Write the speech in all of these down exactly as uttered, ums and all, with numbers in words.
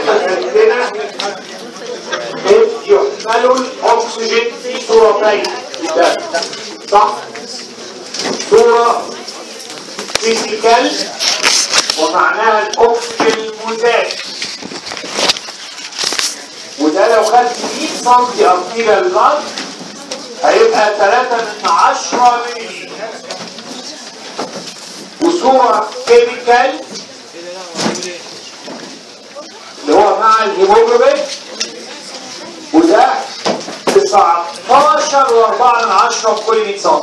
عندنا يحملوا الاكسجين في صورتين ده صح؟ صورة فيزيكال ومعناها الاكسجين المزاج، وده لو خدت مية سم ارتيريال بلاد هيبقى ثلاثة من عشرة مللي. وصورة كيميكال اللي هو مع الهيموجلوبين وده تسعتاشر واربعة من عشرة في كل مية سم.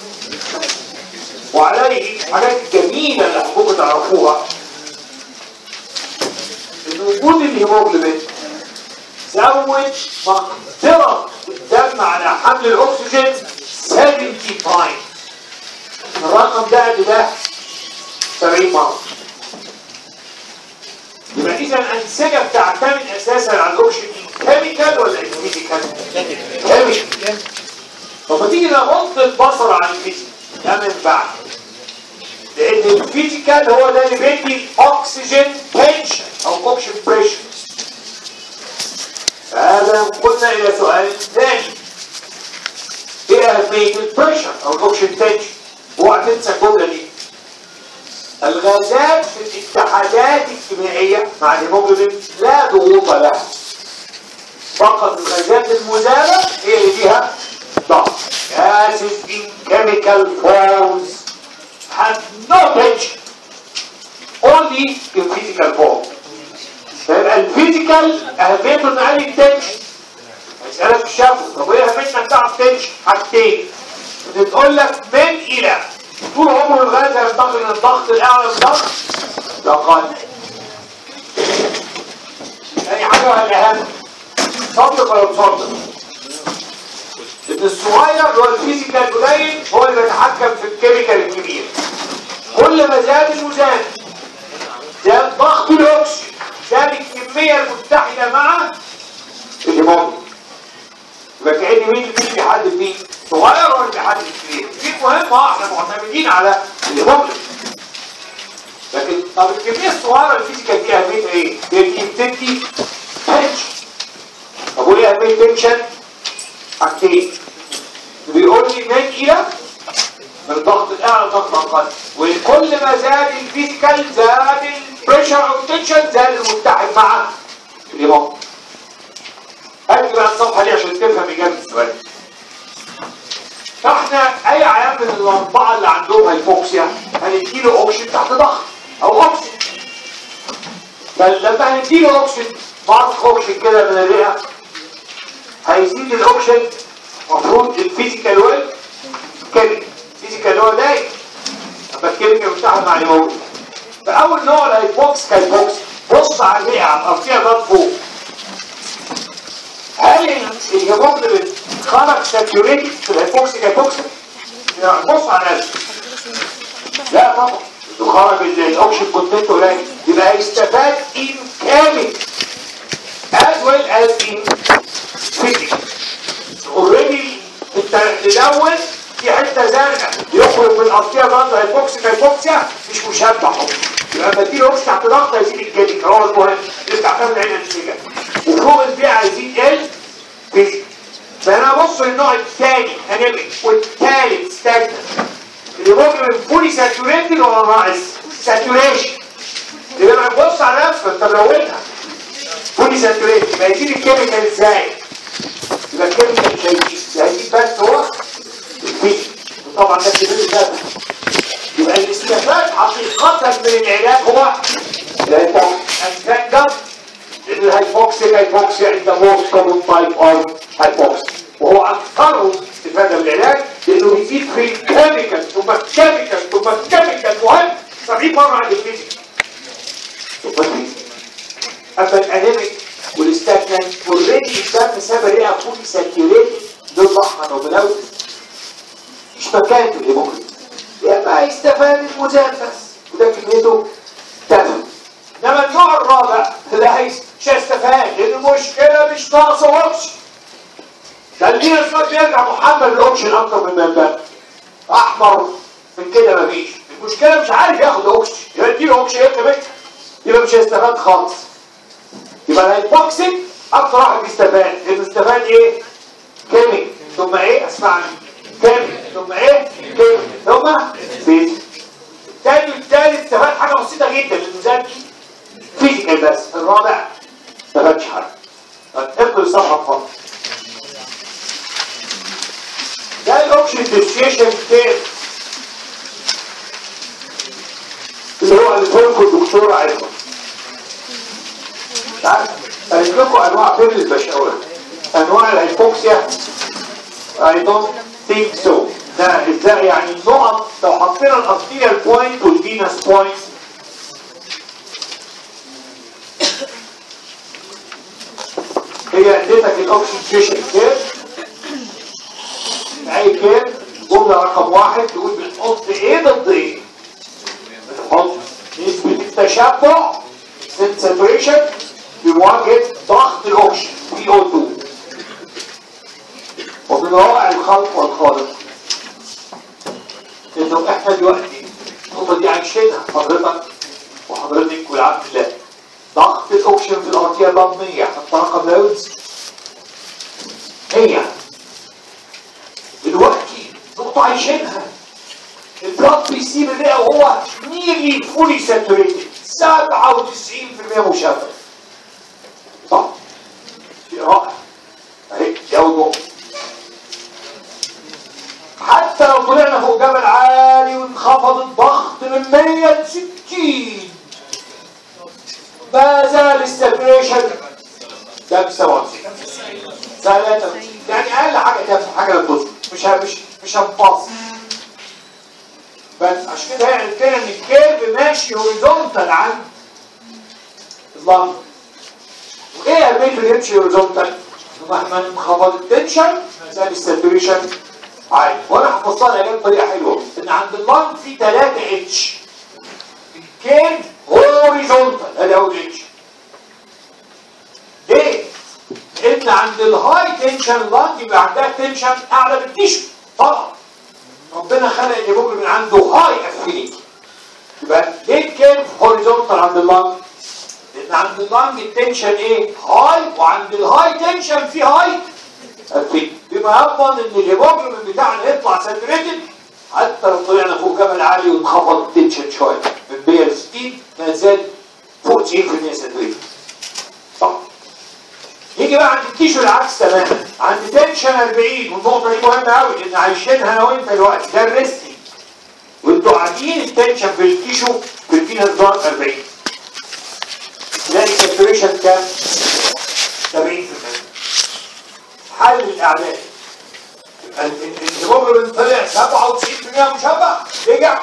وعليه حاجات جميلة اللي حضرتكم تعرفوها ان وجود الهيموجلوبين زود مقدرة الدم على حمل الاكسجين سبعين تايم. الرقم ده قد ده سبعين مرة. يبقى اذا الانسجه بتعتمد اساسا على الاكسجين كيميكال ولا فيزيكال؟ كيميكال. طب تيجي نغض البصر عن الفيزيكال ده من بعد، لان الفيزيكال هو ده اللي بيدي اكسجين تنشن او اوكسجين بريشر. فهذا قلنا الى سؤال ثاني، ايه اهميه البريشر او الاوكسجين تنشن؟ اوعى تنسى الجمله دي. الغازات في الاتحادات الكيميائيه مع الهيموجلوبين لا ضغوط لها، فقط الغازات المذابه هي اللي فيها ضغط. gases in chemical forms have no tension, only in physical form. فيبقى الفيزيكال اهميته ان قال التنشن. هيسالك في الشفوي طب ايه اهميتك انك تعرف تنشن؟ حاجتين بتقول لك من الى طول عمر الغاز هينتقل من الضغط الاعلى للضغط الاقل. ثاني حاجه والاهم، صدق ولا تصدق؟ ان الصغير اللي هو الفيزيكال قليل هو اللي بيتحكم في الكيميكال الكبير. كل ما زاد المزاد زاد ضغط الاكسجين، زاد الكميه المتحده مع الهيموجلوبين. يبقى كأن مين اللي بيحدد مين؟ صغير ولا بيحدد كبير؟ دي مهمه، اه احنا معتمدين على الهيموجلوبين. لكن طب الكميه الصغيره الفيزيكال دي اهميتها ايه؟ هي دي بتدي تنشن. طب وايه اهميه تنشن؟ حاجتين. بيقول لي من الى من الضغط الاعلى للضغط الاقل، وكل ما زاد الفيزيكال زاد البريشر او التنشن زاد المتحد مع الهيموجلوبين. هات بقى الصفحه دي عشان تفهم اجابه السؤال. فاحنا اي عيان من الاربعه اللي عندهم هيبوكسيا هنديله اوكسجين تحت ضغط او اوكسجين. فلما هنديله اوكسجين بعض اوكسجين كده من الرئه هيزيد الاوكسجين. المفروض الفيزيكال والكيميكال. الفيزيكال هو دايما اما الكيميكال متحد مع الهيموجلوبين. فاول نوع الهيبوكس كهيبوكس بص على الرئه هتبقى فيها ضغط فوق. هل الهيموجلوبين خرج ساتيوريتد في الهيبوكسيك هيبوكسيك؟ بص على نفسه. لا طبعا لو خرج الاوكسجين كونتنت قليل يبقى هيستفاد ان كامل as well as in physical. اوريدي انت الاول في حته زرقاء يخرج من اصليه برضه هيبوكسيك هيبوكسيا مش مشبع. يبقى لما تديله اوكسجين تحت ضغط هيزيد الكيميكال هو المهم اللي بتعتمد عليه الانسجه، وفوق البيئه هيزيد ال فيزيكال. فانا ابص للنوع الثاني انيميك والثالث ستاجنت. الهيموجلوبين فولي ساتوريتد ولا ناقص؟ ساتوريشن. يبقى بص على نفسك انت ملونها فولي ساتوريتد يبقى يزيد الكيميكال ازاي؟ يبقى الكيميكال مش هيزيد، هيزيد بس هو الفيزيكال. وطبعا ده كبير جدا. يبقى الاستفاد حقيقه من العلاج هو الهيبوكسيا. لأن الهيبوكسيا هيبوكسيا عند موست كومن تايب اوف هيبوكسيا، وهو أكثرهم استفادة من العلاج لأنه بيزيد في الكيميكال ثم الكيميكال ثم الكيميكال مهم سبعين مرة عند الفيزيكال. ثم الفيزيكال. أما الأنيميك والستاجنانت اوريدي الدم ساب الرئة فولي ساتيوريتد لون أحمر وملون مش مكان في الهيموجلوبين، يبقى هيستفاد المزاد بس وده كميته تافهة. انما النوع الرابع اللي مش هيستفاد لان المشكله مش ناقصه اوكسجين. خلينا شويه بيرجع محمل الاوكسجين اكتر من المنبع احمر من كده مفيش. المشكله مش عارف ياخد اوكسجين، يبقى اديله اوكسجين يبقى يبقى مش هيستفاد خالص. يبقى الهايبوكسيك اكتر واحد بيستفاد، لانه استفاد ايه؟ كيميك ثم ايه؟ اسمعني كيميك ثم ايه؟ كيميك ثم فيزيك. الثاني والثالث استفاد حاجه بسيطه جدا لانه ذكي فيزيكال بس، الرابع ما استفادش حاجه. اقفل الصفحه فقط. ده الاوبشن ديسيشن كيرف اللي هو اللي لكم الدكتوره عايزه. تعال قالت لكم انواع فين البشاوره، انواع الهيبوكسيا. I don't think so. ده ازاي يعني؟ النقط لو حطينا الارتيريال بوينت والفينس بوينت هي اديتك الاوبشن ديسيشن كيرف. اي كيرف جمله رقم واحد تقول بنحط ايه ضد ايه؟ بنحط نسبه التشبع ساتوريشن بمواجهه ضغط الاكسجين بي او اتنين. ومن روائع الخلق والخالق انه احنا دلوقتي النقطه دي عايشينها حضرتك وحضرتك والعبد الله. ضغط الاكسجين في الارضيه البطنيه حتى رقم لا ينسى. هي دلوقتي نقطه عايشينها. البلاد بيسيب الرئه وهو نيرلي فولي ساتوريتد سبعة وتسعين بالمية مشابه. صح؟ شيء رائع. اهي دي اول نقطه. حتى لو طلعنا فوق جبل عالي وانخفض الضغط من مية وستين ما زال الساتوريشن ده سبعة وتسعين ثلاثة وتسعين، يعني اقل حاجه كام حاجه للجزء مش مش مش هنفاصل. بس عشان كده يعني كده ان الكيرف ماشي هوريزونتال عن اللنج. وايه اهميه اللي يمشي هوريزونتال؟ مهما انخفض التنشن ما زال الساتوريشن عالي. وانا هفصلها لك بطريقه حلوه ان عند اللنج في ثلاثة اتش. الكيرف هوريزونتال ادي اول اتش. ليه؟ لان عند الهاي تنشن اللنج يبقى عندها تنشن اعلى من التيشو طبعا. ربنا خلق الهيموجلوبين عنده هاي افينيتي. يبقى ليه الكيرف هوريزونتال عند اللنج؟ لان عند اللنج التنشن ايه؟ هاي، وعند الهاي تنشن في هاي افينيتي، بما يضمن ان الهيموجلوبين بتاعنا يطلع ساتوريتد حتى لو طلعنا فوق جبل عالي وانخفض التنشن شويه من مية وستين ما زال فوق تسعين بالمية ساتوريتد. صح؟ يجي بقى عند التيشو العكس تماما، عند تنشن أربعين، والنقطه دي مهمه قوي لان عايشينها انا وانت دلوقتي. ده الريستنج وانتوا قاعدين التنشن في التيشو في الفينس دارت أربعين. تلاقي الساتوريشن كام؟ سبعين بالمية. حل الاعداد الهيموجلوبين طلع سبعة وتسعين بالمية مشبع، رجع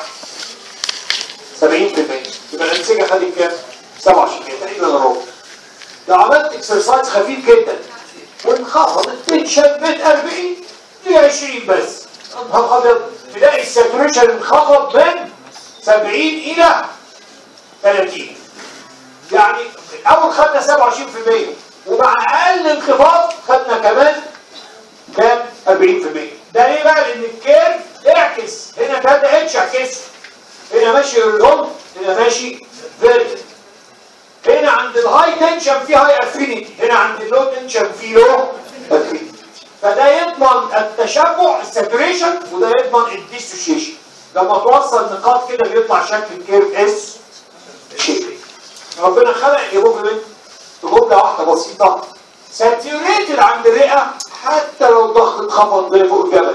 سبعين بالمية، يبقى الانسجه خدت كام؟ سبعة وعشرين بالمية تقريبا ربع. لو عملت اكسرسايز خفيف جدا وانخفض التنشن من أربعين ل عشرين بس، نهار ابيض تلاقي الساتوريشن انخفض من سبعين الى ثلاثين. يعني الاول خدنا سبعة وعشرين بالمية ومع اقل انخفاض خدنا كمان كام؟ أربعين بالمية. ده ليه بقى؟ لان الكيرف اعكس. هنا ثلاثة اتش عكس، هنا ماشي هوريزونتال هنا ماشي فيرتيكال. هنا عند الهاي تنشن في هاي افينيتي، هنا عند اللو تنشن في لو افينيتي. فده يضمن التشبع الساتوريشن وده يضمن الديسوشيشن. لما توصل نقاط كده بيطلع شكل الكيرف اس شيب. ربنا خلق الهيموجلوبين بجمله واحده بسيطه ساتوريتد عند الرئه حتى لو الضغط اتخفض زي فوق الجبل،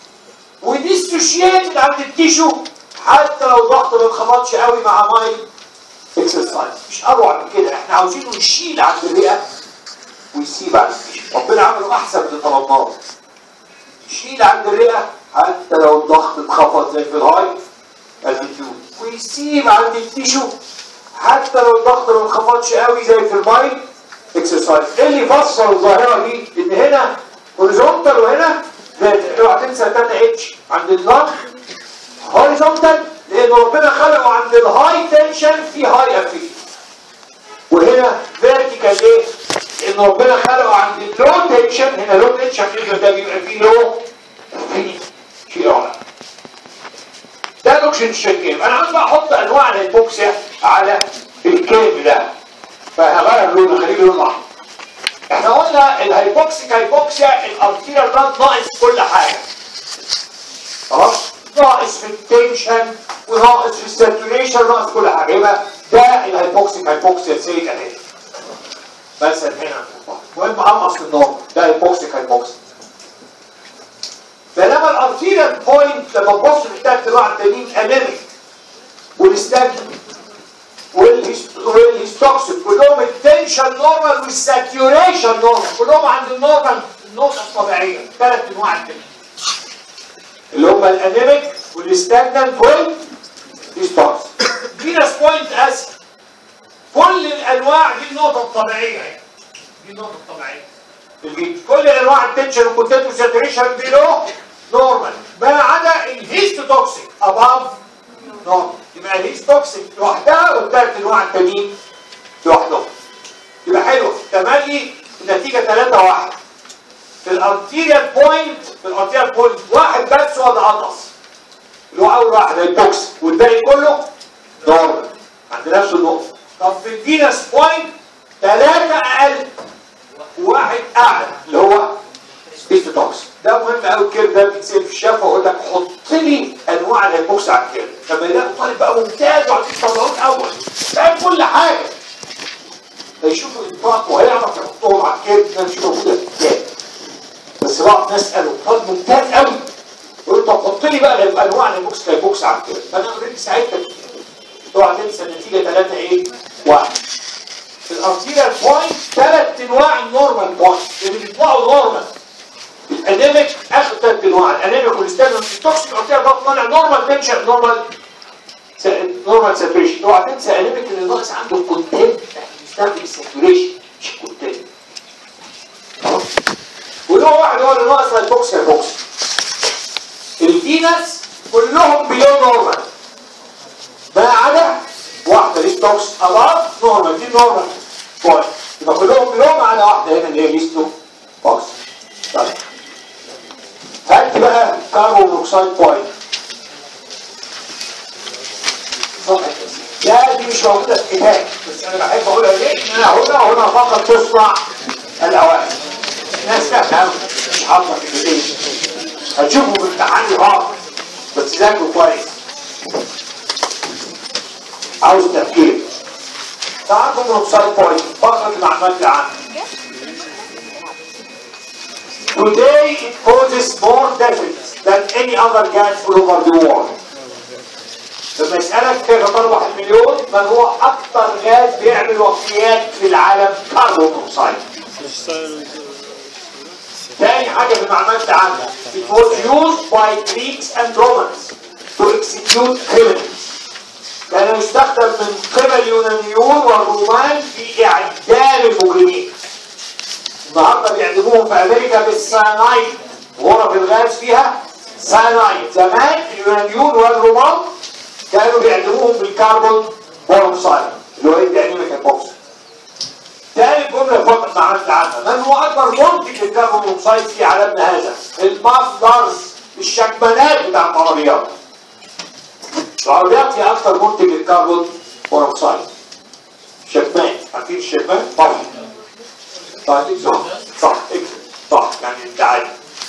وديسوشيتد عند التيشو حتى لو الضغط ما انخفضش قوي مع مايل اكسرسايز. مش اروع من كده. احنا عاوزينه يشيل عند الرئه ويسيب عند التيشو. ربنا عمله احسن من اللي طلبناه. يشيل عند الرئه حتى لو الضغط اتخفض زي في الهاي التيتيود، ويسيب عند التيشو حتى لو الضغط ما انخفضش قوي زي في المايل اكسرسايز. ايه اللي يفسر الظاهره دي؟ ان هنا هوريزونتال وهنا اوعى تنسى ثلاثة اتش. عند اللنج هوريزونتال لان ربنا خلقه عند الهاي تنشن في هاي افينيتي، وهنا فيرتيكال ايه؟ لان ربنا خلقه عند اللو تنشن. هنا لو تنشن ده بيبقى فيه لو افينيتي. شيء رائع. ده الاوكسجين شيل كيرف. انا عاوز بقى احط انواع الهيبوكسيا على الكيرف ده. فهغير لونه خليه لون احمر. احنا قلنا الهايبوكسيك هايبوكسيا الارتيريال بلاد ناقص كل حاجه. خلاص؟ ناقص في التنشن وناقص في السيركيوليشن ناقص كل حاجه، يبقى ده الهايبوكسيك هايبوكسيا سيريك انيميا. بس هنا المهم انقص النورمال، ده هايبوكسيك هايبوكسيا. بينما الارتيريال بوينت لما تبص في الثلاث انواع التانيين انيميك والستاجنت والهيستوكسيك كلهم التنشن نورمال والساتيوريشن نورمال، كلهم عند النورمال النقطه الطبيعيه، ثلاث انواع التانيين اللي هم الانيميك والستاجنت والهيستوكسيك. فينس بوينت اسف كل الانواع دي النقطه الطبيعيه يعني. دي النقطه الطبيعيه. كل انواع التنشن والكونتنت والساتوريشن بيلو نورمال ما عدا الهيستوتوكسيك اباف نورمال. يبقى الهيستوكسيك لوحدها والثلاث انواع التانيين لوحدهم. يبقى حلو تملي النتيجه ثلاثة واحد. في الارتيريال بوينت في الارتيريال بوينت واحد بس هو اللي انقص اللي هو اول واحد البوكس والباقي كله نورمال عند نفس النقطه. طب في الفينس بوينت ثلاثة اقل وواحد اعلى اللي هو هيستوتوكس. ده مهم قوي الكيرف ده بيتسال في الشفه ويقول لك حط لي انواع الهيبوكس على الكيرف. لما يلاقي طالب بقى ممتاز وعايزين يطلعوه الاول فاهم كل حاجه هيشوفوا الانفاق وهيعرف يحطهم على الكيرف ده مش موجوده في الكتاب. بس بقعد نساله طالب ممتاز قوي يقول طب حط لي بقى انواع الهيبوكس الهيبوكس على الكيرف. فانا اوريدي ساعدتك اوعى تنسى النتيجه ثلاثة ايه؟ واحد. في الارتيريال بوينت ثلاث انواع النورمال بوينت اللي بيطلعوا نورمال. الانيميك اخر ثلاث انواع الانيميك والستاجنت التوكسيك الارتيريال بوينت طالع نورمال تنشن نورمال نورمال ساتوريشن. اوعى تنسى انيميك اللي ناقص عنده الكونتنت بيستخدم الساتوريشن مش الكونتنت. خلاص؟ ونوع واحد هو اللي ناقص الهيبوكسيا هيبوكسيا. الفينس كلهم بيلو نورمال ما عدا واحده هيستوكس اباف نورمال دي نورمال بوينت. يبقى كلهم بيلو ما عدا واحده هنا اللي هي هيستوكس. طيب هات بقى كاربون مونوكسيد بوينت. لا دي مش موجوده في الكتاب بس انا بحب اقولها ليه؟ ان انا هنا وهنا فقط تصنع الاوائل. الناس تفهم مش حاطه في الكتاب. هتشوفوا في الامتحان غلط بس ذاكروا كويس. عاوز تفكير. كاربون مونوكسيد بوينت فقط المعلومات العامه. Today it causes more deaths than any other gas all over the world. لما يسألك كيف تربح المليون من هو أكثر غاز بيعمل وفيات في العالم؟ كاربون مونوكسيد. ثاني حاجة في المعلومات العامة it was used by Greeks and Romans to execute criminals. كان يستخدم من قبل اليونانيون والرومان في إعدام المجرمين. النهارده بيعدموهم في امريكا بالساينايد. غرف الغاز فيها ساينايد. زمان اليونانيون والرومان كانوا بيعدموهم بالكربون مونوكسيد اللي هو يدي انيميك هيبوكسيا. ثالث جمله فقط معلومات عامه. من هو اكبر منتج للكربون مونوكسيد في عالمنا هذا؟ المافلرز الشكمانات بتاع العربيات. العربيات هي اكثر منتج للكربون مونوكسيد. شكمان عارفين الشكمان؟ طبعا صح صح صح يعني انت عارف.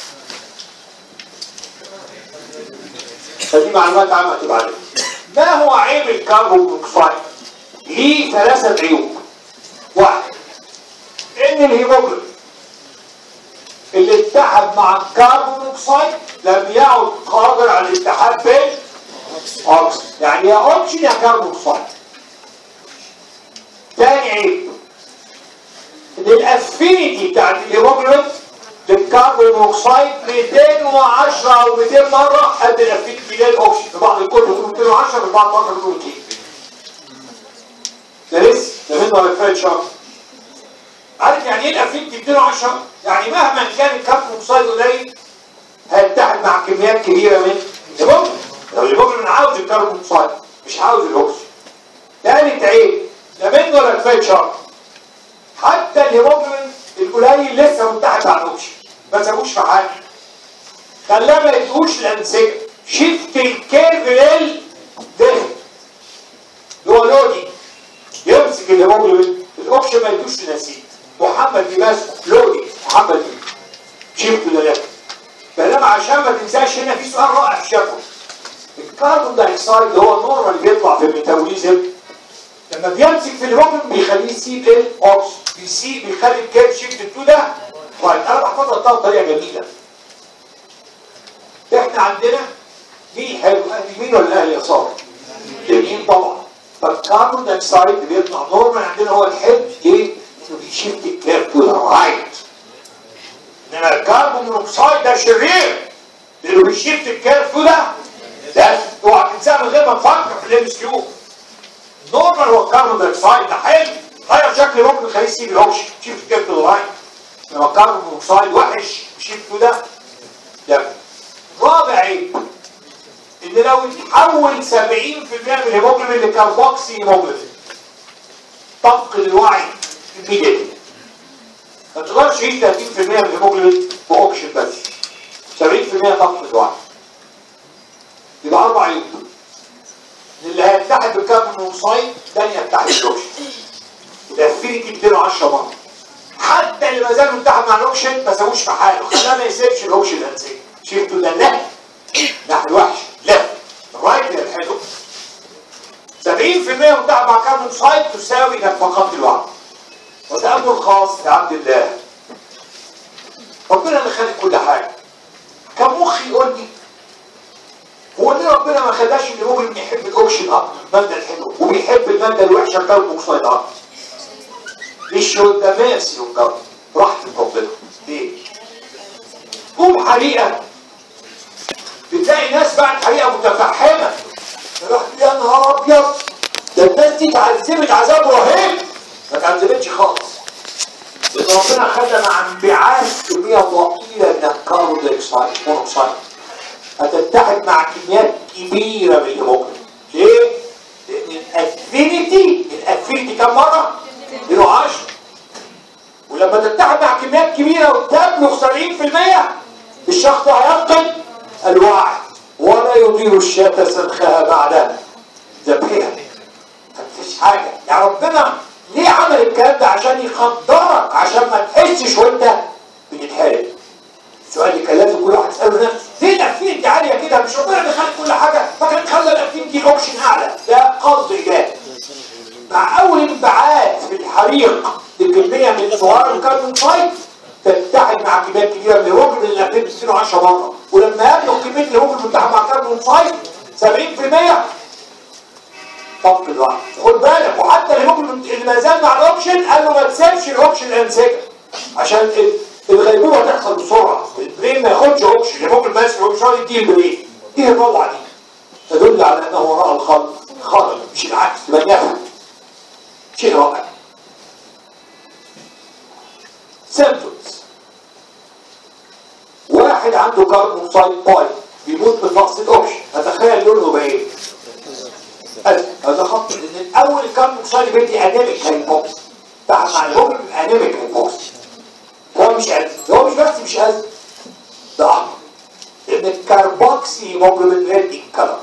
فدي معلومات عامه تبقى عليها. ما هو عيب الكربون مونوكسيد؟ ليه ثلاثه عيوب. واحد ان الهيموجلوبين اللي اتحد مع الكربون مونوكسيد لم يعد قادر على الاتحاد بالاكسجين. يعني يا اكسجين يا كربون مونوكسيد. ثاني عيب ان الافينيتي بتاعت الهيموجلوبين للكربون مونوكسيد مئتين وعشرة او مئتين مره قد الافينيتي للاكسجين. في بعض الكتب بتقول مئتين وعشرة في بعض الكتب بتقول مئتين. ده لسه ده منه ولا كفايه شهر. عارف يعني ايه الافينيتي مئتين وعشرة؟ يعني مهما كان الكربون مونوكسيد قليل هيتحد مع كميات كبيره من الهيموجلوبين. لو الهيموجلوبين عاوز الكربون مونوكسيد مش عاوز الاكسجين. ثالث عيب ده منه ولا كفايه شهر. حتى الهيموجلوبين القليل لسه متحد مع الاكسجين ما سابوش في حاجه. خلاه ما يدوش الانسجه. شفت الكيرف للدهن اللي هو لودي يمسك الهيموجلوبين الاكسجين تقولوش نسيت. محمد دي بس لودي محمد دي شيفت ولا لا؟ كلام عشان ما تنساش هنا في سؤال رائع في الشفوي. الكربون دايوكسيد اللي هو النورمال اللي بيطلع في الميتابوليزم لما بيمسك في الهيموجلوبين بيخليه يسيب ايه؟ اوكس بيسيب بيخلي الكيرف شيفت تو ده رايت. انا بحفظها بطريقه جميله. احنا عندنا مين حلو؟ اهل يمين ولا اهل يسار؟ يمين طبعا. فالكربون دايوكسيد اللي بيطلع نورمال عندنا هو الحلو ليه؟ انه بيشيفت الكيرف تو ذا رايت. انما الكربون مونوكسيد ده شرير لانه بيشيفت الكيرف تو ده ده اوعى تنساها من غير ما تفكر في الام اس كيو. نورمال هو الكربون دايوكسيد ده حلو غير شكل ممكن يخليه يسيب الاوكسجين شيفت الكيرف تو ذا رايت. انما الكربون مونوكسيد وحش بيشيفت تو ده ده. رابع عيب ان لو اتحول سبعين في المية من الهيموجلوبين لكربوكسي هيموجلوبين تفقد الوعي immediately. ما تقدرش تعيش ثلاثين في المية من الهيموجلوبين باوكسجين بس. سبعين في المية تفقد الوعي. يبقى اربع عيوب. اللي هيتحد بالكربون مونوكسيد لن يتحد بالاوكسجين. الافينيتي مئتين وعشرة مره. حتى اللي ما زال متحد مع الاوكسجين ما سابوش في حاله، خلاه ما يسيبش الاوكسجين الانسجه. شفتوا ده لا ناحيه الوحش لا الرايت هي الحلو. سبعين في المية متحد مع كربون مونوكسيد تساوي انك فقدت الوعي. وده امر خاص لعبد الله. ربنا اللي خلق كل حاجه. كان مخي يقول لي هو ليه ربنا ما خلاش الهيموجلوبين يحب الاوكسجين اكتر الماده الحلوه وبيحب الماده الوحشه الكربون مونوكسيد اكتر؟ ليش ده ماسي ومجرد راحت ربنا ليه؟ قوم حريقه بتلاقي ناس بعد حريقه متفحمه رحت يا نهار ابيض ده الناس دي اتعذبت عذاب رهيب. ما اتعذبتش خالص لان ربنا خلى مع انبعاث كميه ضئيله من الكربون دايوكسيد مونوكسيد هتتحد مع كميات كبيره من الهيموجلوبين. ليه؟ لان الافينيتي الافينيتي كم مره؟ مئتين وعشرة. ولما تتحد مع كميات كبيره وتبلغ سبعين في المية الشخص هيفقد الوعي ولا يطير الشاة سلخها بعد ذبحها. مفيش حاجه. يا ربنا ليه عمل الكلام ده؟ عشان يخدرك عشان ما تحسش وانت بتتحرق. السؤال اللي كان لازم كل واحد يساله نفسه ليه الافينيتي عاليه كده؟ مش ربنا اللي خلق كل حاجه؟ فكان خلى الافينيتي الاوكسجين اعلى. ده قصد ايجابي. مع اول انبعاث في الحريق لكميه من صغار الكربون مونوكسيد تتحد مع كميات كبيره من الهيموجلوبين اللي قبل مئتين وعشرة مره. ولما يبلغ كميه الهيموجلوبين تتحد مع الكربون مونوكسيد سبعين في المية فقد الوعي. خد بالك وحتى الهيموجلوبين اللي ما زال مع الاوكسجين قال له ما تسيبش الاوكسجين الانسجه عشان الغيبوبه تحصل بسرعه. البرين ما ياخدش اوكسجين الهيموجلوبين بس مش راضي يديه البرين. ايه الروعه دي؟ تدل على انه وراء الخلق خالق مش العكس. من يفهم شيء رائع. سيمبتومز واحد عنده كربون مونوكسيد باي بيموت من نقص الاوكسجين. اتخيل لونه بايه؟ هذا خط ان الاول الكربون مونوكسيد بيدي انيميك هايبوكسي. تحت مع الهيموجلوبين انيميك هايبوكسي. هو مش أزل. هو مش بس مش أزل ده احمر لان الكربوكسي هيموجلوبين ريد كلر.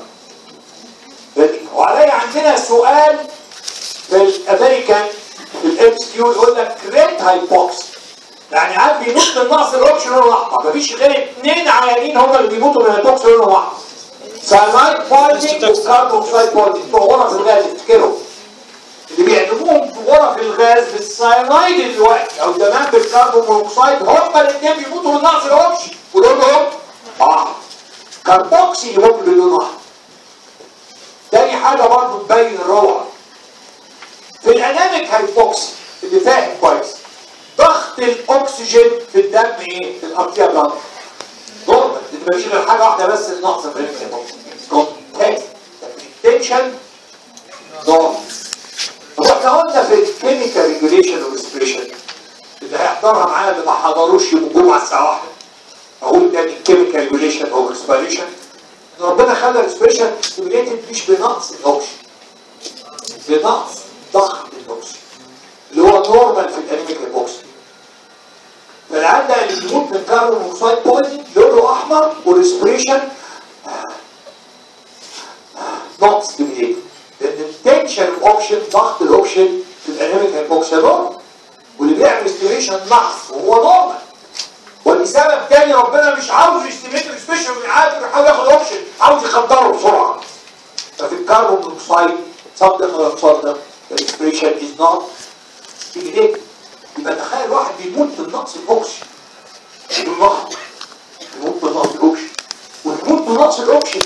وعلي عندنا سؤال في الامريكان في الام اس كيو يقول لك ريد هايبوكسي يعني عاد بيموت من نقص الاوكسجين لونه احمر. مفيش غير اثنين عيانين هم اللي بيموتوا من الهايبوكسي لونه احمر. ساينايد بويزنج وكربون مونوكسيد بويزنج بتوع غرف الغاز. افتكروا اللي بيعدموهم في غرف الغاز بالساينايد دلوقتي او زمان بالكربون مونوكسيد هما الاثنين بيموتوا من نقص الاوكسجين ولونهم احمر. كربوكسي هيموجلوبين لونه احمر. تاني حاجه برضه تبين الروعه في الاناميك هايبوكسي اللي فاهم كويس ضغط الاكسجين في الدم ايه؟ في الارتيا بلاد نورمال. اللي ماشي غير حاجه واحده بس النقص في الهايبوكسي تنشن نورمال. واحنا قلنا في الكيميكال ريجوليشن وريسبريشن اللي هيحضرها معانا اللي ما حضروش يوم الجمعه الساعه واحدة اقول تاني الكيميكال ريجوليشن او ريسبريشن ان ربنا خلى الريسبريشن ستيميليتد مش بنقص الاوكسجين بنقص ضغط الاوكسجين اللي هو نورمال في الانيميك هايبوكسي. فالعاده اللي بيموت من كربون مونوكسيد بويزنج لونه احمر وريسبريشن نوت ستيميليتد لان التنشن اوف اوكسجين ضغط الاوكسجين في الانيميك هايبوكسي نورمال. ريسبريشن نقص وهو نورمال. ولسبب تاني ربنا مش عاوز يستميت الريسبريشن من عادي ويحاول ياخد اوبشن، عاوز يخدره بسرعه. ففي الكربون مونوكسيد صدق ولا تصدق الريسبريشن از نوت ستيميليتد. يبقى تخيل واحد بيموت من نقص الاكسجين بالضغط، يموت من نقص الاكسجين ويموت من نقص الاكسجين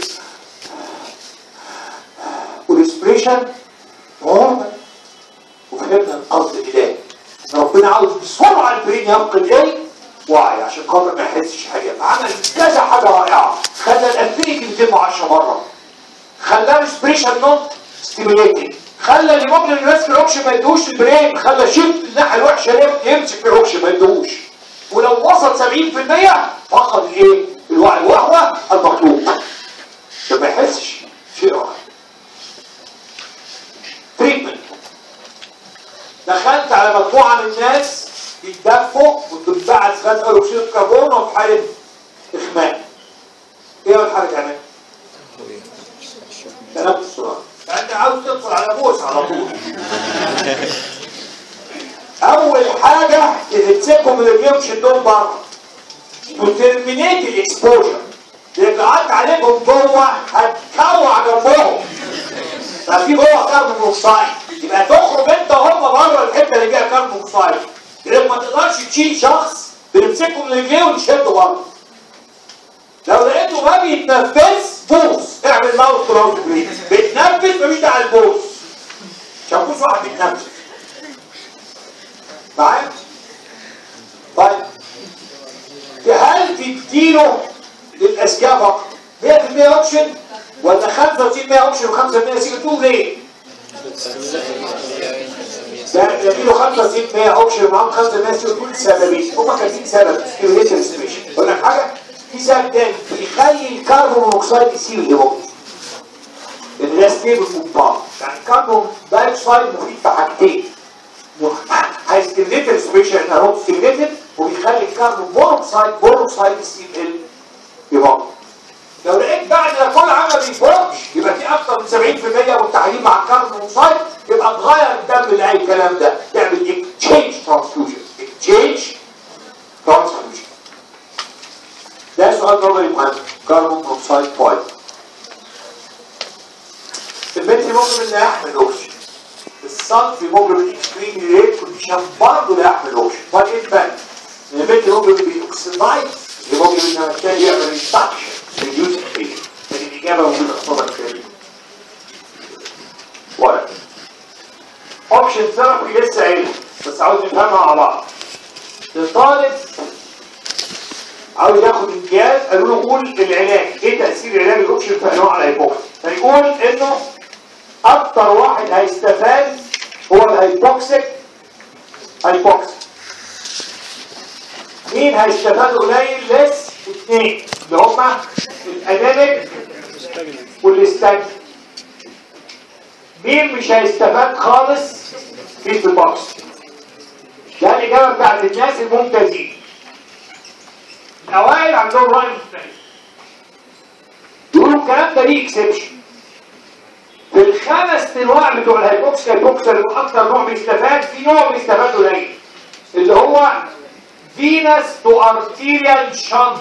والريسبريشن نورمال. وفهمنا القصد الالهي ان ربنا عاوز بسرعه البرين ينقل ايه؟ وعي عشان خاطر ما يحسش حاجه. فعمل كذا حاجه رائعه، خلى الافريك يتم عشر مرات، خلاه ريسبريشن نوت ستيميليتنج، خلى الهيموجلوبين اللي ماسك الاوكسجين ما يدوش البرين، خلى شيفت الناحيه الوحشه يمسك في الاوكسجين ما يدوش. ولو وصل سبعين في المية فقد الايه؟ الوعي، وهو المطلوب عشان ما يحسش شيء رائع. تريتمنت، دخلت على مجموعه من الناس بيتدفوا وتنبعث غاز اكسيد الكربون وفي حاله اخماء. ايه اول حاجه تعملها؟ تنفس السرعه. فانت عاوز تدخل على بوس على طول. اول حاجه تمسكهم من رجليهم تشدهم بره وترمينيت الاكسبوجر. لان قعدت عليهم جوه هتكوع جنبهم. ففي جوه كربون مونوكسيد، يبقى تخرج انت وهم بره الحته اللي فيها كربون مونوكسيد. لان ما تقدرش تشيل شخص بنمسكه من رجليه ونشده بره. لو لقيته ما بيتنفس بوس، اعمل ماوث كلوز بريث. بيتنفس مفيش داعي البوس. عشان بوس واحد بيتنفس. معايا؟ طيب هل تديله للاذكياء فقط مية في المية اوبشن ولا خمسة وتسعين بالمية اوبشن وخمسة بالمية سي تو ليه؟ ده يديله خمسة وتسعين بالمية اوبشن ومعاهم خمسة بالمية سي تو لسببين، هما كاتبين سبب ستيميوليت ريسبريشن. اقول لك حاجه؟ في سبب تاني بيخلي الكربون مونوكسيد يسير هيموجلوبين. لان ده ستيبل مضاد، يعني الكربون دايوكسيد مفيد في حاجتين. هيستيميوليت ريسبريشن اهو ستيميوليتد، وبيخلي الكربون مونوكسيد مونوكسيد يسير هيموجلوبين. لو لقيت بعد ما كل عمل ما بيفرقش يبقى في اكثر من سبعين في المية والتحليل مع الكربون مونوكسيد، يبقى تغير الدم لاي كلام ده، تعمل اكتشينج ترانسفيوجن. اكتشينج ترانسفيوجن ده سؤال نظري مهم. كربون مونوكسيد بوينت. الميث هيموجلوبين لا يحمل اكسجين. الصلب هيموجلوبين اكستريملي ريت كونديشن برضه لا يحمل اكسجين. طيب ايه الفرق؟ الميث هيموجلوبين بيوكسيدايز الهيموجلوبين لما كان يعمل ريستكشن ريديوس اكتيفيتي. كانت الاجابه موجوده قصادك كده. ولا اوبشن ثيرابي لسه قايله بس عاوز نفهمها مع بعض. الطالب عاوز ياخد امتياز، قالوا له قول العلاج، ايه تاثير علاج الاوبشن في انواع الهيبوكسي؟ فيقول انه اكتر واحد هيستفاد هو الهيبوكسيك هيبوكسي. مين هيستفاد قليل؟ لس اثنين اللي هما الانيميك والاستاجن. مين مش هيستفاد خالص؟ بيت البوكس. ده الاجابه بتاعت الناس الممتازين. الاوائل عندهم راي مختلف. يقولوا الكلام ده ليه اكسبشن. في الخمس انواع بتوع الهيبوكسيا الهيبوكسيا اللي اكتر نوع بيستفاد، في نوع بيستفاد قليل اللي هو فينس تو ارتيريال شنت.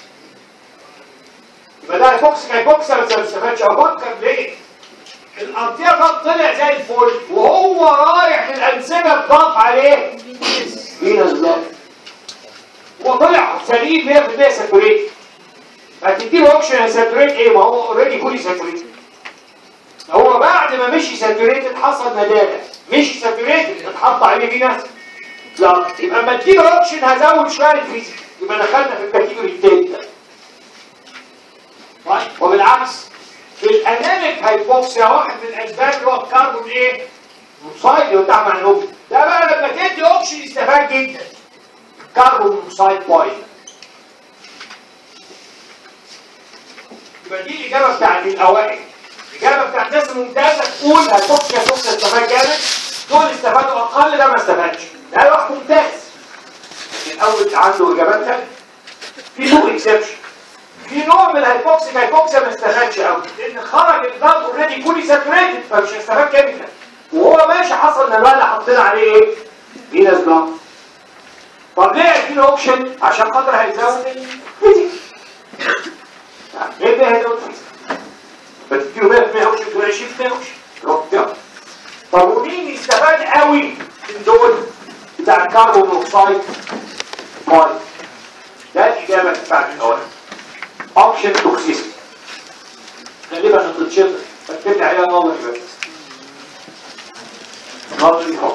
يبقى ده هيبوكسيا هيبوكسيا بس ما بيستفادش. افكر ليه؟ الارتيريال ده طلع زي الفل وهو رايح للانسجه اتضاف عليه فينس بلوك. هو طلع سليم مية في المية ساتوريت. هتديله اوبشن هيساتوريت ايه؟ ما هو اوريدي فولي ساتوريت. هو بعد ما مشي ساتوريتد حصل ندالة، مشي ساتوريتد اتحط عليه فينس لا. يبقى اما اديله اوبشن هزود شويه الفيزيك، يبقى دخلنا في الكاتيجوري التاني ده. طيب وبالعكس في الانيميك هايبوكسيا واحد من الاسباب اللي هو الكربون ايه؟ مونوكسيد اللي بتاع مع الاوبشن ده بقى لما تدي اوبشن يستفاد جدا. كربون مونوكسيد بوينت. يبقى دي الاجابه بتاعت الاوائل. الاجابه بتاعت الناس الممتازه تقول هيبوكسيا هيبوكسيا استفاد جامد، دول استفادوا اقل ده ما استفادش. ده واحد ممتاز. الاول عنده اجابات ثانيه. في تو اكسبشن. في نوع من الهيبوكسيك هيبوكسيا ما استفادش قوي لان خرج البلاد اوريدي فولي ساتوريتد فمش هيستفاد كيميكال. وهو ماشي حصل نباله حطينا عليه ايه؟ فينس بلوك. له اوبشن عشان خاطر هيزود الفيزيك. ايه هيزود الفيزيك؟ فتديله مية في المية اوبشن تقول عشرين في المية اوبشن. طب ومين يستفاد قوي من دول بتاع الكربون مونوكسيد؟ ماي. ده الاجابه بتاعت الاول. اوبشن توكسيستي. غالبا هتتشطر فاكتب لي عليها نظري بس. نظري فقط.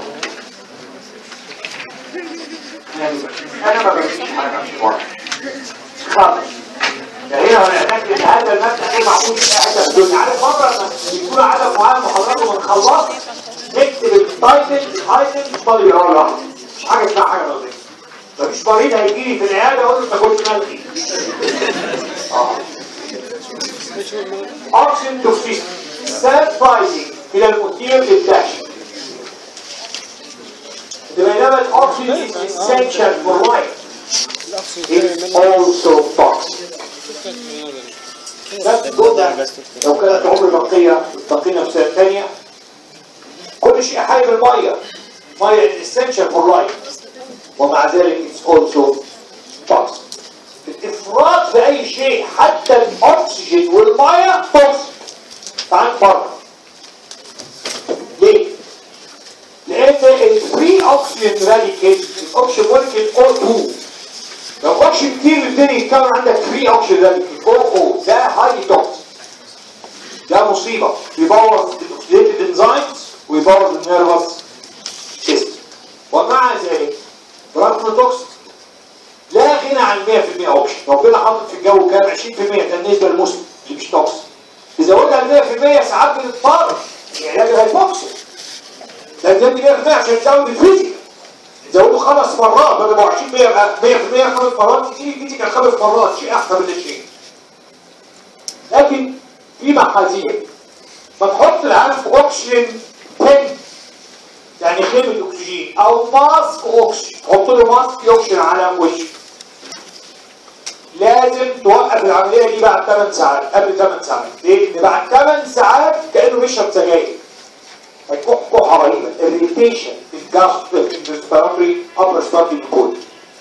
انا ما بمشيش حاجه في الوقت خالص. يعني هنا هنعتمد هذا المبدا ايه معقول في حاجه في الدنيا. عارف مره لما يكون عدد معين محاضرات وبنخلص نكتب التايتل الهايتل الطالب يقرا لوحده. مش حاجه اسمها حاجه نظريه. مفيش مريض هيجي لي في العياده اقول له ما كنتش مالك. اه اوكسين توكسيستي سيرفايزنج الى المثير للدهشه. بينما الاكسجين is essential for life. It's also toxic. نفس الجملة لو كانت عمر نقية التقينا في سنة ثانية. كل شيء حي بالمية. مية is essential for life. ومع ذلك it's also toxic. الإفراط في أي شيء حتى الأكسجين والمية toxic. تعال نفرق. ليه؟ لأن الفري أوكسجين راديكال الأوكسجين مولكيول أو تو. لو أوكسجين كتير بيبتدي يتكون عندك فري أوكسجين راديكال أو أو ده هاي توكسيك. ده مصيبة بيبوظ الأوكسيديتيف إنزايمز ويبوظ النيرفس سيستم. ومع ذلك رغم توكسيك لا غنى عن مية في المية أوكسجين. ربنا حاطط في الجو كام عشرين في المية ده بالنسبة للمسلم اللي مش توكسيك. تزودها ل مية في المية ساعات بنضطر علاج الهايبوكسيا. لازم تدي مية في المية عشان تزود الفيزيك. تزوده خمس مرات بدل ما عشرين في المية مية في المية خمس مرات كتير الفيزيك خمس مرات شيء احسن من الشيء. لكن في محاذير فتحط العالم في اوكسجين بن يعني خيمة اكسجين او ماسك اوكسجين تحط له ماسك اوكسجين على وشه. لازم توقف العملية دي بعد ثمان ساعات قبل ثمان ساعات. ليه؟ لان بعد ثمان ساعات كأنه بيشرب سجاير. هيكون كحة رهيبة الريتيشن في الجاستريك upper stomach code.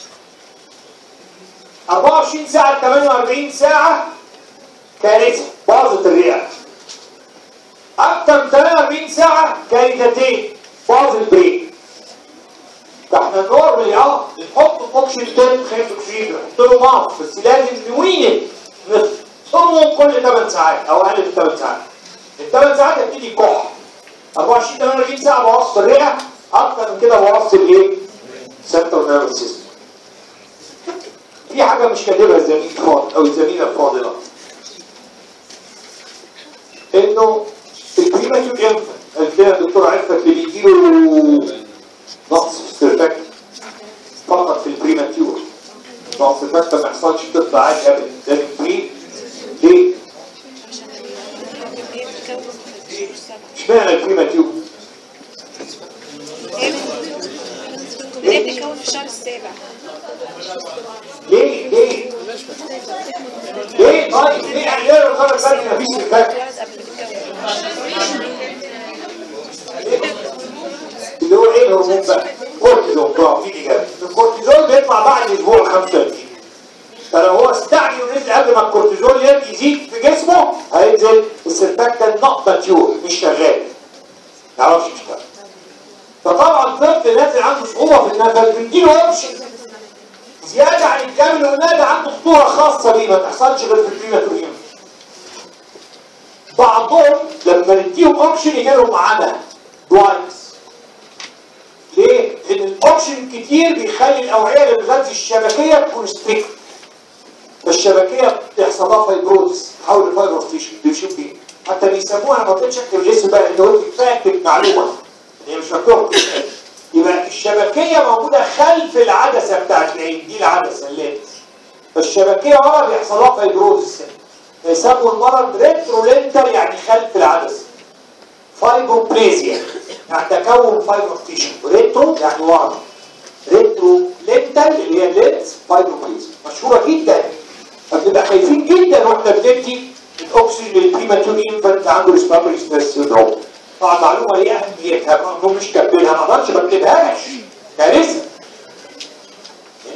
أربعة وعشرين ساعة ثمانية وأربعين ساعة كارثة باظت الرئة. أكثر من ثمانية وأربعين ساعة كارثتين باظ البرين. فاحنا نورمالي اه نحط اوكسجين تاني خيط اكسجين نحط له ماسك بس لازم نوينه نفصله كل ثمان ساعات او اقل من ثمان ساعات. الثمان ساعات هتبتدي كحة. أربعة وعشرين ثمانية وأربعين ساعة بوظت الرئة أكتر من كده بوظت الإيه؟ سنترال نيرفس سيستم. في حاجة مش كاتبها الزميل فاضل أو الزميلة الفاضلة. إنه البريماتيور إنفانت قالت لنا الدكتورة عرفت اللي بيجيله نقص في السيرفاكت فقط في البريماتيور. نقص السيرفاكت ما يحصلش طفل عادي أبدا ده البري. ليه؟ اشمعنى البريماتيور؟ ليه بتتكون في الشهر السابع؟ ليه؟ ليه؟ ليه؟ طيب ليه احيانا الخمس سنين مفيش سيرفاكت؟ اللي هو ايه الهرمون بقى؟ كورتيزون. برافو في اجابه. الكورتيزون بيطلع بعد الاسبوع ال خمسة وثلاثين. فلو هو استعجل ونزل قبل ما الكورتيزون يزيد في جسمه هينزل السيرفاكتال نوت ماتيور مش شغال. ما يعرفش يشتغل. فطبعا الطفل نازل عنده صعوبه في النفس بنديله اوبشن زياده عن الكامل اللي قلناه ده عنده خطوره خاصه بيه ما تحصلش غير في البريماتور. بعضهم لما نديهم اوبشن يجي لهم عمى بلايندز. ليه؟ لان الاوبشن كتير بيخلي الاوعيه اللي بتغذي الشبكيه كونستريكت. فالشبكيه بيحصل لها فايبروز تحول لفايبروز تيشو بيشوف بيه. حتى بيسموها ما تقولش اكتب الاسم بقى انت قلت كفايه اكتب معلومه هي مش مكتوبه. يبقى الشبكيه موجوده خلف العدسه بتاعت العين دي العدسه اللينس. فالشبكيه ورا بيحصل لها فايبروز يسموا المرض ريترولينتال يعني خلف العدسه. فايبروبليزيا يعني تكون فايبر تيشو. ريترو يعني ورا. ريترولينتال اللي هي لينس فايبروبليزيا مشهوره جدا. فبنبقى خايفين جدا واحنا بندي الاكسجين للبريماتور انفانت عنده ريسبيراتوري ستريس سيندروم. طبعا معلومه ليها اهميتها مش كاتبينها ما اقدرش ما اكتبهاش كارثه. ده من اكتر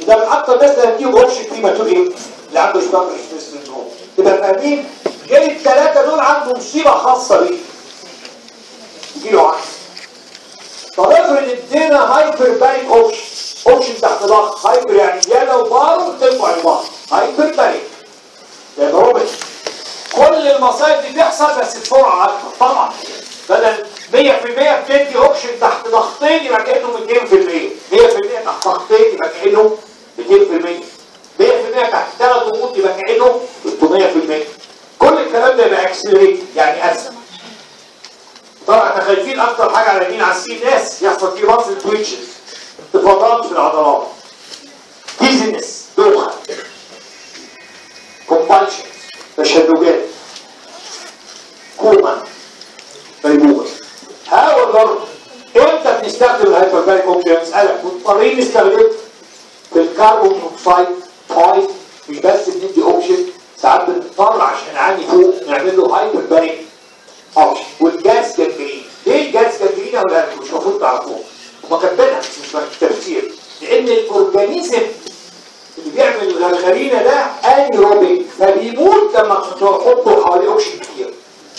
اكتر ناس اللي هتجيب اوبشن بريماتور ايه؟ اللي عنده ستارتر ستريس سندروم. تبقى فاهمين غير الثلاثه دول عنده مصيبه خاصه بيه. يجيله عكس. طب افرض ادينا هايبر باريك اوبشن، اوبشن تحت ضغط، هايبر يعني زياده وبار وترفع البار، هايبر باريك. يا روبرت كل المصايب دي تحصل بس بسرعه اكتر طبعا. بدل مية في المية بتدي اوبشن تحت ضغطين يبقى كانه ميتين في المية، مية في المية تحت ضغطين يبقى كانه ميتين في المية، مية في المية تحت ثلاث ضغوط يبقى كانه ثلاثمية في المية. كل الكلام ده يبقى اكسلريت يعني اسرع. طبعا احنا خايفين اكتر حاجه على مين؟ على السي ناس يحصل فيه ماسل تويتشز، انتفاضات في العضلات، ديزنس، دوخه، كومبالشنز، تشنجات، كوما، غيبوبه. هاولر امتى بنستخدم الهايبرباريك اوبشن؟ اسالك مضطرين نستخدمه في الكربون مونوكسيد طيب مش بس بندي اوبشن، ساعات بنضطر عشان نعاني فوق نعمل له هايبرباريك اوبشن. والجاز جنجرين، ليه الجاز جنجرين يا ولاد؟ مش المفروض تعرفوها، هما كاتبينها مش تفسير، لان الاورجانيزم اللي بيعمل الغرغرينه ده انيروبيك فبيموت لما تحطوا حواليه اوكسجين كتير.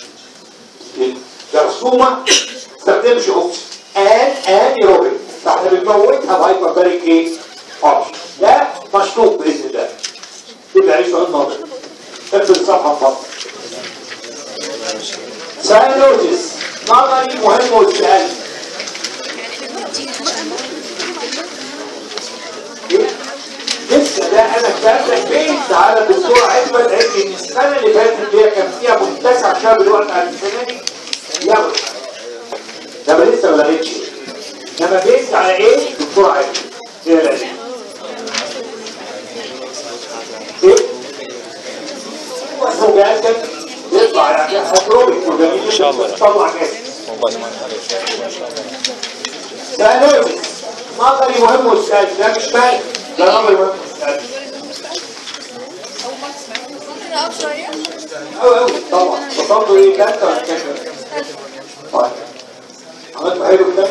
الجرثومه ما تستخدمش اوكسجين ان انيروبيك، فاحنا بنموتها بهايبرباريك ايه؟ اوكسجين. ده مشروط باذن الله. يبقى عايز سؤال ناظر. اقفل الصفحه فقط. ساينوزيس نظري مهم وسؤال. لسه ده انا كتبت فين؟ تعالى الدكتور عزمت قال لي ان السنه اللي فاتت اللي هي كان فيها متسع شهر دلوقتي على السنه دي ياخد. ده ما لسه ما لغيتش. لما بيسال على ايه؟ الدكتور عزمت. ايه العلم؟ ايه؟ هو اسمه جهاز كده يطلع يعني هتروبيك ان شاء الله تطلع جاز. سألوني نظري مهم والسؤال ده مش فاهم. ده نظري مهم والسؤال. ممكن اقف شويه؟ أوي أوي طبعا. بطلتوا ايه كانت ولا كانت؟ طيب. عملتوا حلو كده؟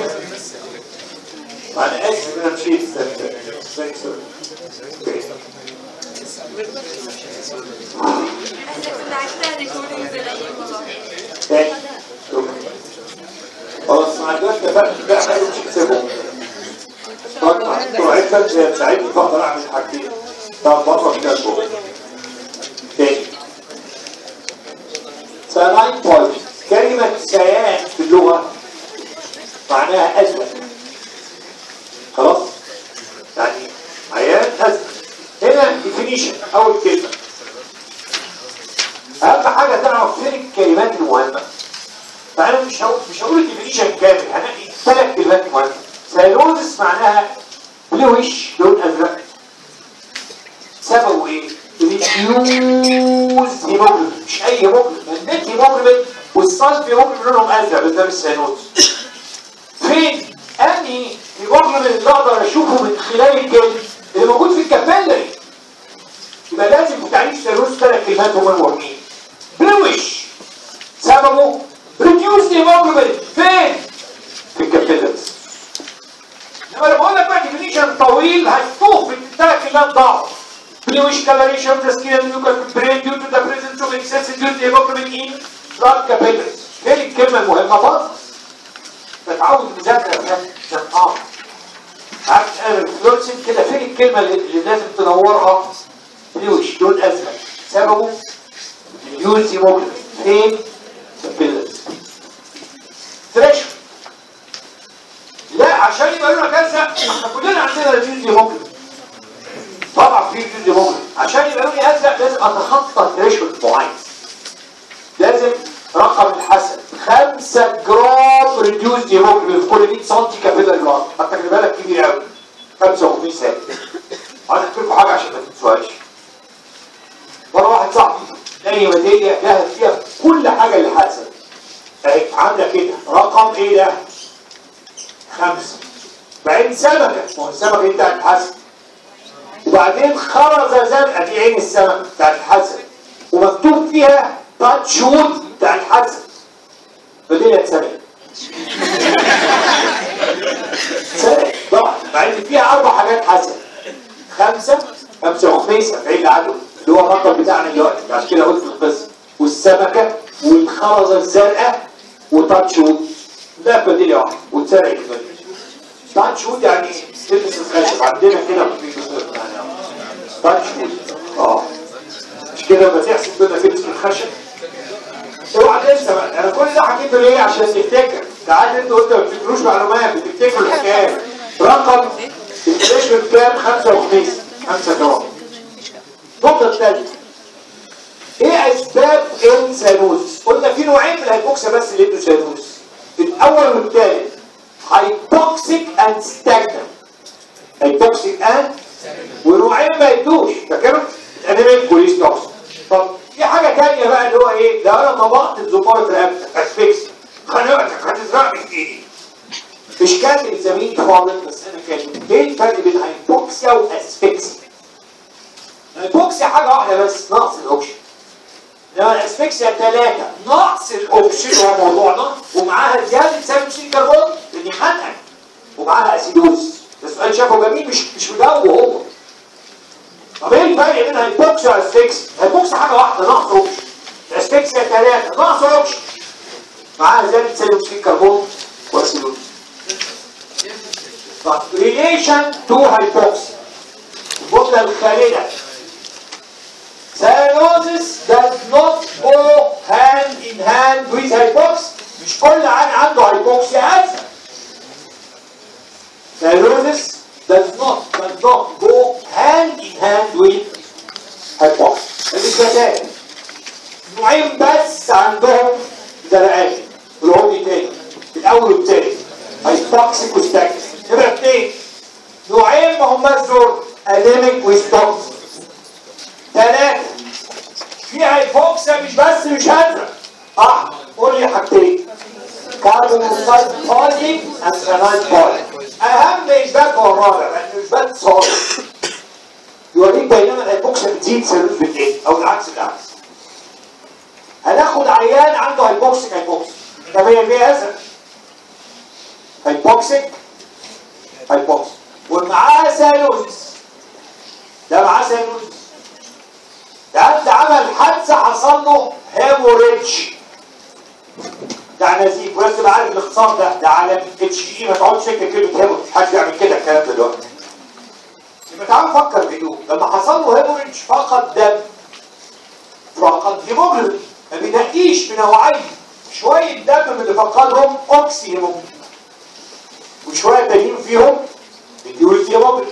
أنا آسف إن أنا مشيت ازاي سوري. تاني. خلاص ما عندناش اتفاق بقى حلو مش هكسبهم. طبعا توعدتك تساعدني بقدر اعمل حاجتين. طب بره كده فوق. تاني. سامعين طيب. كلمة سيان في اللغة معناها أزمة. خلاص؟ يعني عيان أزمة. هنا ديفينيشن أول كلمة. أهم حاجة تعرف فين الكلمات المهمة. فأنا مش هقول مش هقول الديفينيشن كامل، هنلاقي ثلاث كلمات مهمة. سايلوزس معناها بلوش لون أزرق. سببه إيه؟ ريديوز هيموجلوبين، مش أي هيموجلوبين، النت هيموجلوبين والصلب هيموجلوبين لونهم أزرق، بس ده مش سايلوزس. فين؟ أنهي هيموجلوبين اللي أقدر أشوفه من خلال الجلد اللي موجود في الكابيلري. يبقى لازم في تعريف سايلوزس ثلاث كلمات هم المهمين. بلوش سببه ريديوز هيموجلوبين فين؟ في الكابيلرز. لما انا بقول لك بقى ديفينيشن طويل هتشوف الثلاث كلمات ضعف. بلوش coloration of the skin and mucous membrane due to the presence of excessive hemoglobin in blood capillaries. هي الكلمة المهمة برضه. تتعود المذاكرة عشان اه. عارف انا الفلورسين كده فين الكلمة اللي لازم تدورها؟ بلوش لون ازرق. سببه reduced hemoglobin فين؟ capillaries. ثريشولد. لا عشان يبقى لنا كذا احنا كلنا عندنا ريديوز هيموجلوبين. طبعا في ريديوز هيموجلوبين، عشان يبقى لوني ازرق لازم اتخطى ثريشولد معين. لازم رقم الحسن خمسة جرام ريديوز هيموجلوبين في كل مية سنتي كابيلاري بلاد. حتى خلي بالك كبير قوي. خمسة وخمسين سنة. عايز احكي لكم حاجه عشان ما تنسوهاش. مرة واحد صاحبي تاني مدينة جاهز فيها كل حاجة اللي حصلت. اهي عاملة كده رقم ايه ده؟ خمسة. بعدين سمكة، ما هو السمكة دي بتاعت الحسن. وبعدين خرزة زرقاء دي عين السمك بتاعت الحسن. ومكتوب فيها تاتش وود بتاع الحسن. مدينة سمكة. سمكة طبعا، بعدين فيها أربع حاجات حسن. خمسة خمسة وخميسة بعيد عنه اللي هو الرقم بتاعنا دلوقتي عشان كده قلت القصة والسمكة والخرزة الزرقاء وتاتش وود ده بديلة واحدة واتسرقت كمان تاتش وود يعني تلبس الخشب عندنا كده في تاتش وود اه مش كده لما تحسب كده تلبس الخشب اوعى تنسى بقى انا كل ده حكيته ليه عشان تفتكر ساعات انتوا قلتوا ما بتفتكروش معلومات بتفتكروا الحكايه رقم الفليشمنت كام خمسة وخميس خمسة جرام النقطة الثالثة ايه اسباب السانوز؟ قلنا في نوعين من الهيبوكسيا بس اللي ادوا سانوز الاول والثالث هايبوكسيك اند ستاجنانت هايبوكسيك اند ونوعين ما يدوش فاكروا؟ الانيميك بوليس توكسين طب في حاجة تانية بقى اللي هو ايه؟ لو انا طبقت الزبارة رقبتك اسفكس خنقتك هتزرعني في ايدي مش كاتب زميل فاضل بس انا كاتب ايه الفرق بين هايبوكسيا واسفكسيا؟ الهايبوكسيا حاجة واحدة بس نقص الاكسجين انما الاسفكسيا ثلاثة نقص الاكسجين هو موضوعنا ومعاها زيادة ثاني اكسيد الكربون لان خنقك ومعاها اسيدوز ده سؤال شافه جميل مش مش مجاوبه هو طب ايه الفرق بين الهايبوكسيا والاسفكسيا؟ الهايبوكسيا حاجة واحدة نقص اكسجين الاسفكسيا ثلاثة نقص اكسجين معاها زيادة ثاني اكسيد الكربون واسيدوز طب relation to hypoxia الجملة الخالدة cyanosis does not go hand in hand with hypoxia مش كل عين عنده hypoxia أزمة cyanosis does not does not go hand in hand with hypoxia الإثباتات نوعين بس عندهم زرقان العودي تاني الأول والتاني hypoxic وستاجنانت نمرة اثنين نوعين ما هماش دول انيميك وستوكسيك ثلاثة في هايبوكسيا مش بس مش هزة اه قول لي حاجتين كاربون موnoxide poisoning and cyanide poisoning اهم اثبات هو الرابع لان اثبات صادق يوريك بينما الهايبوكسيا بتزيد سيروز بالليل او العكس العكس هناخد عيان عنده هايبوكسيك هايبوكسيك طب هي ليه هزة هايبوكسيك هايبوكسيك ومعاه ساينوزيس ده معاه ساينوزيس ده حد عمل حادثه حصل له هيموريدج ده نزيف ولازم تبقى عارف الاختصار ده ده على اتش اي ما تقعدش تكتب كلمه هيموريدج محدش بيعمل كده الكلام ده دلوقتي يبقى تعالوا نفكر بهدوء لما حصل له هيموريدج فقد دم فقد هيموجلوبين ما بينقيش بنوعين شويه دم من اللي فقدهم اوكسي هيموجلوبين وشويه تانيين فيهم الديوريز هيموجلوبين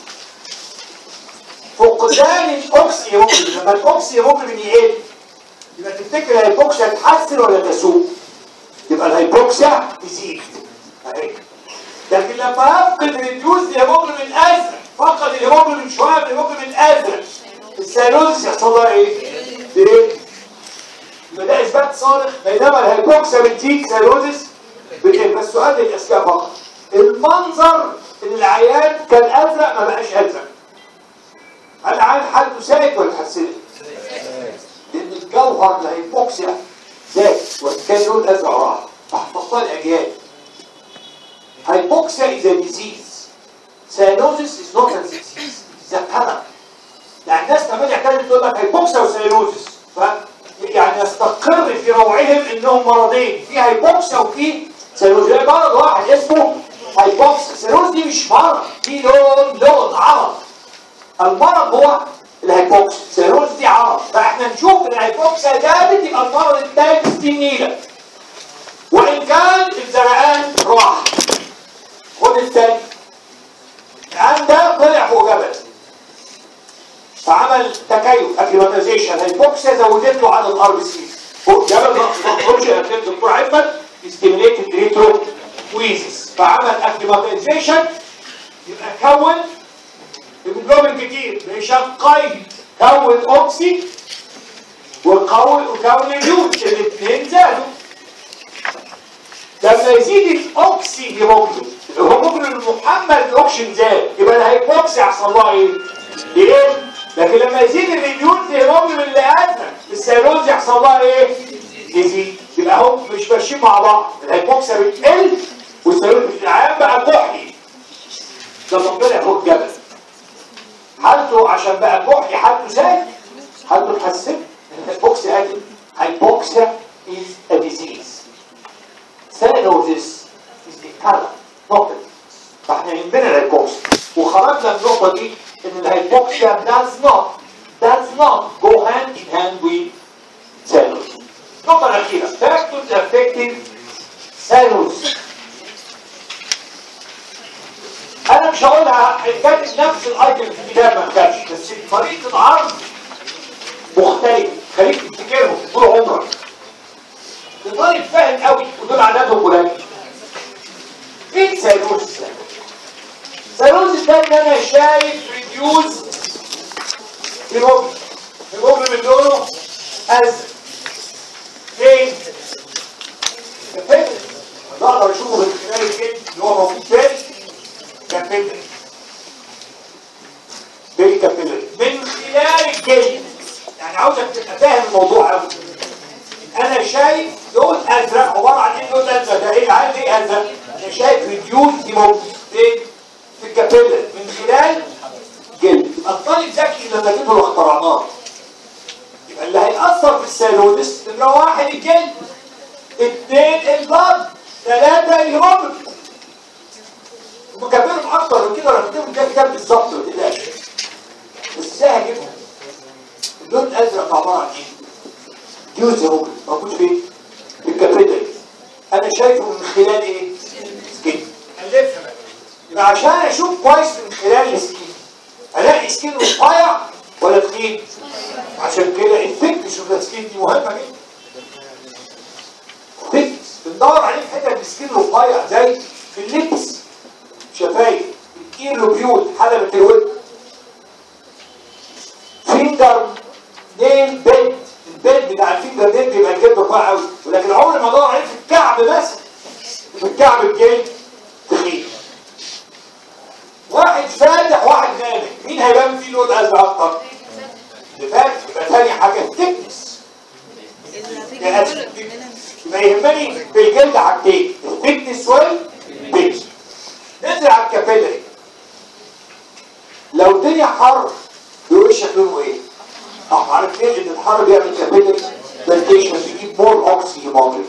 فقدان الاوكسي هيموجلوبين لما الاوكسي هيموجلوبين يقل يبقى تفتكر الهايبوكسيا تتحسن ولا تسوء؟ يبقى الهايبوكسيا تزيد اهي لكن لما افقد الريديوز هيموجلوبين ازرق فقد الهيموجلوبين شويه من الهيموجلوبين ازرق السيروزس يحصل لها ايه؟ تقل يبقى ده اثبات صارخ بينما الهايبوكسيا بتزيد سيروزس بتقل بس سؤال للاذكياء فقط المنظر ان العيان كان ازرق ما بقاش ازرق هل العيان حالته ساءت ولا اتحسنت؟ لان الجوهر الهايبوكسيا زاد وكان لون ازرق راح احفظتها الاجيال هايبوكسيا is a disease cyanosis is not a disease it's a pattern يعني الناس كمان يعتمد تقول لك هايبوكسيا وساينوزيس ف يعني يستقر في روعهم انهم مرضين في هايبوكسيا وفي سيروز مرض واحد اسمه هايبوكسيا السيروز دي مش مرض دي لون لون عرض المرض هو الهايبوكسيا السيروز دي عرض فاحنا نشوف ان الهايبوكسيا زادت يبقى المرض الثالث دي النيله وان كان الزرقان راح خد الثاني الان ده طلع فوق جبل فعمل تكيف اكليماتيزيشن الهايبوكسيا زودت له عدد الار بي سي فوق جبل ما تخرجش يا دكتور عفت ستيميليتد ريترو ويزس فعمل اكليماتيزيشن يبقى كون هيموجلوبين كتير بشقين كون اوكسي وكون وكون اليود الاثنين زادوا لما يزيد الاوكسي هيموجلوبين الهيموجلوبين المحمل بالاكسجين زاد يبقى الهايبوكسيا يحصل لها ايه؟ ليه؟ لكن لما يزيد الريديوز هيموجلوبين اللي ادنى السيروز يحصل لها ايه؟ يزيد يبقى هم مش ماشيين مع بعض الهايبوكسيا بتقل والسيروز العيان بقى كحلي ده طلع فوق الجبل حالته عشان بقى كحلي حالته زاد، حالته اتحسنت. الهايبوكسيا ادي hypoxia is a disease. Cyanosis is the color not the disease. فاحنا يهمنا الهايبوكسيا وخرجنا من النقطة دي ان الهايبوكسيا does not does not go hand in hand with cyanosis. النقطة الأخيرة factors affecting cyanosis. أنا مش هقولها، كانت نفس الأيتم في الكتاب ما كانش، بس طريقة العرض مختلفة، خليك تفتكرهم طول عمرك. لطالب فاهم قوي ودول عددهم قليل. ايه سيروزس؟ سيروزس ده ان انا شايف ريديوز هيموجلوبين، هيموجلوبين لونه ازرق. فين؟ كابيلري. نقدر نشوفه من خلال الجلد اللي هو موجود فين؟ كابيلري. فين كابيلري؟ من خلال الجلد. يعني عاوزك تبقى فاهم الموضوع قوي. انا شايف لون ازرق، عباره عن ايه لون ازرق ده؟ ايه عايز ايه ازرق؟ انا شايف ريديوز هيموجلوبين فين؟ في الكابيلري من خلال جلد. الطالب ذكي لما جبنا له اخترعناه. يبقى اللي هيأثر في السيروزس نمرة واحد الجلد، اثنين البلد، ثلاثة الهيموجلوبين. ومكبرهم اكتر من كده، انا كاتبهم ده كتاب بالظبط ما تقلقش. بس ازاي هجيبهم؟ اللون الازرق عباره عن ايه؟ ديوز هيموجلوبين موجود فين؟ في الكابيلري. انا شايفه من خلال ايه؟ سكين. الفها بقى. يبقى عشان اشوف كويس من خلال السكين الاقي سكين رفيع ولا تخين؟ عشان كده الثيكنس اوف ذا سكين دي مهمه جدا. الثيكنس بندور عليه في حته السكين رفيع زي في اللبس، شفايف، الايرلوبيول، حلبة الود، فينجر نيل بيد، البيد بتاع الفينجر نيل بيبقى الجلد رفيع قوي، ولكن عمري ما ادور عليه في الكعب بس. في الكعب الجلد تخين. واحد فاتح واحد غامق، مين هيبان فيه لون ازرق اكتر؟ اللي فاتح. يبقى ثاني حاجه الثيكنس. يبقى يهمني في الجلد حاجتين، الثيكنس والبيج. ننزل على الكابيلري. لو الدنيا حر بيقول شكله ايه؟ احنا عارفين ان الحر بيعمل كابيلري فلتيشن، بيجيب مور اوكسي هيموجلوبين.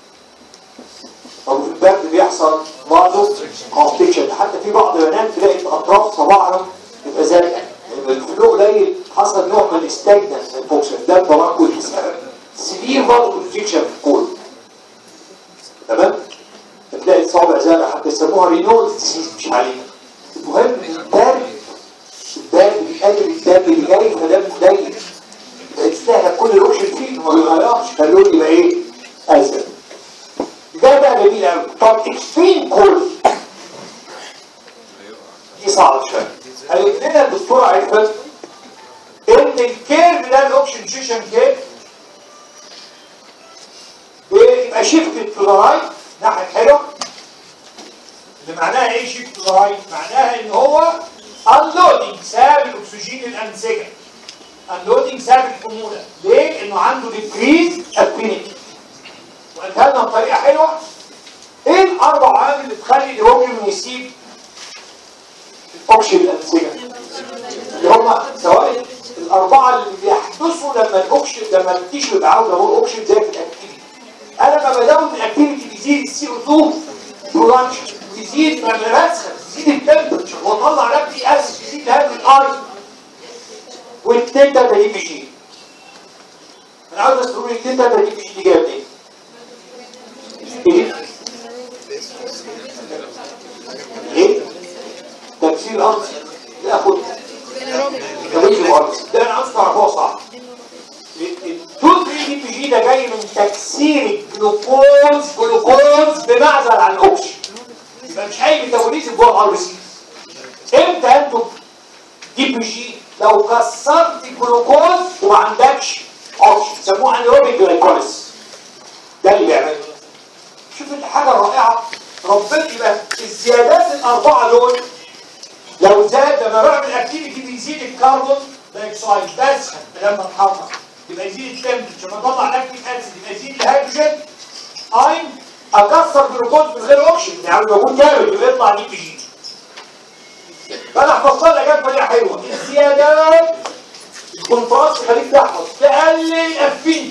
طب في البرد بيحصل برضه كونستكشن، حتى في بعض البنات تلاقي في اطراف صباعها تبقى زرقاء، لان الفلو قليل حصل نوع من الاستاجنس الفوكسن، ده تنقل سيفير برضه كونستكشن في الكول. تمام؟ تلاقي الصابع زرقاء، حتى يسموها رينولز ديزيز مش علينا. المهم البرد البرد بيقلل الدم اللي جاي فدم ضيق، يستهلك كل الاوكسجين فيه وما بيغيرش، فاللون يبقى ايه؟ ازرق. ده بقى جميل قوي. طب اكستريم كول دي صعبه شويه. قالت لنا الدكتوره عرفت ان الكيرف ده الاوكسجين كيرف بيبقى شيفت تو ذا رايت ناحيه حلوه. اللي معناها ايه شيفت تو ذا رايت؟ معناها ان هو انلودنج، ساب الاكسجين الانسجه. انلودنج ساب الحموله. ليه؟ انه عنده ديكريز افينيتي. وقالها لنا بطريقه حلوه. ايه الاربع عوامل اللي تخلي الهيموجلوبين يسيب الاكسجين الانسجه؟ اللي هم سواء الاربعه اللي بيحدثوا لما الاكسجين لما التيشو يبقى عاوز اقول اكسجين زي في الاكتيفيتي. انا لما بزود الاكتيفيتي بيزيد السي او اتنين برودكشن، بيزيد لما بسخن بيزيد التمبرتشر واطلع لاكتيك اسيد، بيزيد هذا الاي والتيتا ده دي بي جي. انا عاوز تقول لي التيتا ده دي بي جي دي جايه منين؟ ايه؟ ايه؟ تمثيل ارضي. لا خد تمثيل ارضي ده انا عاوز تعرفوها صح. التو ثري دي بي جي ده جاي من تكسير الجلوكوز جلوكوز بمعزل عن الاكسجين. يبقى مش هيجي ميتابوليزم جوه الار بي سي. امتى انتوا دي بي جي؟ لو كسرت الجلوكوز وما عندكش اوكسجين، يسموه انيروبيك جلايكوليس. ده اللي بيعمله. شوف الحاجه الرائعه، ربنا يبقى الزيادات الاربعه دول لو زاد لما بعمل اكتيفيتي بيزيد الكربون دايوكسيد بسخن لما اتحرك، يبقى يزيد التمبرتشر، لما اطلع لاكتيك اسيد يبقى يزيد الهيدروجين اين، اكسر جلوكوز من غير اوكسجين يعني موجود جامد يبقى يطلع دي بي جي. فانا حفظت لها جت بطريقه حلوه، زيادات الكونتراست خليك تحفظ تقلل افينيتي،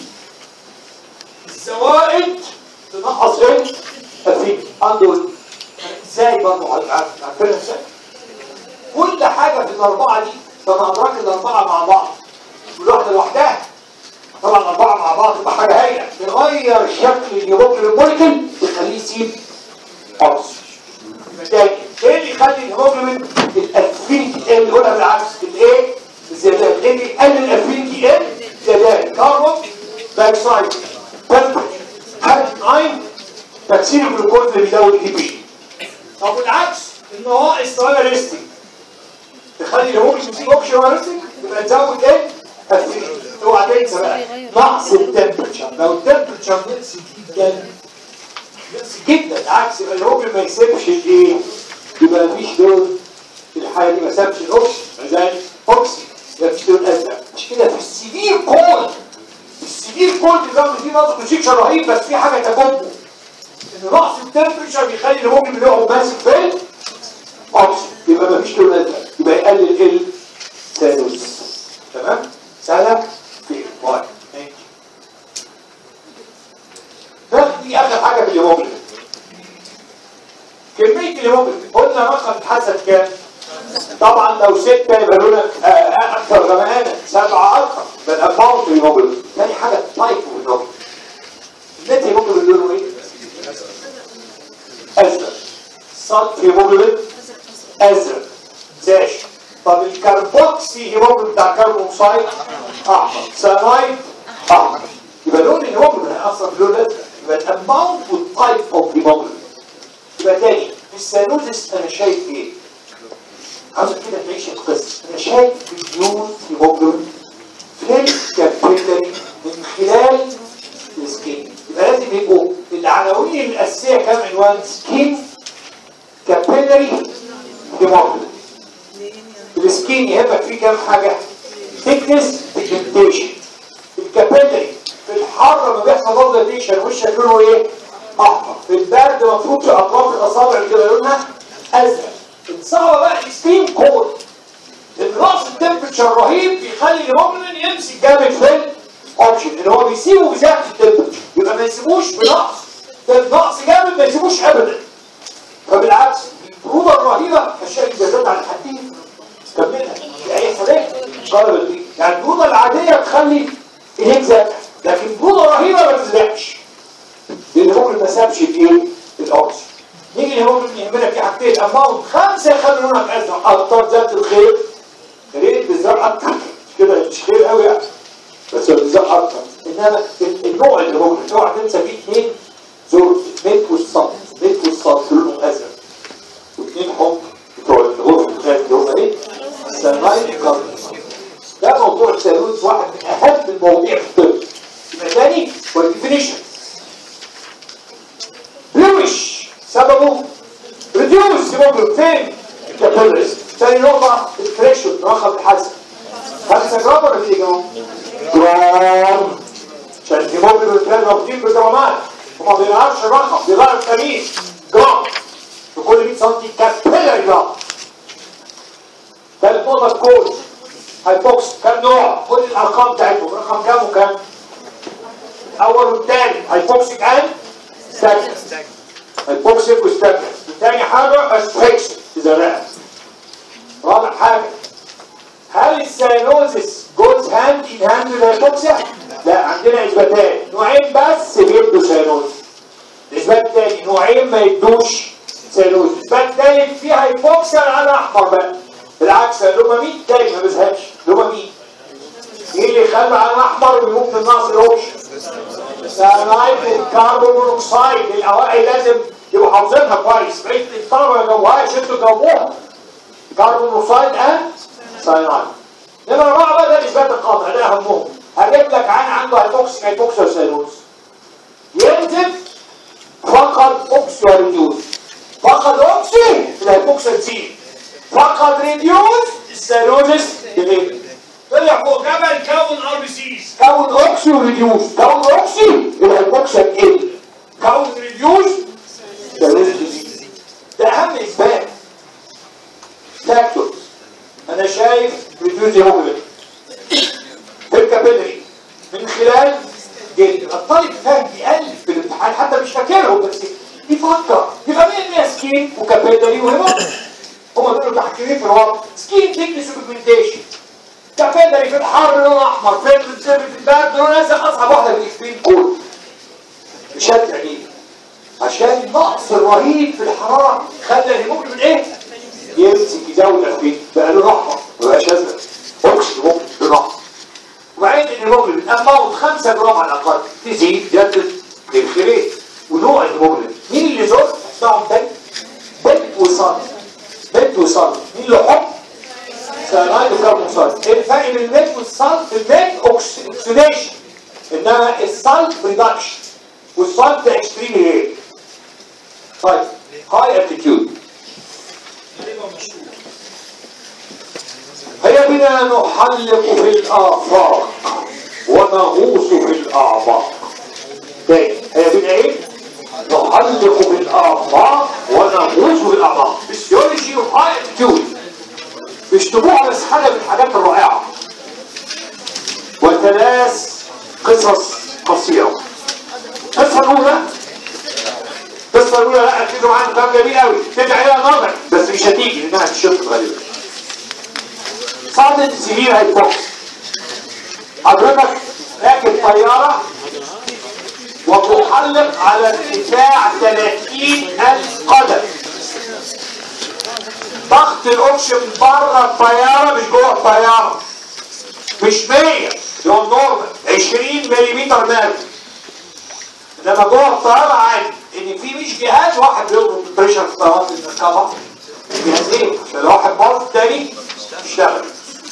الزوائد تنقص ايه؟ افينيتي. اندول ازاي برضه عارفينها ازاي؟ كل حاجه في الاربعه دي فانا ادرك الاربعه مع بعض كل واحده لوحدها. طبعا الاربعه مع بعض تبقى حاجه هايله تغير شكل الهيموجلوبين موليكيول تخليه يسيب اوكسجين. تاني ايه اللي يخلي الهيموجلوبين الافينيتي تقل؟ نقولها بالعكس الايه؟ الزيادات. ايه اللي يقلل الافينيتي تقل؟ زيادات كاربون دايوكسيد تمبرتشر حاجه ناين تكسير الجلوكوز اللي بيزود الاي بي. طب والعكس النواقص ريستنج تخلي الهيموجلوبين يسيب اوكسجين ريستنج يبقى تزود ايه؟ الافينيتي. اوعى تنسى بقى نقص التمبرتشر. لو التمبرتشر نقص جدا نقص جدا عكس الهيموجلوبين ما يسيبش الايه؟ يبقى مفيش دول الحاله دي ما سابش الاوكسجين زي اوكسي يبقى مفيش دول ازرق. مش كده في السيفير كولد السيفير كولد نظام فيه نقص كونشيكشن رهيب بس في حاجه تجنبه ان نقص التمبرتشر بيخلي الهيموجلوبين يقعد ماسك في الاوكسجين يبقى مفيش دول ازرق يبقى يقلل الثانوس. تمام؟ سهله؟ في واحد دي اخر حاجه في الهيموجلوبين. كميه الهيموجلوبين قلنا رقم اتحسب كام؟ طبعا لو ستة يبقى لونك اكثر غمقانا، سبعة اكثر من اماونت الهيموجلوبين. ثاني حاجه تايب الهيموجلوبين. النت هيموجلوبين لونه ايه؟ ازرق. الصلب هيموجلوبين ازرق زاش. طب الكربوكسي هيموجلوبين بتاع كربوكسايد احمر. سيانايد احمر. يبقى لون الهيموجلوبين اصلا باللون الازرق. يبقى الاماونت والتايب اوف هيموجلوبين. يبقى تاني في السيانوزس انا شايف ايه؟ عاوزك كده تعيش القصه. انا شايف مليون هيموجلوبين في الكابيلاري من خلال السكين. يبقى لازم يبقوا العناوين الاساسيه كام عنوان؟ سكين كابيلاري هيموجلوبين. السكين يهمك فيه كام حاجه؟ ثيكنس بيجمنتيشن. الكابيلاري في الحر لما بيحصل فازوليشن وشك لونه ايه؟ احمر. في البرد مفروض في اطراف الاصابع اللي كده لونها ازرق. الصعبه بقى الاكستريم كولد ان نقص التمبرتشر رهيب بيخلي الهيموجلوبين يمسك جامد في الاوكسجين اللي هو بيسيبه بزياده التمبرتشر يبقى ما يسيبوش بنقص. ده النقص جامد ما يسيبوش ابدا. فبالعكس البروده الرهيبه اشياء الجازات على الحديد كملها يعني حضرتك قربت دي يعني البروده العاديه تخلي ايديك زقه لكن البروده رهيبه ما تزقش لان الهيموجلوبين ما سابش الايه؟ الاوكسجين. نيجي الهيموجلوبين يهمنا في حاجتين اماونت خمسه يخلي لونك ازرق اكتر ذات الخير. خليك بالزرق اكتر كده مش خير قوي يعني بس بالزرق اكتر. انما النوع الهيموجلوبين اوعى تنسى فيه اثنين زور ميت والصد. ميت والصد لونهم ازرق واثنين حمر بتوع الغرفه الخارج اللي هم ايه؟ سيانايد كاربون. ده موضوع الثالوث واحد من اهم المواضيع في الطب. يبقى تاني والديفينيشن بلوش سببه ريديوس هيموجلوبين فين؟ الكابيلاريز. ثاني نقطة الثريشولد رقم الحسن خمسة جرام ولا في جرام؟ جرام عشان الهيموجلوبين كان موجودين بجرامات وما بيغيرش الرقم بيغير التمييز جرام في كل مية سنتي كابيلاري جرام. ثالث نقطة الكود هايبوكس كام نوع؟ خد الأرقام بتاعتهم رقم كام وكام؟ أول والثاني هايبوكسيك أند ستاجنت. هايبوكسيك وستاجنت. ثاني حاجة اسفكسيك إذا رأت. رابع حاجة هل السيانوزس جوز هاند إن هاند الهايبوكسيا؟ لا عندنا إثباتات نوعين بس بيدوا سيانوزس. الإثبات الثاني نوعين ما يدوش سيانوزس. الإثبات الثالث فيه هايبوكسيا على أحمر بقى. بالعكس اللومامين تاني ما بيزهقش. لومامين ايه اللي يخلي على الاحمر ويموت النقص الاوكسجين؟ سيانايد الكربون مونوكسيد. الاوائل لازم يبقوا حافظينها كويس. بقيت الطلبه ما جاوبوهاش انتوا جاوبوها. كربون مونوكسيد اند سيانايد. نمرة أربعة بقى ده الإثبات القاطع ده أهمهم. هجيب لك عين عنده هايبوكسيك هايبوكسيا سيانوز. يكتب فقط أوكسي وريديوز. فقط أوكسي الهايبوكسيا تزيد. فقط ريديوز السيانوزس يقل. طلع فوق جبل كون ار بي سيز. كون اوكسي وريديوز. كون اوكسي الهايبوكسيا تقل. كون ريديوز السيانوزس تزيد. ده اهم اثبات. فاكتورز. انا شايف ريديوز هيموجلوبين في الكابيلري من خلال جلد. الطالب فاهم بيألف في الامتحان حتى مش فاكرهم بس يفكر يبقى مية بالمية سكين وكابيلري وهيموجلوبين. هما دول تحكيمين في الوضع. سكين ثيكنس وبيجمنتيشن، كابيلري في الحر لون احمر، فين في البرد لون ازرق. اصعب واحده في الاكسبين كود بشكل عجيب عشان النقص الرهيب في الحراره خلى الهيموجلوبين ايه؟ يمسك يزود الفين بقى له احمر ما بقاش ازرق. اوكسي ممكن بنقص. وبعدين الهيموجلوبين اماونت خمسة جرام على الاقل تزيد جدد للخليه. ونوع الهيموجلوبين مين اللي زود؟ بتاعهم بنت بنت وصل بنت وصل مين اللي حب؟ سيانايد وكربوكسيل. الفرق بين الميت والصلب في الميت اوكسيديشن انما الصلب ريدكشن والصلب اكستريملي ريت. طيب هاي اتيتيود هيا بنا نحلق في الآفاق ونغوص في الأعماق. تاني هيا بنا ايه؟ نحلق في الآفاق ونغوص في الأعماق. فيسيولوجي اوف هاي اتيتيود بيشتبوها بس حاجة من الحاجات الرائعة. وثلاث قصص قصيرة. القصة الأولى القصة الأولى لا أكيدوا معانا كلام جميل قوي تدعي عليها نظر بس مش هتيجي لأنها هتشوف غالبا. صعدة سيفير هايبوكس. حضرتك راكب طيارة وتحلق على ارتفاع ثلاثين ألف قدم. ضغط الاكسجين بره الطياره مش جوه الطياره مش مية اللي هو النورمال عشرين ملم ميركوري انما جوه الطياره عادي ان في مش جهاز واحد بيضرب البريشر في الطيارات اللي بنركبها جهازين عشان لو واحد باظ التاني يشتغل.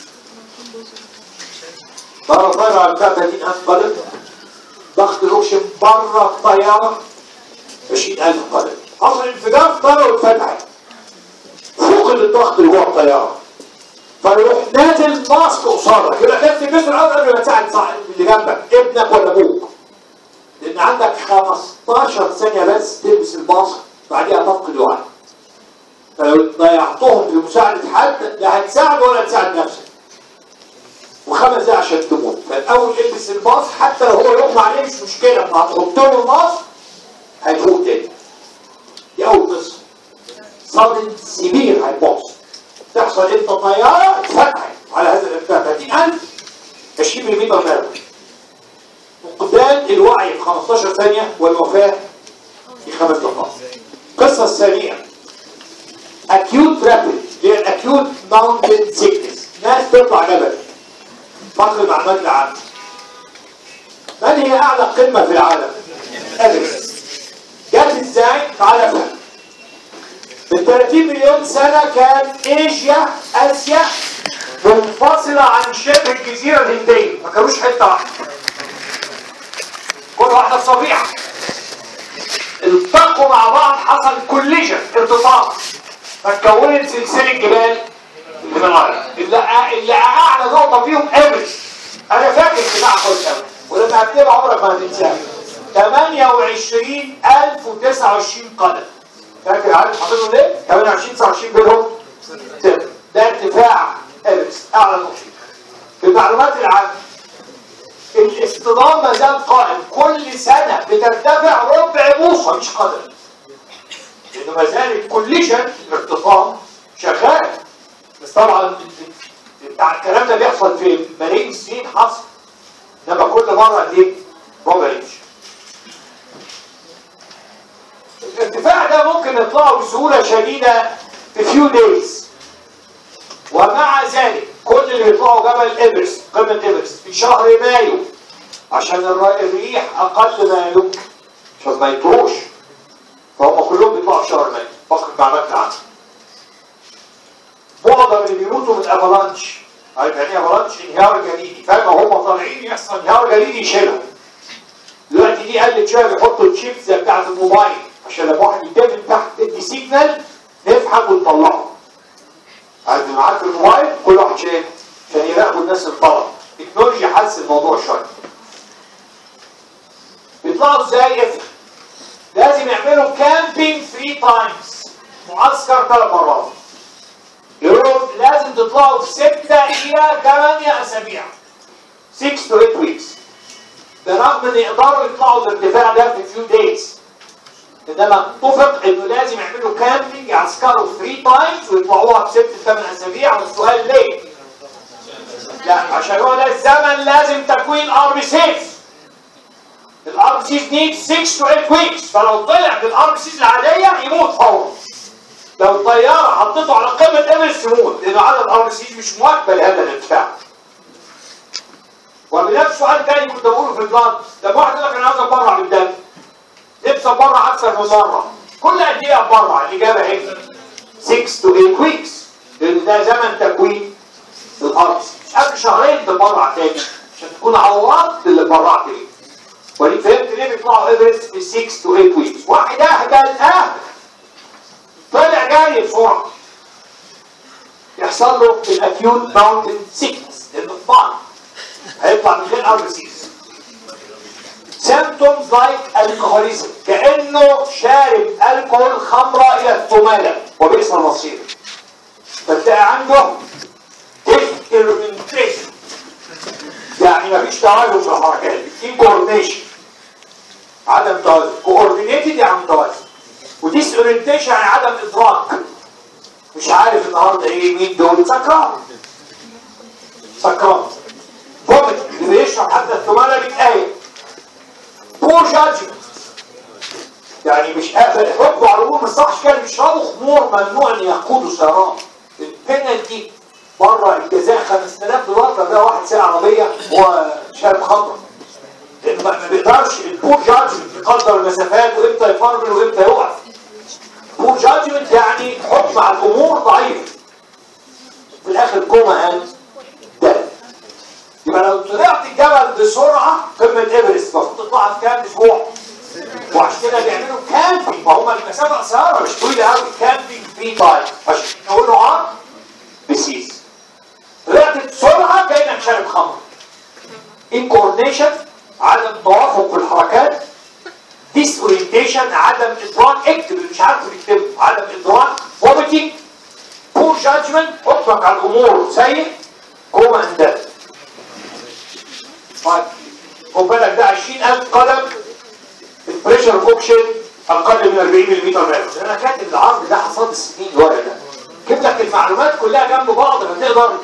بره الطياره على بتاع ثلاثين ألف قدم. ضغط الاكسجين بره الطياره عشرين ألف قدم. حصل انفجار في الطياره واتفتحت فوق الضغط اللي جوه الطياره فيروح نازل ماسك قصادك يبقى كان تلبسه الاول قبل ما تساعد اللي جنبك ابنك ولا ابوك لان عندك خمستاشر ثانيه بس تلبس الماسك بعديها تفقد وعي. فلو ضيعتهم في مساعده حد لا هتساعد ولا تساعد نفسك. وخمس دقايق عشان تموت. فالاول البس الماسك حتى لو هو يغمى عليه مش مشكله ما هتحط له الماسك هيفوق تاني. دي اول قصه. صدمة سيفير هايبوكس تحصل انت طيارة اتفتحت على هذا الارتفاع ثلاثين ألف عشرين ملم ميركوري. فقدان الوعي في خمستاشر ثانية والوفاة في خمس دقائق. القصة الثانية acute rapid اللي هي acute mountain sickness. ناس تطلع جبل فقر المعلومات العامة. من هي أعلى قمة في العالم؟ إيفرست. جت ازاي؟ تعالى افهم. من ثلاثين مليون سنة كان ايشيا اسيا منفصلة عن شبه الجزيرة الهندية، ما كانوش حتة واحدة. كل واحدة صفيحة. التقوا مع بعض حصل كوليجن ارتطام. فاتكونت سلسلة جبال الهيمالايا اللي اللي اعلى نقطة فيهم ايفرست. انا فاكر بتاع كويس قوي ولما هكتبها عمرك ما هتنساها. ثمانية وعشرين ألف وتسعة وعشرين قدم. فاكر عارف حاطينهم ليه؟ ثمانية وعشرين تسعة وعشرين بينهم صفر. ده ارتفاع ايفرست اعلى نقطة. في المعلومات العامة الاصطدام ما زال قائم، كل سنة بترتفع ربع بوصة مش قدم. لأنه ما زال الكوليجن الارتطام شغال. بس طبعا الكلام ده بيحصل في ملايين السنين حصل. انما كل مرة قد ايه؟ ربع انش. الارتفاع ده ممكن نطلعه بسهولة شديدة في فيو دايز. ومع ذلك كل اللي بيطلعوا جبل ايفرست قمة ايفرست في شهر مايو عشان الريح اقل ما يمكن عشان ما يطروش. فهم كلهم بيطلعوا في شهر مايو فقط معلومات عنه. معظم اللي بيموتوا من افالانش. عارف يعني ايه افالانش؟ انهيار جليدي. فاهم هم طالعين يحصل انهيار جليدي يشيلهم. دلوقتي دي قلت شويه بيحطوا الشيبس زي بتاعت الموبايل عشان لما واحد يتقابل تحت تدي سيجنال نفحم ونطلعه. عارف معاك في الموبايل كل واحد شايل عشان يراقبوا الناس الطلب. التكنولوجيا حسن الموضوع شويه. بيطلعوا ازاي؟ افهم. لازم يعملوا كامبينج ثري تايمز. معسكر ثلاث مرات. يوم لازم تطلعوا في ستة إلى ثمانية أسابيع. ستة to eight weeks. برغم ان يقدروا يطلعوا الارتفاع ده في few days. انما اتفق انه لازم يعملوا كامبينج يعسكروا ثلاث تايمز ويطلعوها في ست ثمان اسابيع. والسؤال ليه؟ لا عشان هو ده الزمن لازم تكوين ار بي سيز. الار بي سيز نيد ستة to eight weeks. فلو طلع بالار بي سيز العاديه يموت فورا. لو الطياره حطيته على قمه ايفرست يموت لان عدد الار بي سيز مش مواكبه لهذا الارتفاع. وبنفس سؤال تاني كنت بقوله في البلاد، لما واحد يقول لك انا عايز اتبرع بالدم. نفسي اتبرع اكثر من مره. كل قد ايه اتبرع؟ الاجابه ايه؟ ستة to eight weeks. لان ده زمن تكوين الارض. مش قبل شهرين تتبرع تاني عشان تكون عوضت اللي اتبرعت بيه. وليه فهمت ليه بيطلعوا ايفرست في ستة to eight weeks. واحد اهبل اهبل طلع جاي بسرعه يحصل له الاكيوت ماونتن سيكنس لانه طبعا هيطلع من غير ار بي سيز. symptoms like alcoholism كأنه شارب الكحول خمرة إلى الثمالة وبئس المصير. فتلاقي عنده disorientation يعني مفيش توازن في الحركات. incoordination عدم توازن. coordinated يعني متوازن. وديسorientation يعني عدم إدراك. مش عارف النهارده إيه مين دول. سكران سكران فومت اللي بيشرب حتى الثمالة بيتقايل. بور جادجمنت يعني مش قابل حكمه على الامور. ما يصحش كانوا بيشربوا خمور ممنوع ان يقودوا سيارات. البنالتي بره الجزاء خمسة آلاف دولار لو ده واحد سايق عربيه وهو شارب خمره. لان ما بيقدرش البور جادجمنت يقدر المسافات وامتى يفرمل وامتى يقف. بور جادجمنت يعني حكم على الامور ضعيف. في الاخر كوما اند ده. يبقى لو طلعت الجبل بسرعه قمه ايفرست المفروض تطلعها في كام اسبوع؟ وعشان كده بيعملوا كامبينج. ما هم المسافه قصيره مش طويله قوي. كامبينج في تايم عشان يقولوا ار بي سيز. طلعت بسرعه كانك شارب خمر. انكوردينيشن عدم توافق في الحركات. ديس اورينتيشن عدم ادراك. اكتب اللي مش عارف تكتبه. عدم ادراك. فوميتنج. بور جادجمنت حكمك على الامور سيء. كوما اند ديث. طيب خد بالك ده عشرين ألف قدم. البريشر اوكشن اقل من أربعين ملم مركز. انا كاتب العرض ده حصاد السنين الورق ده. جبت لك المعلومات كلها جنب بعض فتقدر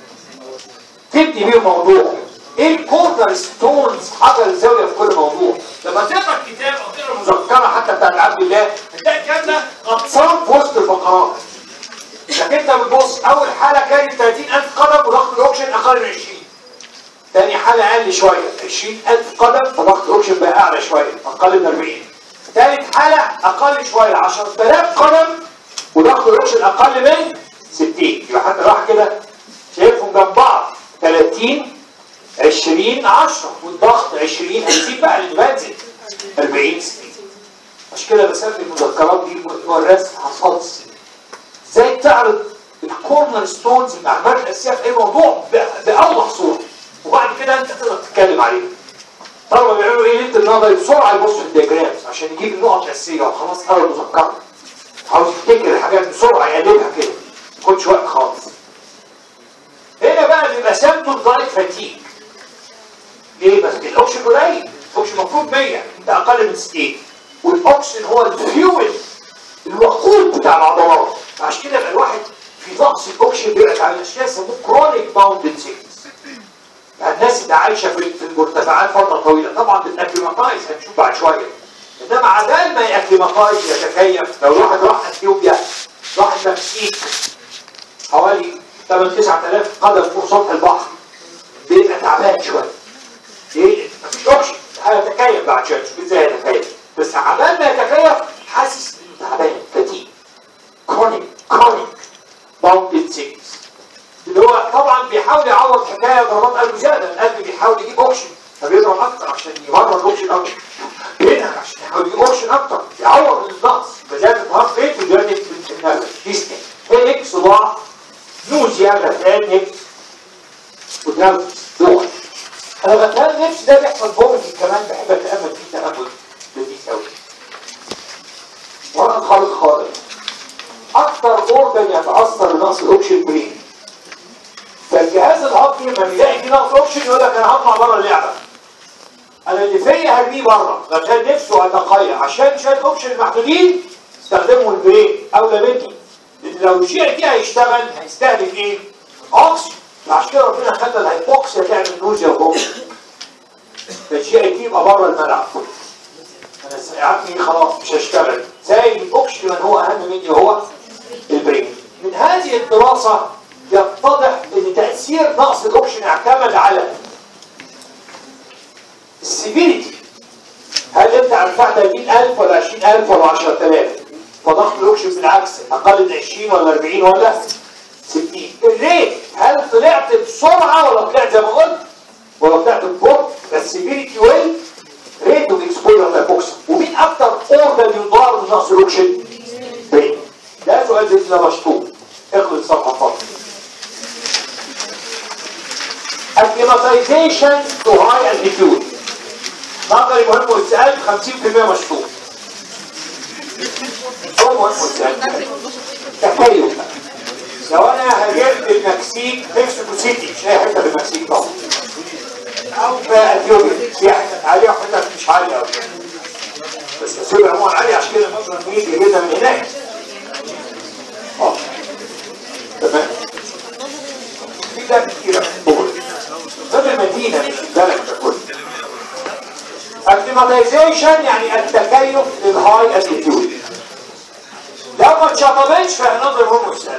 تبني بيه الموضوع. ايه الكورنر ستونز حجر الزاويه في كل موضوع. لما تقرا الكتاب او تقرا المذكره حتى بتاعت عبد الله هتلاقي الكلام ده غطسان في وسط الفقرات. لكن انت بتبص اول حاله كانت ثلاثين ألف قدم وضغط الاوكشن اقل من عشرين. تاني حالة أقل شوية عشرين ألف قدم فضغط الأوكسجين بقى أعلى شوية أقل من أربعين. تالت حالة أقل شوية عشرة آلاف قدم وضغط الأوكسجين أقل من ستين. يبقى حتى راح كده شايفهم جنب بعض ثلاثين عشرين عشرة والضغط عشرين هيزيد بقى لأنه بنزل أربعين ستين. عشان كده بسمي المذكرات دي الرسم حصاد السنين. ازاي تعرض الكورنر ستونز المعلومات الأساسية في أي موضوع بأوضح صورة. وبعد كده انت تقدر تتكلم عليه. طبعا بيعملوا ايه ليله النظري بسرعه يبص في الدياجرامز عشان يجيب النقط الاساسيه وخلاص قرا المذكره. عاوز يفتكر الحاجات بسرعه يقلبها كده. ما ياخدش وقت خالص. هنا بقى بيبقى سيمبتوم لايك فاتيج. ليه؟ بس الاوكسجين قليل. الاوكسجين المفروض مية انت اقل من ستين. والاوكسجين هو الفيول الوقود بتاع العضلات. عشان كده يبقى الواحد في نقص الاوكسجين بيبعد عن الاشياء يسموه كرونيك ماونتن سيكنس. الناس اللي عايشه في المرتفعات فتره طويله طبعا بتاكليماتايز هنشوف بعد شويه. انما عبال ما ياكليماتايز يتكيف. لو الواحد راح اثيوبيا راح المكسيك حوالي ثمانية تسعة آلاف قدم فوق سطح البحر بيبقى تعبان شويه. ليه؟ مفيش اوكسجين هيتكيف بعد شويه. مش ازاي يتكيف بس عبال ما يتكيف حاسس انه تعبان فتيج. كرونيك كرونيك ماونتن سيكنس اللي هو طبعا بيحاول يعوض حكايه ضربات قلبه زياده. القلب بيحاول يجيب اوكسجين فبيضرب اكتر عشان يمرر الاوكسجين اكتر. بينهك عشان يحاول يجيب اوكسجين اكتر يعوض النقص. فزادت الهارت ريت وزادت النرفز. ديستنج هيك صداع نوزيا غثيان نفس والنرفز دوخه. انا غثيان نفس ده بيحصل فوميتنج كمان. بحب اتامل فيه تامل لذيذ قوي. وانا خالص خالص اكتر اورجن يتاثر بنقص الاوكسجين برين. العاطفي لما بيلاقي في نقص اوكسجين يقول لك انا هطلع بره اللعبه. انا اللي فيا هرميه بره عشان نفسه اتقيأ، عشان شويه اوكسجين محدودين استخدموا البريك اولى مني. لان لو الجي اي تي هيشتغل هيستهلك ايه؟ اوكسجين. عشان كده ربنا خلى الهيبوكسيا تعمل نوزيا وبوكسيا. فالجي اي تي يبقى بره الملعب. انا ساعدني خلاص مش هشتغل. زي الاوكسجين من هو اهم مني وهو البريك. من هذه الدراسه يتضح ان تاثير نقص الاوكسجين اعتمد على السيفيريتي. هل انت عارفها ثلاثين ألف ولا عشرين ألف ولا عشرة آلاف؟ فضغط الاوكسجين بالعكس اقل من عشرين ولا أربعين ولا ستين. الريت هل طلعت بسرعه ولا طلعت زي ما قلت ولا طلعت ببطء؟ السيفيريتي وال ريت اوف اكسبوجر للبوكس. ومين اكتر اوردر يضار من نقص الاوكسجين؟ برين. ده سؤال زي ده مشطوب. اخد الصفحه فقط. acclimatization to high altitude. نظري مهم واتسأل خمسين بالمية مشطوب. هو مهم واتسأل. تخيل لو انا هاجرت المكسيك مكسيكو سيتي، مش اي حته في المكسيك طبعا. او في اثيوبيا في حته عاليه وحته مش عاليه قوي. بس اثيوبيا عموما عاليه عشان كده مصر بيجي جدا من هناك. اه تمام. في ده كتير ده المدينه مش البلد ككل. اكليماتيزيشن يعني التكيف للهاي التيتيود. لو ما اتشطبتش فهنضرب هم السالب.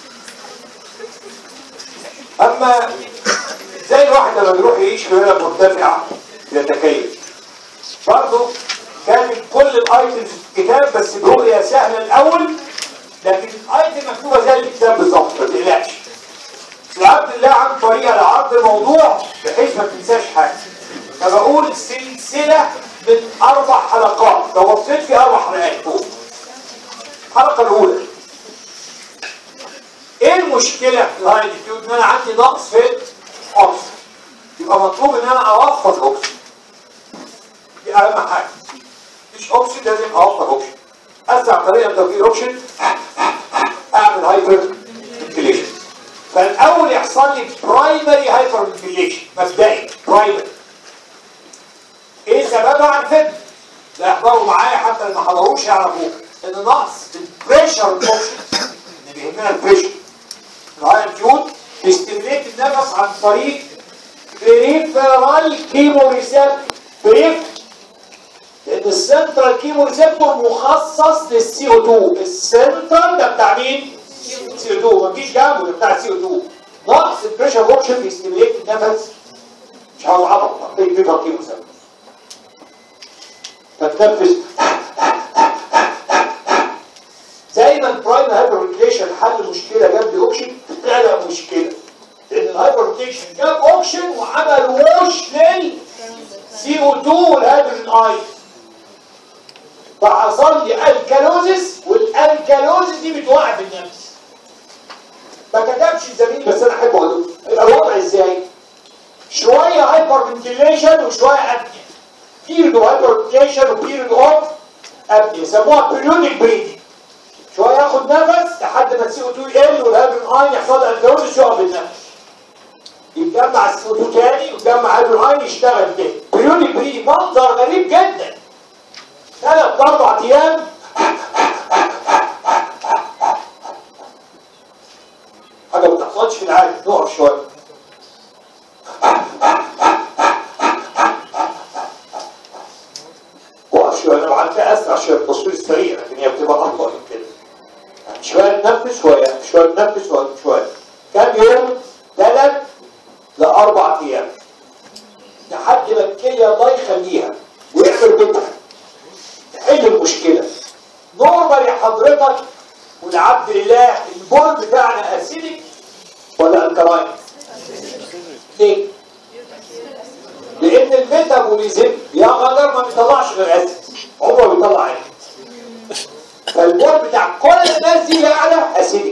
اما زي الواحد لما بيروح يعيش في بلد مرتفعه يتكيف. برضه كاتب كل الايتمز في الكتاب بس برؤيه سهله الاول، لكن الايتم مكتوبه زي الكتاب بالظبط ما تقلقش. لعبد الله عن طريقه لعرض الموضوع بحيث ما تنساش حاجه. فبقول سلسله من اربع حلقات، لو بصيت في اربع حلقات فوق. الحلقه الاولى ايه المشكله في الهاي التيتيود؟ ان انا عندي نقص في الاكسجين. يبقى مطلوب ان انا اوفر الاكسجين. دي اهم حاجه. مفيش اكسجين لازم اوفر اكسجين. اسرع طريقه لتوفير الاكسجين اعمل هايبر فنتيليشن. فالاول يحصل لي برايمري هايبر فنتيليشن مبدئي برايمري. ايه سببها؟ عارفين؟ لا يحضروا معايا حتى اللي ما حضروش يعرفوه ان نقص البريشر الاكسجين اللي بيهمنا البريشر الهاي التيتيود بيستميليت النفس عن طريق بريفرال كيمو ريسبتور. بريف لان السنترال كيمو ريسبتور مخصص للسي او اتنين. السنترال ده بتاع مين؟ سي او اتنين. ما تجيش جنبه ده بتاع السي او اتنين. نقص البريشر اوكسجين بيستميليت النفس. مش عاوز عبط محتاج بريفرال كيمو ريسبتور. فتنفس زي ما البرايم هايبرفنتيليشن حل مشكله جاب لي اوكسجين خلق مشكله. لان الهايبرفنتيليشن جاب اوكسجين وعمل ووش لل سي او اتنين والهيدروجين ايون. فحصل لي الكالوزيس، والالكالوزيس دي بتوقف النفس. ما كتبش الزميل بس انا احب اقول يبقى الوضع ازاي؟ شويه هايبرفنتيليشن وشويه ابنيا. بيريد اوف هايبرفنتيليشن وبيريد اوف ابنيا يسموها بيريودك بريدنج. شويه ياخد نفس لحد ما السي او اتنين يقل والهيدروجين ايون يحصل له الكالوزيس يقف النفس. يتجمع السي او اتنين تاني ويتجمع هيدروجين ايون يشتغل تاني. بيريودك بريدنج منظر غريب جدا. ثلاث اربع ايام حاجه ما بتحصلش في العالم. نقف شويه وقف شويه. انا بعتها اسرع شويه التصوير السريع لكن هي بتبقى اطول من كده. شويه تنفس شويه شويه تنفس شويه شويه. كام يوم؟ ثلاث لاربع ايام لحد ما الكليه الله يخليها ويعمل بيتها تحل المشكله. نورمال يا حضرتك والعبد لله البول بتاعنا اسيدك ولا الكلاين؟ ليه؟ لان الميتابوليزم يا غدر ما بيطلعش غير اسيد، عمره ما بيطلع عين. فالبول بتاع كل الناس دي اللي اعلى اسيدك.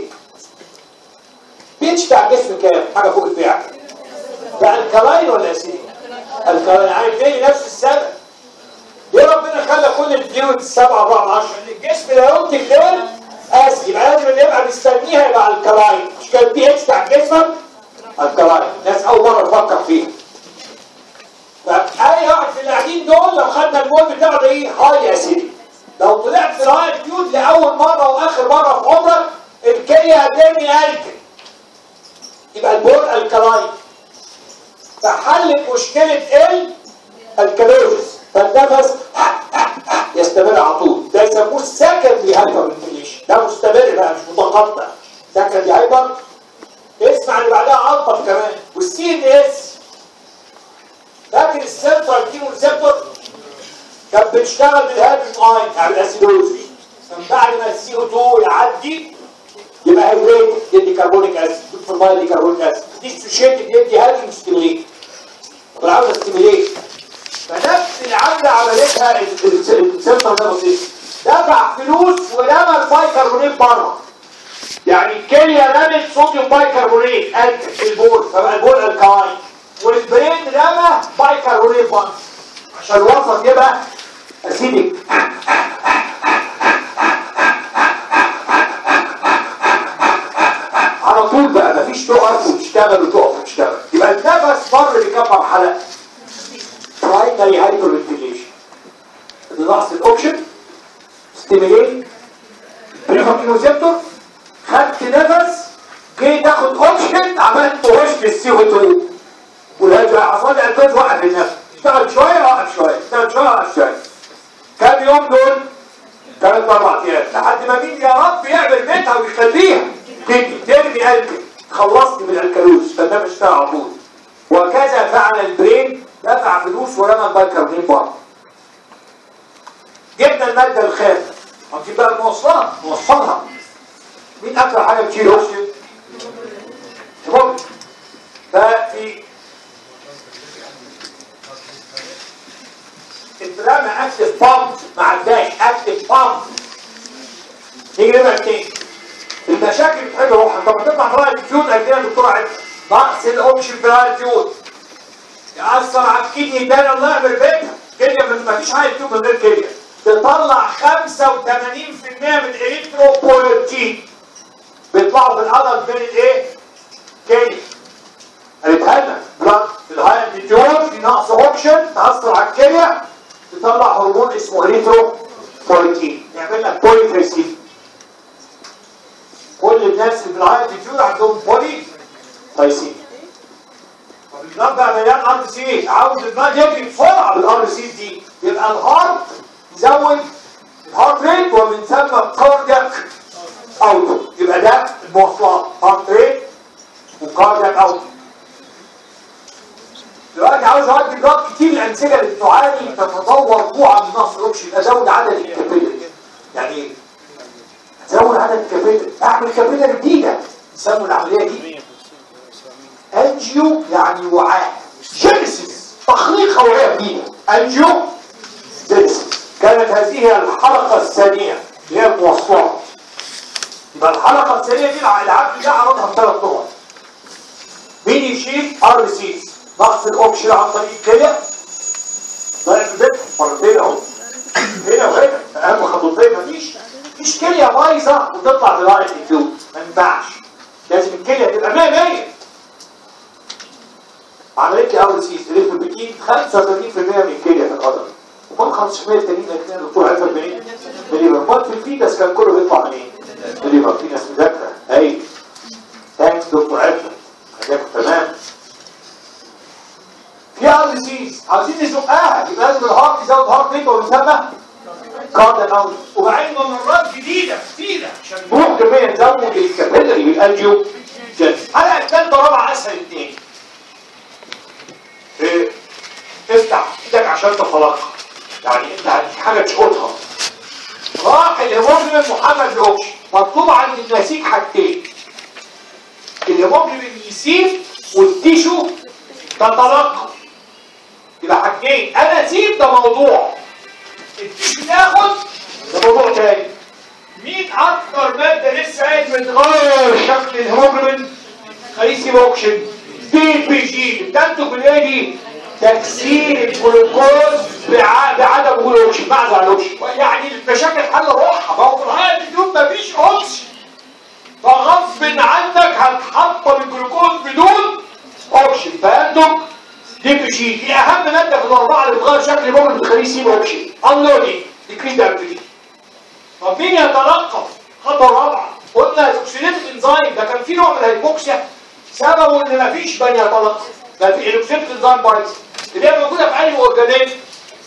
بيتش بتاع الجسم كام؟ حاجه فوق الفعل. بقى الكلاين ولا اسيدك؟ الكلاين. عارف ليه؟ نفس السبب. ليه ربنا خلى كل الفلويد السبعة أربعة من عشرة؟ لأن الجسم لا ينتج فلويد أسيد، يبقى لازم اللي يبقى مستنيها يبقى الكلاين. مش كان البي اتش بتاع جسمك؟ الكلاين. ناس اول مره نفكر فيها. فاي واحد في اللاعبين دول لو خدنا البول بتاعه ده ايه؟ هاي اسيدي. لو طلعت في الهاي التيود لاول مره واخر مره في عمرك الكليه هترمي الكل. يبقى البول الكلاين. فحلت مشكله ال الكالوريز، فالنفس يستمر على طول. ده يسموه سكندري هايبر فنتيليشن، ده مستمر بقى مش متقطع. سكندري هايبر. اسمع اللي بعدها الطف كمان، والسي ان اس. فاكر السنترال كيمو ريسبتور كانت بتشتغل بالهادروجين اين بتاع الاسيدوز. كان بعد ما السي او اتنين يعدي يبقى هيدريت يدي كربونيك اسيد، في الميه يدي كربونيك اسيد، ديسوشيتد يدي هادروجين ستيميليت. طب عاوز ستيميليت. فنفس العمله عملتها السنترال نيرفس سيستم، دفع فلوس ورمى البايكربونات بره. يعني الكليه رمت صوديوم بايكربونات الكل في البول، فبقى البول الكاين، والبرين رمى بايكربونات بره عشان الوسط يبقى اسيدك. على طول بقى مفيش تقف وتشتغل وتقف وتشتغل. يبقى النفس مر بكم مرحله. برايمري هايبر فنتيليشن، نقص الاوكسجين، ستيميليت بريفاكينوزيبتور، خدت نفس، جيت تاخد اوكسجين، عملت وش بالسي او اتنين. والهجرة حصل لي الكوز وقف النفس، اشتغل شويه وقف شويه، اشتغل شويه وقف شويه. كام يوم دول؟ ثلاث اربع ايام، لحد ما مين يا رب يعمل بيتها ويخليها تدي ترمي الكل، خلصني من الكالوز، فالنفس اشتغل على طول. وكذا فعل البرين، دفع فلوس ورمى البايكربونات بره. جبنا الماده الخام، هنجيب بقى المواصلات نوصلها. مين اكتر حاجه بتشيل اوكسجين؟ ممكن. ففي اترمى اكتف بامب مع الداش، اكتف بامب. نيجي نبقى اتنين. المشاكل بتحب روحها، طب هتطلع في راي التيود قد ايه يا دكتور عادل؟ نقص الاوكسجين في راي التيود يأثر على الكدني تاني، الله يعمل بيتها. كليه مفيش حاجه تيوب من غير كليه. تطلع خمسة وثمانين بالمية من الالكتروبويتين بيطلعوا في العضل من الايه؟ كليه. قالتها لنا بلاد في الهاي التيود في نقص اوكسجين تأثر على الكليه، تطلع هرمون اسمه الكتروبويتين يعمل لك بوليفيسين. كل الناس اللي في الهاي التيود عندهم بوليفيسين. البلاد بقى مليان ار سي، عاوز البلاد يجري بسرعه بالار سي دي، يبقى الهارت يزود الهارت ريت ومن ثم الكاردياك اوت. يبقى ده المواصلات، هارت ريت وكاردياك اوت. دلوقتي عاوز اودي بلاد كتير الانسجه اللي بتعاني تتطور جوعا من نقص الاكسجين، ازود عدد الكابيلاري. يعني ايه؟ ازود عدد الكابيلاري، اعمل كابيلاري جديده، يسموا العمليه دي انجيو، يعني وعاء. جينيسيس، تخليق هوائيه جديده. انجيو جينيسيس. كانت هذه الحلقه الثانيه اللي هي المواصلات. يبقى الحلقه الثانيه دي العبد ده عرضها بثلاث نقط. مين يشيل؟ ار سيز، نقص الاوكسجين عن طريق الكليه. ضعف البيت مرتين اهو. هنا وهنا، اهم خطوتين. مفيش مفيش كليه بايظه وتطلع بلايت الجود، ما ينفعش. لازم الكليه تبقى مية مية. عملت لي ار سي الكتروبيتين خمسة وثلاثين بالمية من الكليه في القدم، ومن خمسة بالمية التانيين الاثنين الدكتور عرفت منين؟ من الليفر. امال في الفيتس كان كله بيطلع منين؟ من الليفر. في ناس مذاكره. ايوه ثانكس دكتور عرفت، خليكم تمام. في ار سيز عاوزين نزقها، يبقى لازم الهارت يزود هارت ريت ويسمى كاردياك اوت. وبعدين ممرات جديده جديده عشان نروح كمان نزود الكابيلاري والانجيو جنس. الحلقه الثالثه ورابعه اسهل اثنين. إيه؟ افتح ايدك عشان تفرقها، يعني انت هتجيب حاجه تشقطها. راح الهيموجلوبين محمد بالاوكسجين، مطلوب عند النسيج حاجتين. الهيموجلوبين يسيب والتيشو تتلقى. يبقى حاجتين، انا اسيب ده موضوع، التيشو ياخد ده موضوع تاني. مين اكتر ماده لسه قايل بتغير شكل الهيموجلوبين؟ خليه يسيب اوكسجين. بي بي جي بتنتج من ايه دي؟ تكسير الجلوكوز بعدم وجود اوكسجين، معزل عن الاوكسجين. يعني المشاكل حل روحها، ما هو في الحاله دي مفيش اوكسجين، فغصب عنك هتحطم الجلوكوز بدون اوكسجين. ينتج دي بي جي. دي اهم ماده في الاربعه اللي بتغير شكل البول بتخليه يسيب اوبشن انلودنج ديكريز اكتيفيتي. طب مين يتلقى؟ خطوه رابعه قلنا الاكسيديتيف انزايم ده كان في نوع من الهيبوكسيا سببه ان مفيش من يتلقى. ده في الاكسيديتيف انزايم بايظ اللي هي موجوده في اي اورجانيزم.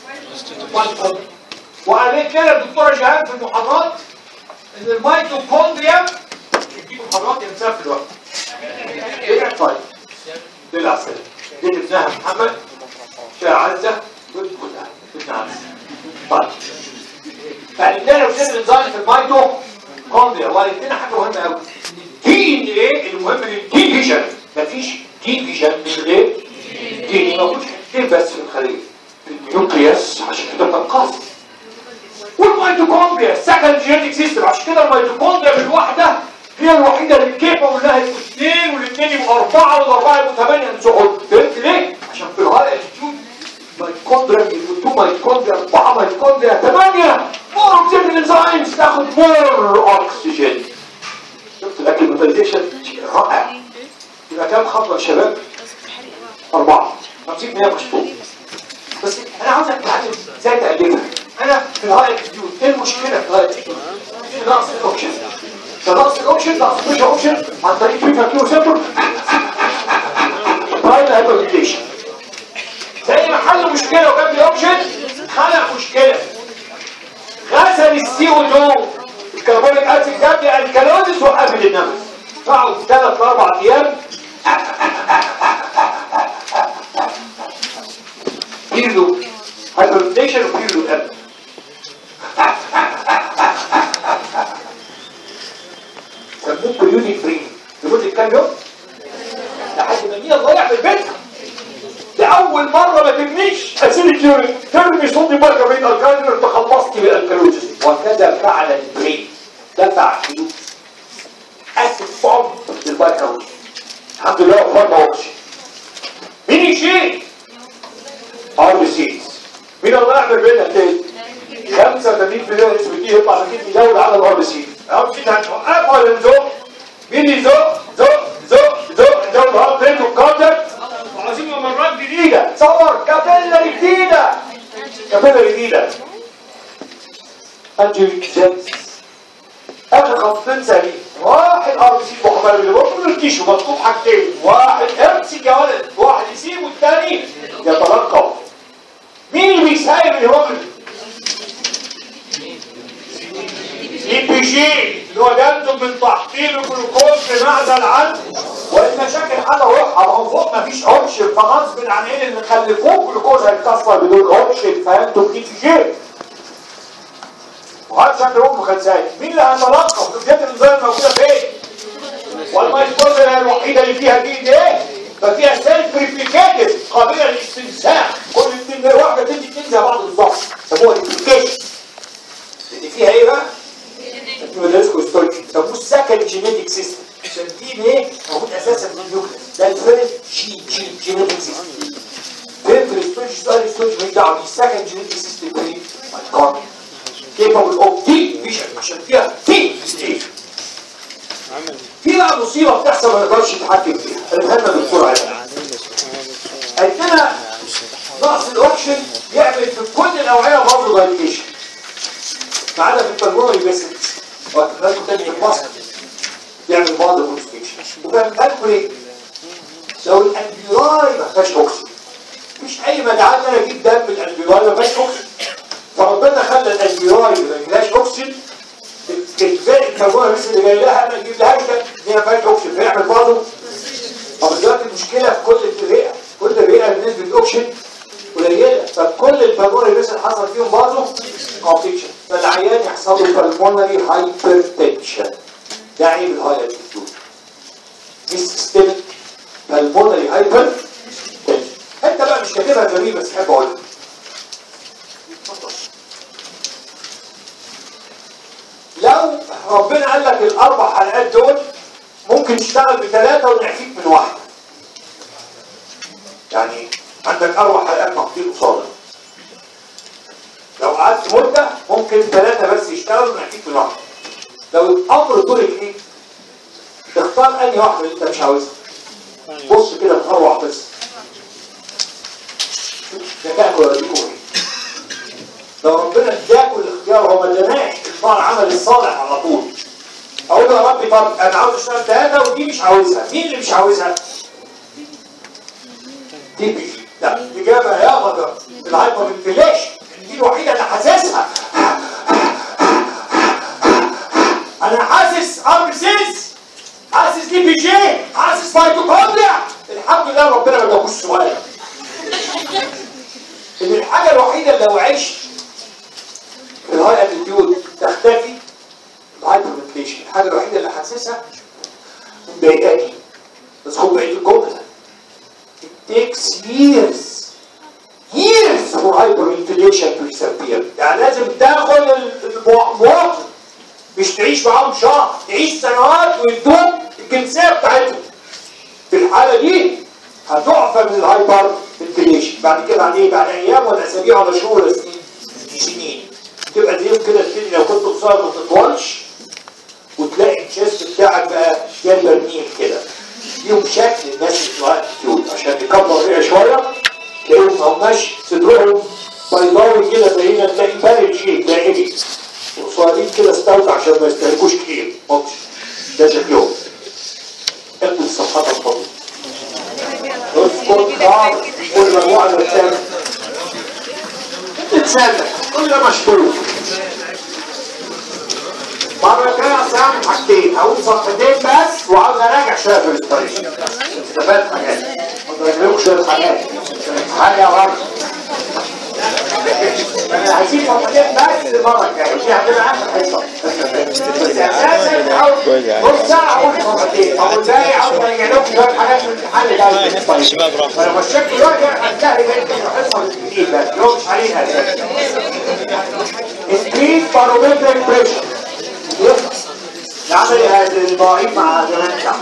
وقالت لنا الدكتوره جهاد في المحاضرات ان الميتوكوندريا بتجيب محاضرات ينساها في الوقت. ايه طيب؟ دي العسل دي ابنها محمد شا عزه ودي كلها ابن عزه. طيب فقالت لنا الاكسيديتيف انزايم في الميتوكوندريا وقالت لنا حاجه مهمه قوي. دي ان ايه المهم الديفيجن. مفيش ديفيجن من غير دي موجود كتير بس في الخليه في النيوكليوس عشان كده بتنقسم. والميتوكوندريا سكند جينيتك سيستم عشان كده الميتوكوندريا بالوحده هي الوحيده اللي كيبه انها يبقوا اثنين والاثنين يبقوا اربعه والاربعه يبقوا ثمانيه نزعوا. فهمت ليه؟ عشان في الهاي اتيتيود ميتوكوندريا يبقوا اثنين ميتوكوندريا اربعه ميتوكوندريا ثمانيه مور اوبجكتيف انزايمز تاخد مور اكسجين. شفت الاكل الميتاليزيشن رائع. يبقى كام خطوه يا شباب؟ اربعه خمسين بالمية مشطوب. بس انا عاوزك تتعلم ازاي تقلبها. انا في الهاي اتيتيود ايه المشكله في الهاي اتيتيود؟ نقص الاوبشن. نقص الاوبشن نقص مش اوبشن عن طريق فيفا كيو سيبتور برايم هايبرليشن. زي ما حل مشكله وجاب لي اوبشن خلق مشكله. غسل السي او اتنين الكربونيك اسيد جاب لي الكالوزيس وقفل النفس. قعدوا ثلاث لاربع ايام بيرلو هايبرليشن وبيرلو قبل. سموه بريودك بريد لمده كام يوم؟ لحد ما مين ضيع في البيت. لأول مرة ما تبنيش أسيلك يورين ترمي صوتي بركة بين الكالوريز تخلصت بالكالوريز. وكذا فعل البريد دفع فلوس أسيد بومب للبايكالوريز. الحمد لله وفرنا وقش. مين يشيل؟ ار بي سيز. مين الله يعمل بينها تاني؟ خمسة وثمانين بالمية اس بي تي يطلع نتيجة يزود على الار بي سيز. الار بي سيز هنوقف ولا نزق؟ مين يزق؟ زق زق زق نزود هارت ريت والكاردياك. وعايزين ممرات جديدة. تصور كابيلا جديدة. كابيلا جديدة. انجيوكسينز. اخر خطين سليم. واحد ار بي سي محمل بالبطن التيشو مطلوب حاجتين. واحد امسك يا ولد. واحد يسيب والثاني يتلقى. مين اللي بيساهم الهيموجلوبين؟ دي بي جي اللي هو ينتج من تحطيم الجلوكوز في معدل عنده. والمشاكل حاجه روحها ما هو فوق مفيش اوبشن فغصب عن ايه اللي خلفوه الجلوكوز هيتكسر بدون اوبشن فينتج دي بي جي. وهذا شكل امه كان سايق. مين اللي هيتلقى؟ الكتلات الانزيم موجوده فين؟ والميتوكوندريا الوحيده اللي فيها دي ان ايه؟ ففيها سيلف ريبليكيتيف قابله للاستنساخ. كل اثنين واحده تدي اثنين زي بعض بالظبط. سموها ريبليكيشن. اللي فيها ايه بقى؟ سموه السكند جينيتك سيستم. عشان دي ايه؟ موجود اساسا في النيوكليس. ده الفيرست جي جي جينيتك سيستم. فين في الستورج سؤال الستورج ماليش دعوه بيه. السكند جينيتك سيستم ايه؟ مايتوكوندريا. كيبل اوف دي فيجن عشان فيها دي ستيج. في بقى مصيبه بتحصل ما نقدرش نتحكم فيها. المهمه بالدكتور عليها. قالت لنا نقص الاوكسجين يعمل في كل الاوعيه برضه دايليتيشن. ما عدا في البلمونري فيسلز. وهتلاقوا تاني في مصر يعمل بعض الكونستيكشن. وكان بالكم ليه؟ لو الانبيولاي ما فيهاش اوكسجين. مفيش اي مدعاه ان انا اجيب دم من الانبيولاي ما فيهاش اوكسجين. فربنا خلى الانبيولاي ما فيهاش اوكسجين. الكتفاء الكربونة بس اللي جاي لها انا اجيب لهاش ده هي ما فيهاش اوكسجين فيعمل برضه. طب دلوقتي المشكله في كل الرئه، كل الرئه نسبه الاوكسجين قليله، فكل البلمونري بس اللي حصل فيهم برضه كونفكشن، فالعيان يحصل له بالمونري هايبرتنشن. ده عيب الهاي اتيتيود. سيستميك بالمونري هايبرتنشن. انت بقى مش كاتبها جميل بس حابب اقولها. لو ربنا قال لك الاربع حلقات دول ممكن تشتغل بثلاثه ونعفيك من واحده. يعني عندك اربع حلقات محطوطين قصادك. لو قعدت مده ممكن ثلاثه بس يشتغلوا ونعفيك من واحده. لو الامر طولك ايه؟ تختار انهي واحده اللي انت مش عاوزها. بص كده تروح بس. ذكائك ويوريكم ايه؟ لو ربنا اداكوا الاختيار هو ما اداناش اختار العمل الصالح على طول. اقول له يا ربي طب انا عاوز اشتغل ثلاثه ودي مش عاوزها، مين اللي مش عاوزها؟ دي مش لا الاجابه يا غدر الهايبر انفليشن دي الوحيده اللي حاسسها. انا حاسس اربسيس، حاسس دي بي جي، حاسس ميتوكوندريا. الحمد لله ربنا ما جابوش سؤال. ان الحاجه الوحيده اللي لو عشت في الهاي اتيتيود تختفي الهايبر انفليشن، الحاجه الوحيده اللي حاسسها مضايقاني. بس خد بقيه الجمله. It takes years years for hyperinflation to disappear. يعني لازم تاخد المواطن مش تعيش معاهم شهر، تعيش سنوات ويدوك الجنسيه بتاعتهم. في الحاله دي هتعفى من الهايبر انفليشن. بعد كده بعد ايه؟ بعد ايام ولا اسابيع ولا شهور ولا سنين؟ سنين. تبقى زيهم كده السن لو كنت قصير ما تطولش وتلاقي الشيست بتاعك بقى زي برميل كده. ليهم شكل الناس اللي كيوت عشان يكبر رئه شويه تلاقيهم ما هماش صدرهم بيضاوي كده زينا، تلاقي بارد شيء دائري وقصيرين كده استوت عشان ما يستهلكوش كتير. ماتش ده شكلهم. اكتب الصفحات الفاضيه. اذكر بعض كل مجموعه اللي بتعمل. تتسلى كل ده مشكور. مرة كده اصل هعمل حاجتين، هقول صفحتين بس وعاوز اراجع شويه في الطريق. استفدت حاجات. اقدر لكم شويه حاجات. حاجه غلط. انا هسيب صفحتين بس المره الجايه، دي هتبقى اخر حصه. بس اساسا عاوز نص ساعه اقول صفحتين، طب والباقي عاوز ارجع لكم شويه حاجات من الامتحان اللي جاي في الطريق. فانا مشيت دلوقتي هتلاقي بقيت الحصه بالتجديد بس، اللي هو مش عليها اساسا. انكريز بارومتريك بريشر. نعمل هذه المواعيد مع زمان كامل.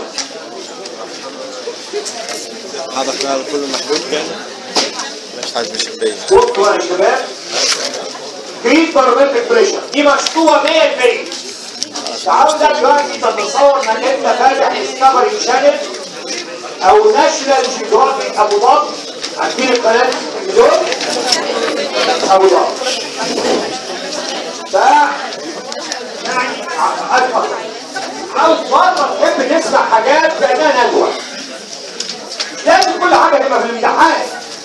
هذا خلال كل محدود كان مش حاجة مش مبين. بصوا يا شباب كريز بارومتريك بريشر دي مشطوبة مية بالمية. تعالوا ده دلوقتي تتصور انك انت فاتح ديسكفري شانل او ناشونال جيوغرافيك ابو ظبي. عارفين القناة دول؟ ابو ظبي. ف يعني أكبر. عاوز مرة تحب نسمع حاجات كأنها ندوة. مش لازم كل حاجة تبقى في الامتحان.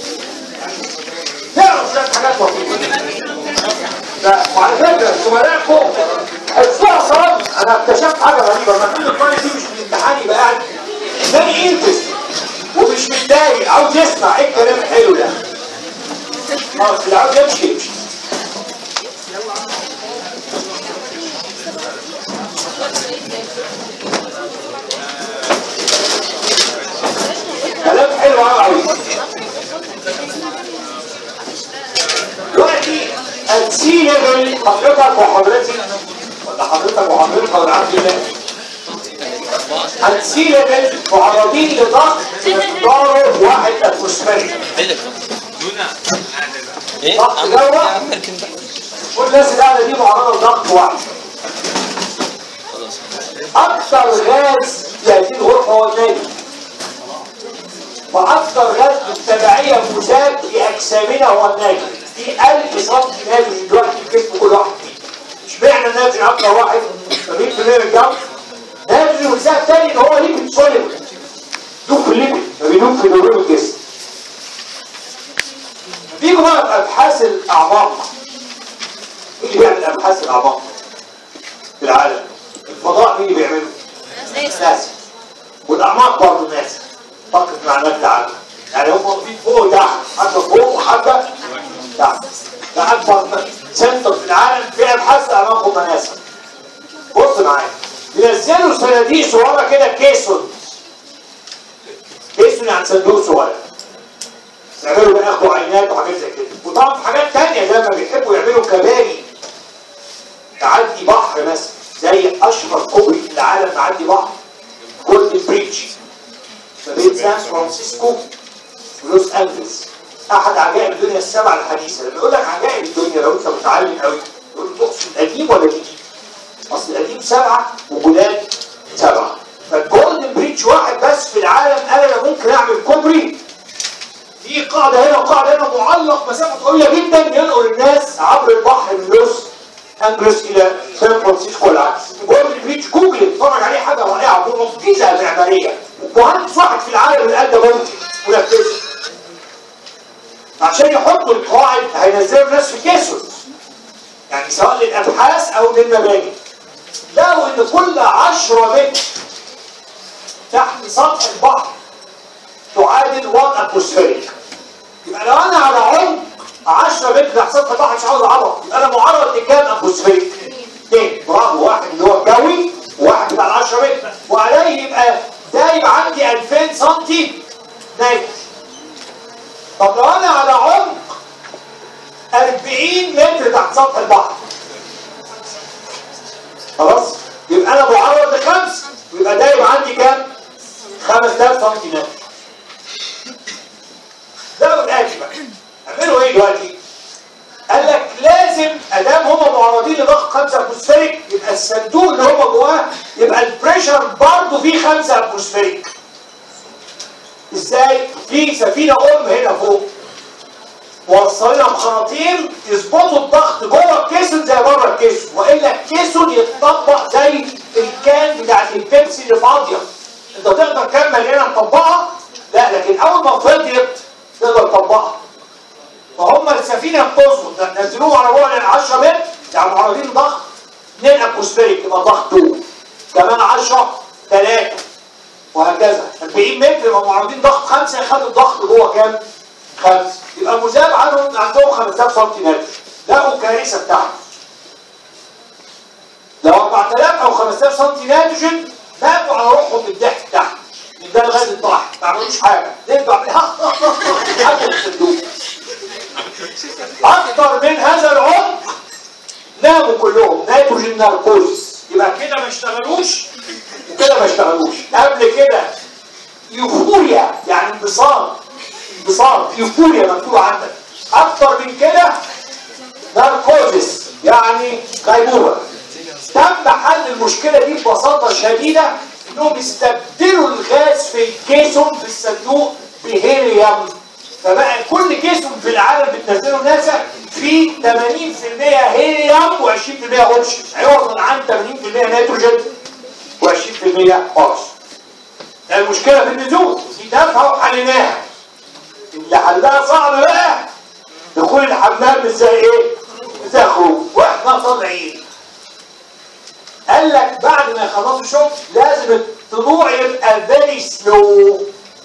تعرف شوية حاجات بسيطة. وعلى فكرة زملائكم حفظوها صراحة. أنا اكتشفت حاجة غريبة، لما كل الطالب دي مش في الامتحان يبقى قاعد تاني ينفذ ومش متضايق، عاوز يسمع إيه الكلام الحلو ده. خلاص اللي عاوز يمشي يمشي. كلام حلو قوي. دلوقتي السي ليفل حضرتك وحضرتك ولا حضرتك وحضرتك ولا عبد الله السي ليفل معرضين لضغط مقداره واحد اتموسفيري. ضغط جوه كل الناس اللي قاعده دي معرضه لضغط واحد. اكثر غاز في هذه الغرفه هو النادي. واكثر غاز بالتبعيه مساب في اجسامنا هو النيتروجين. في ألف سم نيتروجين دلوقتي في جسم كل واحد فيه. اشمعنى النيتروجين اكثر واحد؟ ثمانين بالمية من الجو. نيتروجين والسبب الثاني ان هو ليبيد سوليبل. يدوب في الليبيد فبيدوب في دوران الجسم. بيجوا بقى في ابحاث الاعماق. مين اللي بيعمل ابحاث الاعماق في العالم؟ الفضاء مين اللي بيعمله؟ ناسا. والاعماق برضه ناسا. فقط معلومات العالم. يعني هم في فوق وتحت، حتى فوق وحتى تحت. ده اكبر سنتر في العالم في ابحاث اعماق هم ناسا. بص معايا. بينزلوا صناديق صغيره كده كيسون. كيسون يعني صندوق صغير. يعملوا بياخدوا عينات وحاجات زي كده. وطبعا في حاجات ثانيه زي ما بيحبوا يعملوا كباري تعدي بحر مثلا، زي اشهر كوبري في العالم معدي بحر جولدن بريدج ما بين سان فرانسيسكو ولوس انجلوس. احد عجائب الدنيا السبعه الحديثه. لما يقول لك عجائب الدنيا لو انت متعلم قوي تقول له تقصد القديم ولا الجديد؟ اصل القديم سبعه وجداد سبعه. فالجولدن بريدج واحد بس في العالم قال انا ممكن اعمل كوبري في قاع قاعده هنا وقاعده هنا معلق مسافه طويله جدا ينقل الناس عبر البحر من لوس انجلوس الى سان فرانسيسكو والعكس. بورد بريدج جوجل اتفرج عليه حاجه رائعه ومعجزه معماريه. مهندس واحد في العالم اللي قد ممكن ونفذها. عشان يحطوا القواعد هينزلوا الناس في كيسون. يعني سواء للابحاث او للمباني. لقوا ان كل عشرة متر تحت سطح البحر تعادل واحد اتموسفيريك. يبقى لو انا على عمق عشرة متر تحت سطح البحر مش عاوز اعرف، يبقى انا معرض لكام اتموسفيريك؟ اثنين. برافو. واحد اللي هو الجوي وواحد بتاع ال عشرة متر، وعليه يبقى ده يبقى عندي ألفين سنتي ناتج. طب لو انا على عمق أربعين متر تحت سطح البحر خلاص؟ يبقى انا معرض لخمسه، ويبقى ده يبقى عندي كام؟ خمسة آلاف سنتي ناتج. ده الآتي بقى. اعملوا ايه دلوقتي؟ قال لك لازم ادام هم معرضين لضغط خمسة اتموسفيريك يبقى الصندوق اللي هم جواه يبقى البريشر برضه فيه خمسة اتموسفيريك. ازاي؟ في سفينه ام هنا فوق وصلنا بخراطيم يظبطوا الضغط جوه الكيسون زي بره الكيسون، والا الكيسون يتطبق زي الكان بتاعت البيبسي اللي فاضيه. انت تقدر كام مليانه تطبقها؟ لا، لكن اول ما فضيت تقدر تطبقها. فهم السفينه بتظبط نزلوه على بعد عشرة متر يعني معرضين لضغط اثنين اتموسفيريك يبقى ضغط اثنين، كمان عشرة ثلاثة وهكذا. أربعين متر يبقى معرضين ضغط خمسة يخلوا الضغط جوه كام؟ خمسة. يبقى مذاب عنهم عندهم خمسة آلاف سنتي ناتج. لقوا الكارثه بتاعته. لو أربعة آلاف او خمسة آلاف سنتي ناتج ماتوا على روحهم من الضحك تحت. من ده لغايه الضحك ما عملوش حاجه. نرجع حاجه الصندوق. اكتر من هذا العمق ناموا كلهم نيتروجين ناركوز. يبقى كده ما اشتغلوش وكده ما اشتغلوش. قبل كده يوفوريا يعني انبساط انبساط يوفوريا مكتوب عندك. اكتر من كده ناركوزس يعني غيبوبه. تم حل المشكله دي ببساطه شديده انهم استبدلوا الغاز في الكيسون في الصندوق بهيليوم. فبقى كل كيسون في العالم بتنزله ناسا فيه ثمانين بالمية هيليوم وعشرين بالمية اوكسجين، عوضا عن ثمانين بالمية نيتروجين وعشرين بالمية اوكسجين. المشكله في النزول دي تافهه وحليناها. اللي حلها صعب بقى دخول الحمام ازاي ايه؟ ازاي خروج واحنا طالعين. قال لك بعد ما يخلصوا شغل لازم الطلوع يبقى فيري سلو.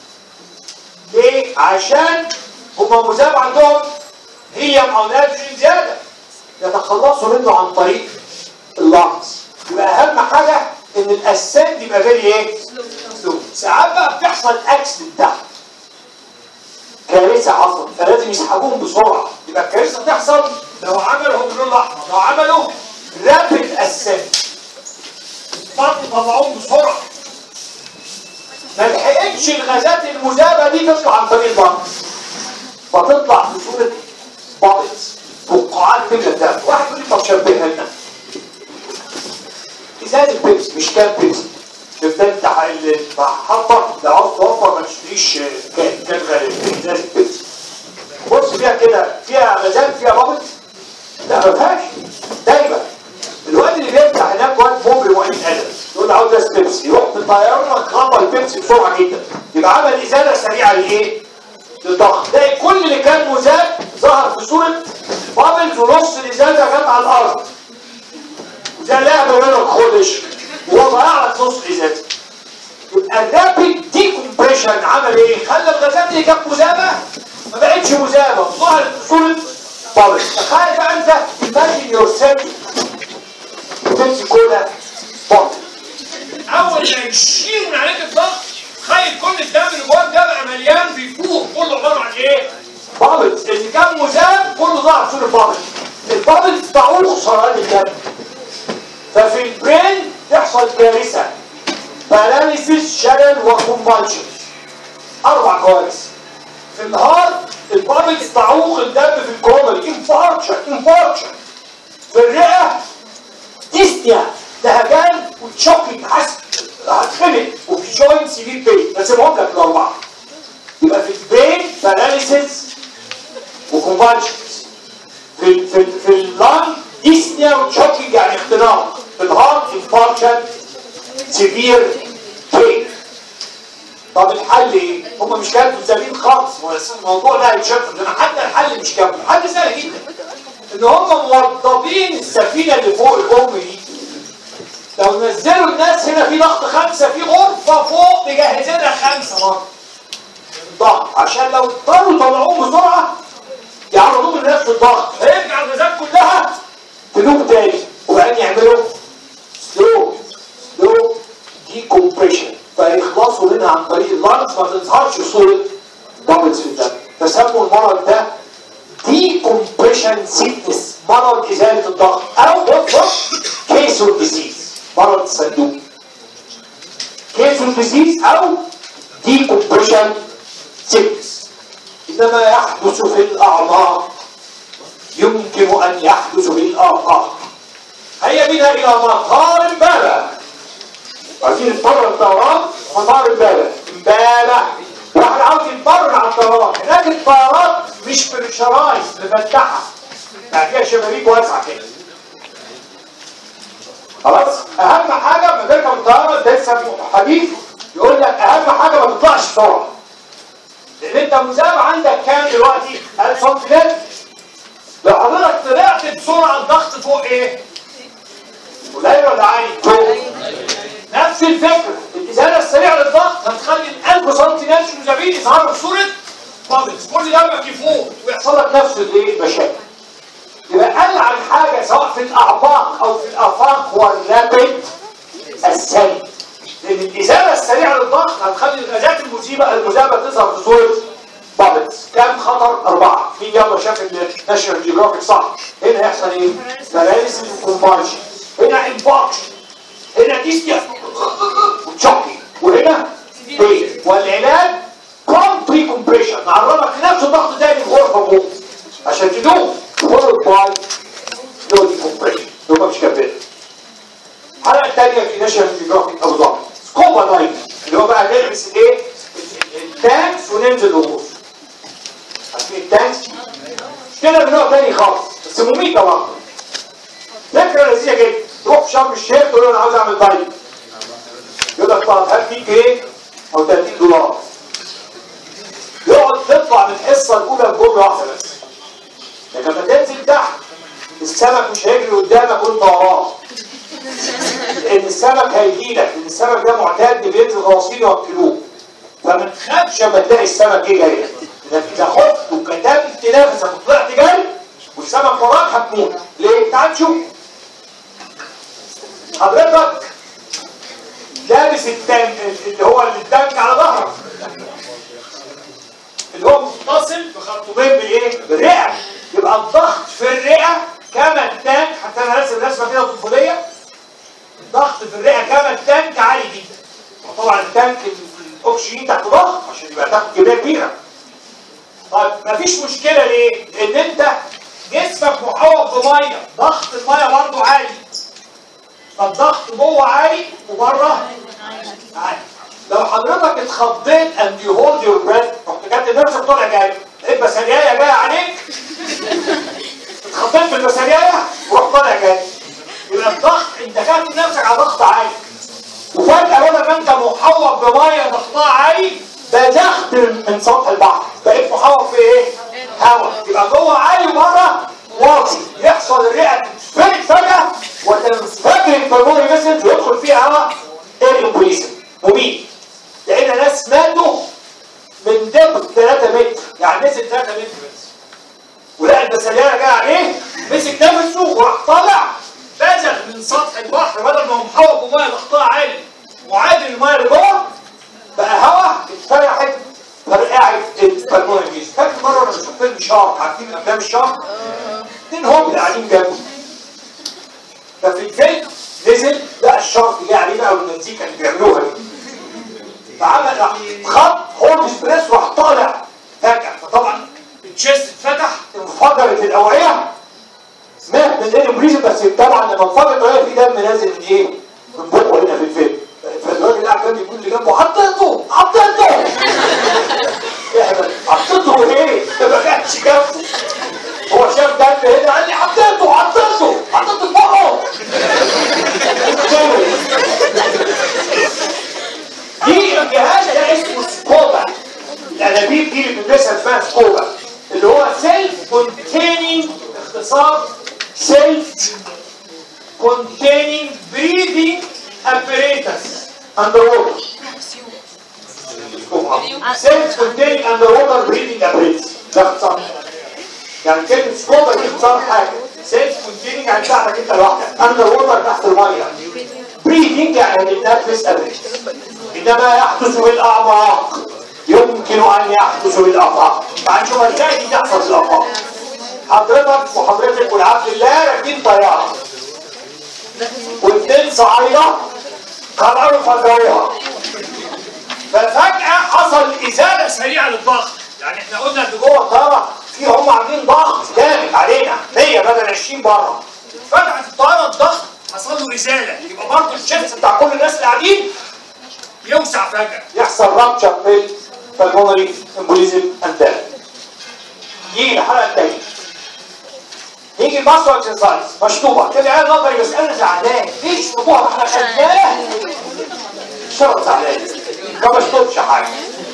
ليه؟ عشان هم مذاب عندهم هيليوم او نيتروجين زياده يتخلصوا منه عن طريق اللانكس. يبقى اهم حاجه ان الاسند يبقى فيري ايه؟ سلو. ساعات بقى بتحصل اكسيدنت تحت. كارثه حصلت فلازم يسحبوهم بسرعه. يبقى الكارثه تحصل لو عملوا باللون الاحمر، لو عملوا رابيد اسند طلعوهم بسرعه. ما لحقتش الغازات المذابه دي تطلع عن طريق البطن فتطلع في صوره بابلز فقاعات من الدم. واحد يقول لي طب شبهها لنا ازازه بيبسي مش كان بيبسي. شفت انت حضر لو عاوز توفر ما تشتريش كان كان غالي ازازه بيبسي. بص فيها كده فيها غازات فيها بابلز؟ لا ما فيهاش. دايما الواد اللي بيفتح هناك واد مجرم وقليل ادب يقول له عاوز ازازه بيبسي يروح بالطياره خبط البيبسي بسرعه جدا. يبقى عمل ازاله سريعه لايه؟ للضغط. تلاقي كل اللي كان مذاب ظهر في صوره بابلز ونص الازازه جت على الارض. وزي لعبه ولا خدش وهو ضيع لك نص الازازه. يبقى الرابيد دي كومبريشن عمل ايه؟ خلى الغازات اللي كانت مذابه ما بقتش مذابه ظهرت في صوره بابلز. تخيل بقى انت imagine yourself بيبسي كولا بابلز. اول ما يشيل من عليك الضغط تخيل كل الدم اللي جوه ده بقى مليان بيفوق كله عباره عن ايه؟ بابلز. اللي كان مذاب كله ظهر في صوره بابلز. البابلز تعوق سرطان الدم. ففي البرين تحصل كارثه باراليسيس شلل وكونفالشنز. اربع كوارث. في الهارت البابلز تعوق الدم في الكورونري انفاركشن انفاركشن. في الرئه ديستيا دهجان وتشوكي هتخنق وفي جوينت سيفير بين. بسيبهم لك الاربعه. يبقى في البين باراليسيس كونفالشنز. في في في اللانج ديسنيا وتشوكينج يعني اختناق. في الهارت انفاركشن سيفير بين. طب الحل ايه؟ هم مش كانوا سالين خالص، الموضوع ده هيتشكل، لان حتى الحل مش كامل، الحل سهل جدا. ان هم موظفين السفينه اللي فوق الام دي. لو نزلوا الناس هنا في ضغط خمسه، في غرفه فوق مجهزينها خمسه مرة ضغط، عشان لو اضطروا يطلعوه بسرعه يعرضوه لنفس الضغط، هيرجع الغازات كلها تدوب تاني، وبعدين يعملوا سلو سلو ديكومبريشن، فيخلصوا منها عن طريق اللانس، ما تظهرش صوره بابلز في الدم. فسموا المرض ده ديكومبريشن سيكنس، مرض ازاله الضغط، او بص كيسون ديزيز، مرض الصندوق. كيسون ديزيز او ديكومبريشن سيكنس. انما يحدث في الاعماق يمكن ان يحدث في الافاق. هيا بنا الى مطار امبابه. عايزين نتمرن طيران مطار امبابه. امبابه واحد عاوز يتمرن على الطيران، هناك الطيارات مش بريشرايز مفتحه، يعني فيها شبابيك واسعه كده. خلاص؟ اهم حاجه لما تركب الطياره ده لسه حديث يقول لك اهم حاجه ما تطلعش بسرعه. لان انت مذاب عندك كام دلوقتي؟ ألف سنتيمتر. لو حضرتك طلعت بسرعه الضغط فوق ايه؟ قليل ولا عالي؟ فوق. نفس الفكره، الازاله السريعه للضغط هتخلي ال ألف سنتيمتر مذابين يظهروا بصوره بابلز، كل دمك يفوق ويحصل لك نفس الايه؟ المشاكل. يبقى ألعن حاجه سواء في الاعماق او في الافاق هو الرابد السريع. لان الازاله السريعه للضغط هتخلي الغازات المذيبه المذابه تظهر بصوره بابلز. كام خطر؟ اربعه. مين يلا شاف الناشونال جيوغرافيك صح؟ هنا يحصل ايه؟ باراليسيس وكونفالشن، هنا انفاركشن، هنا ديسنيا وتشوكي، وهنا بين. والعلاج كونتري كومبريشن، نعرضك لنفس الضغط تاني في غرفه فوق عشان تدوم فولد باي لو دي كومبريشن. دول مش كبير. الحلقه الثانيه في ناشونال جيوغرافيك او ضغط سكوبا دايف، اللي هو بقى نلبس الايه؟ التانكس وننزل الغوص. عارفين التانكس؟ كده من نوع تاني خالص بس مميتة برضه. فكرة لذيذة جدا، تروح في شرم الشيخ تقول له انا عاوز اعمل دايف. يقول لك طب هات مية جنيه او تلاتين دولار. يقعد تطلع من الحصة الأولى بجملة واحدة بس. لكن لما تنزل تحت السمك مش هيجري قدامك وانت وراه. لأن السمك هيجيلك، لأن السمك ده معتاد بينزل غواصين يوكلوه. فما تخافش لما تلاقي السمك جه جاي. انك اذا خفت وكتبت نفسك وطلعت جاي والسمك وراك هتموت. ليه؟ تعال شوف. حضرتك لابس التانك اللي هو التانك على ظهرك، اللي هو متصل بخرطومين بالايه؟ بالرئه. يبقى الضغط في الرئه كما التانك، حتى انا راسم رسمه كده طفوليه. الضغط في الرئه كما التانك عالي جدا. وطبعا التانك الاكسجين تحت ضغط عشان يبقى تاخد كميه كبيره. طيب مفيش مشكله ليه؟ لان انت جسمك محوط بميه، ضغط الميه برضه عالي. فالضغط جوه عالي وبره عالي. لو حضرتك اتخضيت and you hold your breath، رحت كاتب نفسك طالع جاي، لقيت بسريايه جايه عليك، اتخضيت بالبسريايه ورحت طالع جاي. يبقى الضغط انت كاتب نفسك على ضغط عالي. وفجأة بدل ما انت محوط بميه ضغطها عالي، بزغت من سطح البحر، بقيت محوط في ايه؟ هواء. يبقى جوه عالي وبره واطي، يحصل الرئه تتفرد فجأة وتنفجر البلمونري فيسلز ويدخل فيها هواء اير امبوليزم مميت. لقينا ناس ماتوا من دبر ثلاثة متر، يعني نزل ثلاثة متر بس. ولقى البسريانه جايه عليه، مسك نفسه وراح طالع بزغ من سطح البحر، بدل ما هو محوط بميه ضغطها عالي معادل الميه اللي جوه، بقى هواء اتفرحت فرقعت البلمونري فيسلز. فاكر مره انا بشوف فيلم شارك، عارفين افلام الشارك؟ اتنين هم اللي قاعدين جنبه. ففي الفيلم نزل لقى الشارك جه عليه بقى والمزيكا اللي بيعملوها دي. فعمل راح خط هولد سبريس وراح طالع فجأة. فطبعا التشيست اتفتح، انفجرت الأوعية، مات من الانبريزم. بس طبعا لما انفجرت الأوعية في دم نازل من ايه؟ من بقه هنا في الفيلم. فالراجل اللي قاعد جنبي يقول اللي جنبه حطيته حطيته حطيته ايه؟ ده ما كانش جنبه. الانابيب دي اللي بندرسها اسمها سكوبا، اللي هو سيلف كونتيننج، اختصار سيلف كونتيننج بريدنج ابريتس اندر ووتر. سيلف كونتيننج اندر ووتر بريدنج ابريتس ده اختصار. يعني كلمه سكوبا دي اختصار حاجه، سيلف كونتيننج يعني بتاعتك انت لوحدك، اندر ووتر تحت الميه، بريدنج يعني بتنفس ابريتس. انما يحدث بالاعماق يمكن ان يحدث بالافاق. فهنشوف ازاي دي تحصل بالافاق. حضرتك وحضرتك والعبد الله راكبين طياره واثنين صعايده قرروا يفجروها، ففجاه حصل ازاله سريعه للضغط. يعني احنا قلنا ان جوه الطياره في هم عاملين ضغط جامد علينا مية بدل عشرين بره، فجاه الطياره الضغط حصل له ازاله، يبقى برضه الشمس بتاع كل الناس اللي قاعدين يوسع فجاه، يحصل رابتشر في البلمونري امبوليزم اند. يجي الحلقه الثانيه، يجي الماسو اكسرسايز مشطوبه كده، عيال نظري بس انا زعلان ليه يشطبوها؟ ما احنا خدناها. شرط زعلان ما بشطبش حاجه.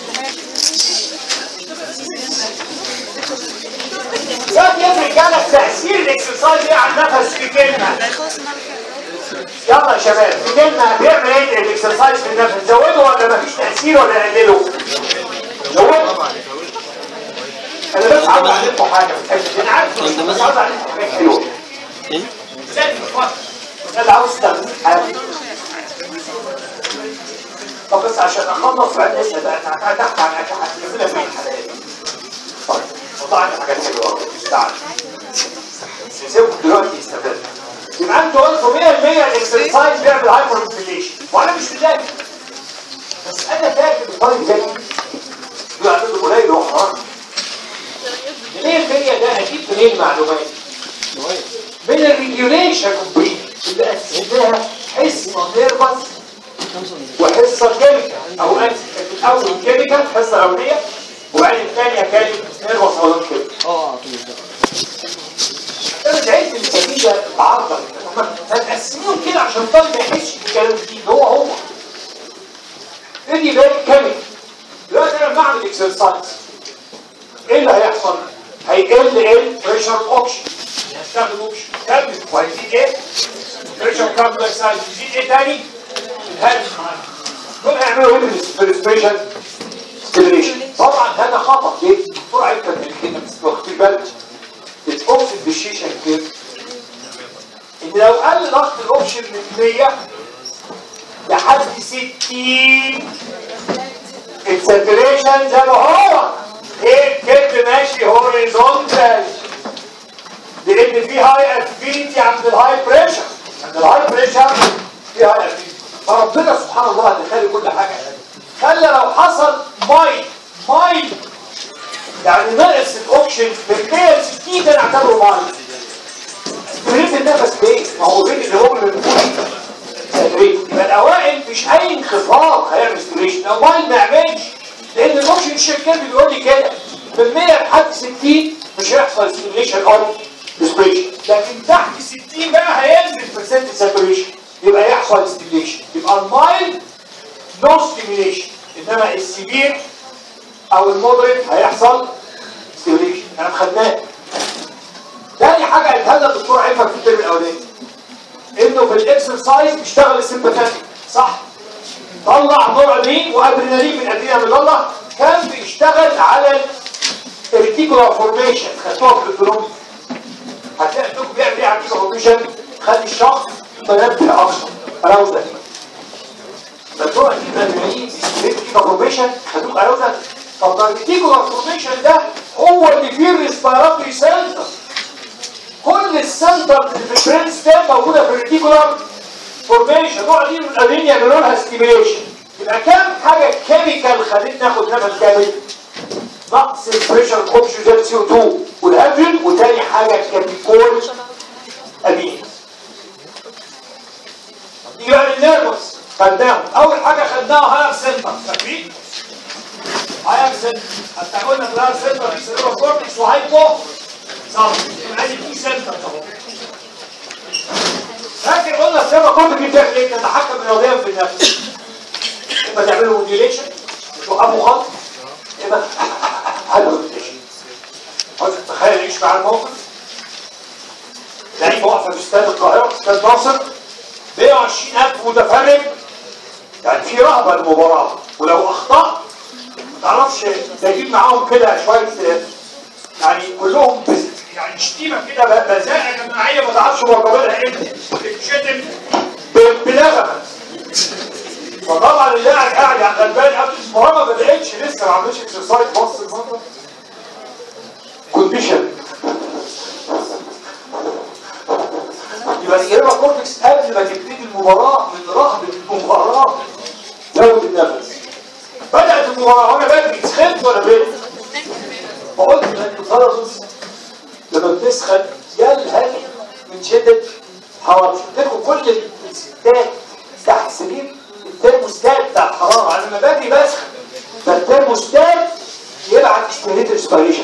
ساعات يفرق جالك تاثير الاكسرسايز ايه على النفس في كلمه. يلا يا شباب في كلمه بيعمل ايه الاكسرسايز في النفس؟ زوده ولا مفيش تاثير ولا نقلله؟ زوده. انا بس عاوز اعلمكم حاجه، انا عارف بس عاوز اعلمكم حاجه حلوه. ايه؟ ازاي تفكر؟ انا عاوز استخدم حاجه. طب بس عشان اخلص بعد لسه بقى تحت تحت عن حاجه هتجيب لك ايه حلال. طيب وضعنا حاجات حلوه تعال. سيبكم دلوقتي يستفاد. يبقى انتوا قلتوا مية بالمية الاكسرسايز بيعمل هايبر انفليشن، وانا مش متاكد. بس انا فاكر الطالب ذكي. بيعملوا قليل وحرام. ليه الفيديو ده اجيب منين المعلومات؟ من الريجوليشن بريد اللي قسمناها حصه نيرفس وحصه كيميكال، او كانت الاول كيميكال الحصه الاوليه وبعدين الثانيه كانت نيرفس ولا كيميكال. اه انا زعلت النتيجه بعرضه فتقسموهم كده عشان الطالب ما يحسش بالكلام جديد. هو هو ادي بالك كيميكال. دلوقتي انا بعمل اكسرسايز ايه اللي هيحصل؟ هيقل البريشر اوبشن، هستخدم اوبشن كمل وهيزيد ايه؟ بريشر كاربون دايوكسيد. يزيد ايه تاني؟ الهادي. دول هيعملوا ايه بالريسبريشن؟ ستيميليشن. طبعا هذا خطا. ليه؟ الدكتور عيد كان كده بس واخدين بالك الاوبشن بالشيشه كده ان لو قل ضغط الاوبشن من مية لحد ستين الساتوريشن زي ما هو ايه الكتف ماشي هوريزونتال، لان في هاي افينيتي عند الهاي بريشر. عند الهاي بريشر في هاي افينيتي. فربنا سبحان الله هتخلي كل حاجه خلى لو حصل مايل مايل يعني نقص الاوبشن من مية وستين ده نعتبره مايل. استمريت النفس ليه؟ ما هو بين اللي هو من يبقى الاوائل مش اي انخفاض هيعمل ستيميليشن. لو مايل ما يعملش، لان الاوبشن الشركات بيقول لي كده من مية لحد ستين مش هيحصل ستيميليشن او ريسبريشن، لكن تحت ستين بقى هينزل برسنت ساتوريشن يبقى يحصل ستيميليشن. يبقى المايل نو ستيميليشن، انما السيفير او المودريت هيحصل ستيميليشن. انا خدناه. تاني حاجه قالها لنا الدكتور عفت في الترم الاولاني انه في الاكسرسايز بيشتغل السمباثيك صح؟ طلع نورالين وادرينالين من ادرينا من الله، كان بيشتغل على الريتيكولار فورميشن. خدتوها في الاوتونومي هتلاقي الدكتور بيعمل ايه على الريتيكولار فورميشن؟ خلي الشخص منبه اكثر اراوزل. فالدكتور اكيد الادرينالين الريتيكولار فورميشن خدوك اراوزل. طب الريتيكولار فورميشن ده هو اللي فيه الريسبيراتوري سنتر. كل السنتر اللي في البرين ستيم موجوده في الريتيكولار فورميشن. نوع دي من الادرينالين يعملوا لها ستيميليشن. يبقى كام حاجه كيميكال خلينا ناخد نفس كامل؟ نقص البريشر اوبشن زي سي او اتنين والهيدروجين، وتاني حاجه كابيكول امين. دي بقى النيرفس خدناهم. اول حاجه خدناها هاير سنتر، فاكرين؟ هاير سنتر حتى قلنا الهاير سنتر في سيرفر كورتكس وهايبو صح. ادي في سنتر اهو. فاكر قلنا السيرفر كورتكس بتعمل ايه؟ تتحكم رياضيا في النفس. اما تعملوا موديوليشن توقفوا خط، كده هايبرتنشن. عاوزك تتخيل ايش مع الموقف. لعيبه واقفه في استاد القاهره استاد ناصر مئة وعشرين ألف متفرج، يعني في رهبه المباراه، ولو اخطات ما تعرفش تجيب معاهم كده شويه يعني كلهم يعني شتيمه كده بذاءه جماعيه ما تعرفش مقابلها امتى بتتشتم بلغمه. فطبعا اللاعب قاعد على غلبان قبل المباراه ما بداتش لسه ما عملش اكسرسايز. بص المنظر كونديشن يبقى الجريمه كورتكس قبل ما تبتدي المباراه من رهبه المباراه زود النفس. بدات المباراه وانا بدري سخنت ولا بيت؟ فقلت ان خلاص لما بتسخن يلهث من شده حرارة. تاخد كل الستات تحت سرير الترموستات بتاع الحراره. انا لما باجي بسخن فالترموستات يبعت ستيميليت ريسبيريشن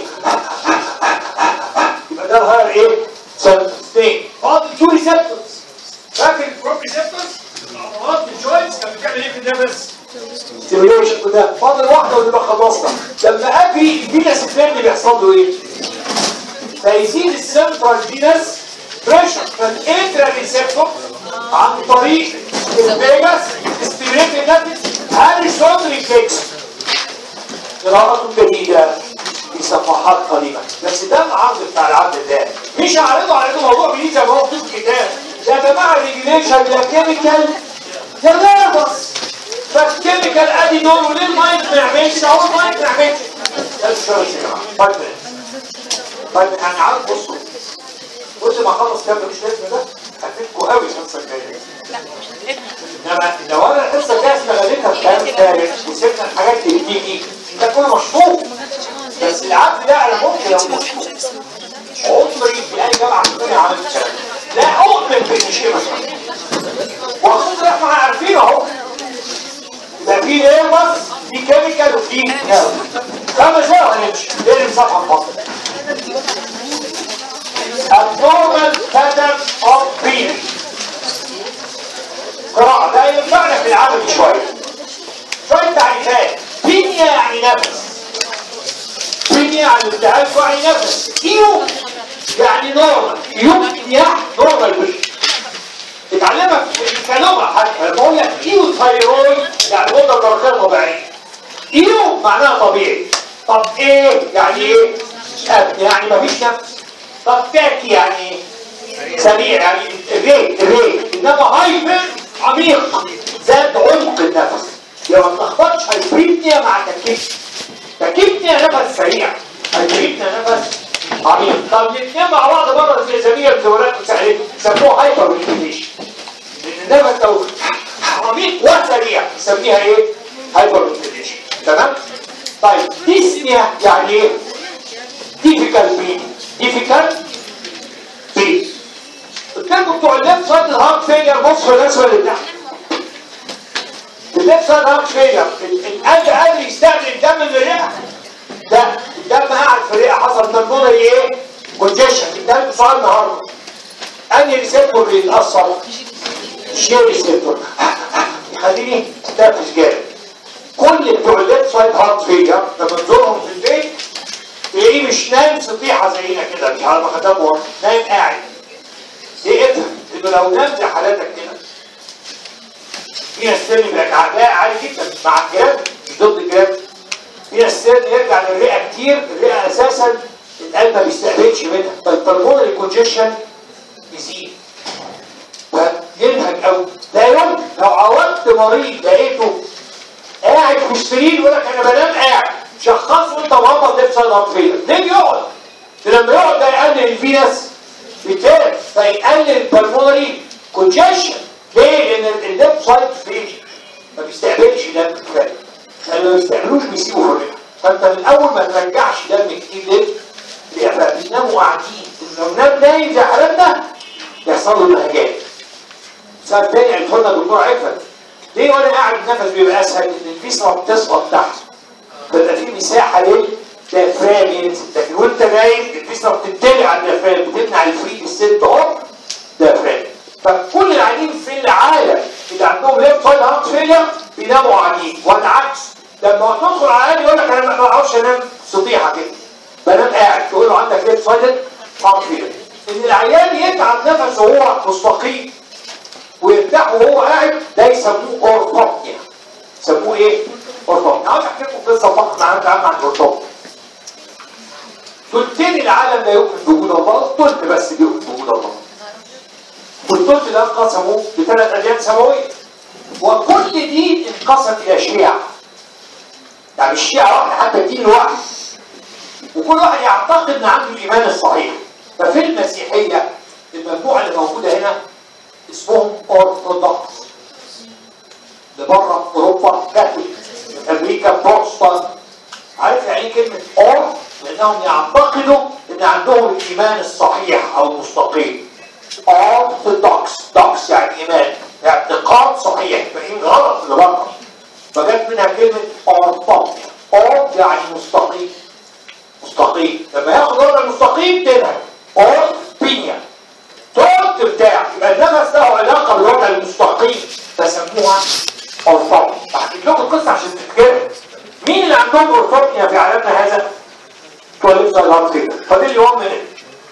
يبقى ده الهاير ايه؟ سنتين. فاضل تو ريسبتورز. فاكر البروب ريسبتورز؟ العضلات الجوينتس كانت بتعمل ايه في النفس؟ ستيميليشن. وده فاضل واحده ونبقى خلصنا. لما اجري الفينس فليرن بيحصل له ايه؟ فيزيد السنترال فينس بريشر فالانترا ريسبتور عن طريق الفيجاس ستيميليت النفس هاريزونتال ريفلكس. قراءة جديدة في صفحات قريبة. بس ده العرض بتاع العبد ده مش هعرضه على انه موضوع جديد زي ما هو في الكتاب. يا جماعه ريجوليشن يا كيميكال يا نيرفس. فالكيميكال ادي دور وليه المايند ما يعملش؟ اهو المايند ما يعملش. ده الشرط يا جماعه. طيب طيب انا عارف بصوا قلت ما اخلص كام مش لازم ده هفيدكم قوي الحصه الجايه. لا مش هتفيدنا. انما لو انا الحصه الجايه استغلتها في كلام ثالث وسيبنا الحاجات اللي بتيجي ده كله مشطوب. بس العقل ده انا ممكن لو عمري في اي جامعه في الدنيا عملت كده. لا اؤمن بالشيء مثلا. واخد احنا عارفين اهو. يبقى في نيرفس في كيميكال وفي نيرف. خمس دقايق هنمشي. ايه الصفحه الفاضيه؟ abnormal pattern of breathing. قراءة ده ينفعنا في العمل شوية. شوية تعريفات. بينيا يعني نفس. بينيا يعني ابتعاد يعني نفس. ايو يعني نورمال. يو يعني نورمال بريث. تتعلمها كلغة حتى. لما اقول لك ايو ثايرويد يعني غدة درقية طبيعية. ايو معناها طبيعي. طب ايه يعني ايه؟ يعني مفيش نفس. طب تاكي يعني سريع يعني ريت ريت. انما هايبر عميق زاد عمق النفس. لو ما تلخبطش هايبريبنيا مع تكيبنيا. تكيبنيا نفس سريع، هايبريبنيا نفس عميق. طب الاثنين مع بعض بره زي زميل الزولات وسألته سموه هايبر ريبيتيشن. لان النفس لو عميق وسريع نسميها ايه؟ هايبر ريبيتيشن. تمام؟ طيب ديسنيا يعني ايه؟ difficult breathing. difficult breathing. الكلمة بتوع الليفت سايد الهارت فيلير بص في الاسفل اللي تحت. الليفت سايد هارت فيلير القلب قادر يستقبل الدم من الرئة. ده الدم قاعد في الرئة حصل تنبولي ايه؟ كونجيشن. الدم سؤال النهارده. انهي ريسبتور بيتأثر؟ شير ريسبتور. يخليني استنفذ جامد. كل بتوع الليفت سايد هارت فيلير لما تزورهم في البيت تلاقيه مش نايم سطيحه زينا كده مش على مخدمه نايم قاعد. ايه افهم انه لو نام زي حالاتك كده في ناس تاني بيبقى عقلها عالي جدا مع الجراب مش ضد الجراب. في ناس تاني يرجع للرئه كتير. الرئه اساسا القلب ما بيستقبلش منها فالبلمونري كونجيشن يزيد فينهج قوي. لا يمكن لو عودت مريض لقيته قاعد في السرير يقول لك انا بنام قاعد شخصه وانت مغمض ليفت سايد هارت فيلير. ليه بيقعد؟ لما يقعد ده يقلل الفينس بتاعه فيقلل البلمونري كونجيشن. ليه؟ لان الليفت سايد فيلير ما بيستقبلش دم كفايه. لما ما بيستقبلوش بيسيبوا في الرئه. فانت من اول ما ترجعش دم كتير ليه؟ ليه؟ بيناموا قاعدين. لو نام نايم زي حالتنا يحصل له نهجات. سبب تاني قلت لنا الدكتور عفت ليه وانا قاعد النفس بيبقى اسهل؟ ان الفيسرا بتسقط تحت. فيبقى في مساحه للديافرام ينزل. لكن وانت نايم الفيسرا بتتبع على الديافرام بتمنع الفري الست اوف ديافرام. فكل العيانين في العالم اللي عندهم ليفت سايد هارت فيلير بيناموا قاعدين والعكس. لما تدخل على عيان يقول لك انا ما اعرفش اعرفش انام سطيحه كده، بنام قاعد. تقول له عندك ليفت سايدد هارت فيلر. ان العيان يتعب نفسه وهو مستقيم ويرتاح وهو قاعد، ده يسموه اورثوبنيا. يسموه ايه؟ اورثوبنيا. عاوز احكي لكم قصه فقط معانا تعامل مع الاورثوبنيا. ثلثين العالم لا يؤمن بوجود الله، ثلث بس بيؤمن بوجود الله. والثلث ده انقسموا لثلاث اديان سماويه. وكل دين انقسم الى شيعة. يعني مش شيعة واحدة، حتى الدين الواحد. وكل واحد يعتقد ان عنده الايمان الصحيح. ففي المسيحية المجموعة اللي موجودة هنا اسمهم اورثودوكس. لبره اوروبا كاثوليك، امريكا بروتستانت. عارف يعني ايه كلمة اور؟ لانهم يعتقدوا ان عندهم الايمان الصحيح او المستقيم. اورثودوكس، دوكس يعني ايمان، اعتقاد صحيح، فاهم غلط اللي بره. فجت منها كلمة اورثوبنيا. اور يعني مستقيم. مستقيم، لما ياخد وضع المستقيم تنهج. اورثوبنيا تقعد ترتاح، يبقى النفس له علاقة بالوضع المستقيم، فسموها اورثوبنيا. احكي لكم القصة عشان تفتكروا. مين اللي عندهم اورثوبنيا في عالمنا هذا؟ تواليف سايلانت كده. فاضل لي واحد منهم.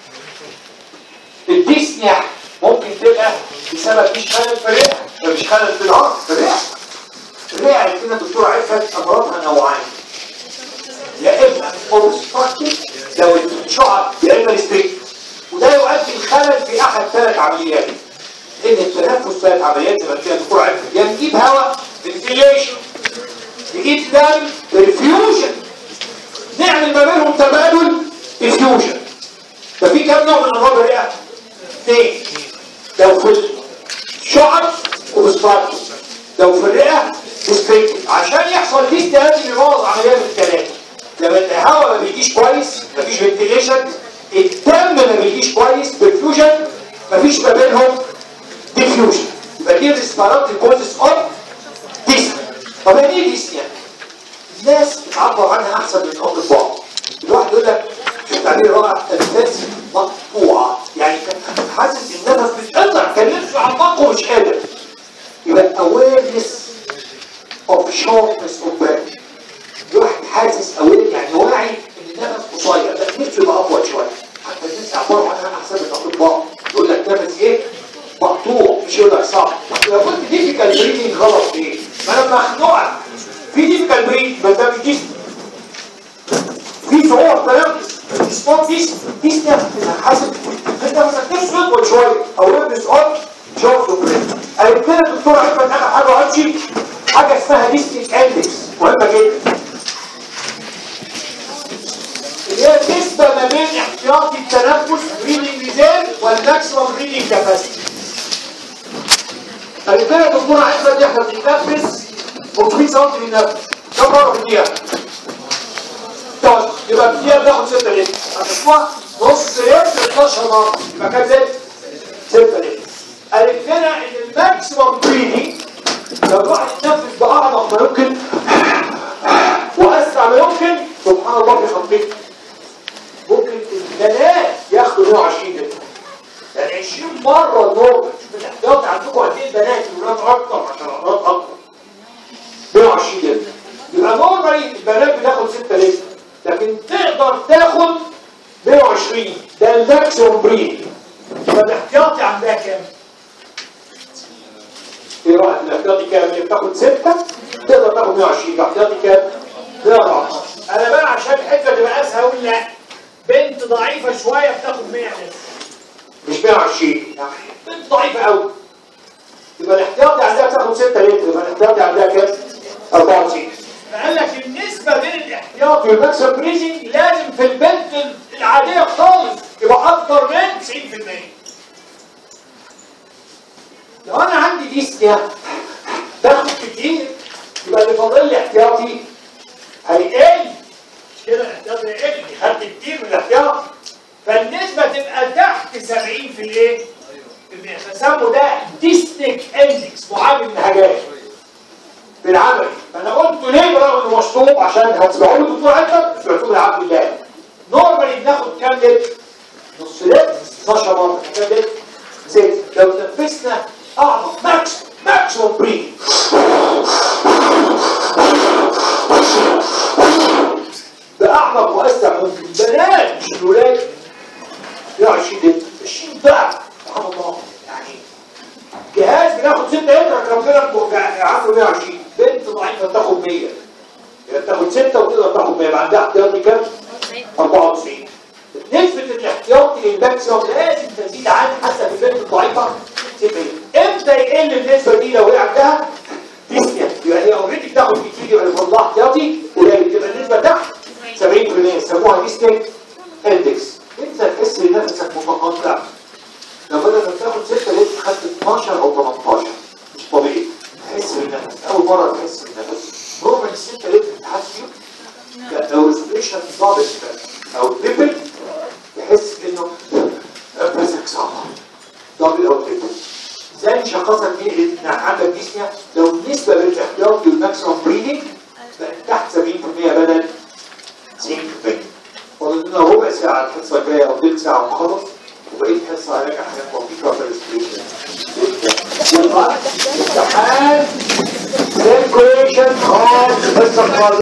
الديسنيا ممكن تبقى بسبب مش خلل في الرئه، مش خلل في الهارت، في الرئه. الرئه عرفت لنا الدكتور عرفت امراضها نوعين. يا اما اوبستراكتيف لو الشعب، يا اما ريستريكت. وده يؤدي الخلل في احد ثلاث عمليات. ان التنفس ثلاث عمليات زي ما كده الدكتور عرفت، يا نجيب هواء فنتيليشن، نجيب دم ريفيوجن، نعمل ما بينهم تبادل افيوجن. ففي كام نوع من امراض الرئه؟ اثنين. لو في الشعب اوبستراكتيف، لو في الرئه ريستريكتيف. عشان يحصل دي لازم يبوظ عمليه من الثلاثه. لما الهواء ما بيجيش كويس، مفيش فنتيليشن، الدم ما بيجيش كويس، برفيوجن، مفيش ما بينهم ديفيوجن. يبقى دي ريسبيراتوري كوزز اوف ديسنيا. طب يعني ايه ديسنيا؟ الناس بتعبر عنها احسن من الاطباء. الواحد يقول لك شوف تعبير رائع، النفس مقطوعه، يعني حاسس النفس بيتقطع، كان نفسه يعمقه ومش قادر. يبقى awareness of shortness of breath. الواحد حاسس aware يعني واعي ان النفس قصير، لا نفسه يبقى اطول شويه. حتى الناس يعبروا عنها احسن من الاطباء. يقول لك نفس ايه؟ مقطوع، مش يقول لك صعب. لو كنت difficult breathing غلط في ايه؟ ما انا مخنوقه. في difficult breathing بس ده مش جسم. في صعوبه في التنفس. الصوت دي دي حاسس انت مثلا نفسه يطول شويه او يلبس اوت شورت بريد. قالت لنا الدكتوره عرفت اخر حاجه وامشي حاجه اسمها ديستنيك اندكس، مهمه جدا. اللي هي النسبه ما بين احتياطي التنفس بريدنج ريزيرف والماكسيمم بريدنج كاباسيتي. قالت لنا الدكتوره عرفت ان احنا بنتنفس خمسمية سم من النفس كم مره في الدقيقه؟ يبقى الدقيقه بتاخد ستة لتر، هتسمع نص لتر اتناشر مره، يبقى كام لتر؟ ستة لتر. قالت لنا ان الماكسيمم بريدنج لو الواحد يتنفس باعمق ما يمكن واسرع ما يمكن، سبحان الله في خطيط ممكن البنات ياخدوا مية وعشرين لتر، يعني عشرين مره النورمال. شوف الاحتياطي عندكم قد ايه البنات، الولاد اكتر عشان الامراض اكتر. مية وعشرين لتر يبقى نورمالي البنات بتاخد ستة لتر، لكن تقدر تاخد مية وعشرين، ده الماكسيموم بريد. يبقى الاحتياطي عندها كام؟ ايه رايك الاحتياطي كام؟ اللي بتاخد ستة تقدر تاخد مية وعشرين، الاحتياطي كام؟ مية وأربعتاشر. انا بقى عشان الحته تبقى اسهل اقول لا، بنت ضعيفه شويه بتاخد مية بس مش مية وعشرين، يعني بنت ضعيفه قوي. يبقى الاحتياطي عندها بتاخد ستة لتر، يبقى الاحتياطي عندها كام؟ أربعة وتسعين. فقال لك النسبه بين الاحتياطي والماكسيمم بريزنج لازم في البنت العاديه خالص يبقى اكتر من تسعين في المية. لو انا عندي ديسنيا باخد كتير، يبقى اللي فاضل لي احتياطي هيقل، مش كده؟ الاحتياطي هيقل، خدت كتير من الاحتياطي، فالنسبه تبقى تحت سبعين في الايه؟ فسموا ده ديسنيك اندكس، معامل نهجات في العمل. فانا قلت ليه برغم انه مشطوب؟ عشان هتسمعوا له الدكتور عندك سمعتوه لعبد الله. نورمالي بناخد كام لتر؟ نص لتر اتناشر مره، كام لتر؟ ستة. لو تنفسنا اعمق ماكس ماكسيموم بريد اعمق واسرع ممكن. بنات مش الولاد مية وعشرين لتر عشرين ضعف سبحان الله. يعني جهاز بناخد ستة لتر ربنا عنده مية وعشرين، بنت ضعيفه تاخد مية، يعني تاخد ستة وتقدر تاخد مية، يبقى عندها احتياطي كام؟ أربعة وتسعين. نسبة الاحتياطي للماكسيموم لازم تزيد عن حسب البنت الضعيفة ستين. امتى يقل النسبة دي لو هي عندها ديسنيا؟ يبقى هي اوريدي بتاخد كتير يبقى يفضل لها احتياطي قليل، تبقى النسبة تحت سبعين بالمية يسموها ديسنيا اندكس. انت تحس ان نفسك متقطع. لو بدل ما تاخد ستة لتر خدت اتناشر او تمنتاشر مش طبيعي. تحس بالنفس اول مرة تحس بالنفس. نورمال ستة لتر بتحس فيه لو ريسبريشن ضابط او تريبل تحس انه نفسك صعب دبل او تريبل. ازاي نشخصك دي انك عندك ديسنيا؟ لو النسبه بين الاحتياطي والماكسيموم بريدنج بقت تحت سبعين بالمية بدل تسعين بالمية. فاضل لنا ربع ساعه الحصه الجايه او ثلث ساعه ونخلص، وبقيت حصه عليك حاجات بسيطه في الريسبريشن. امتحان سيركوليشن خاص بس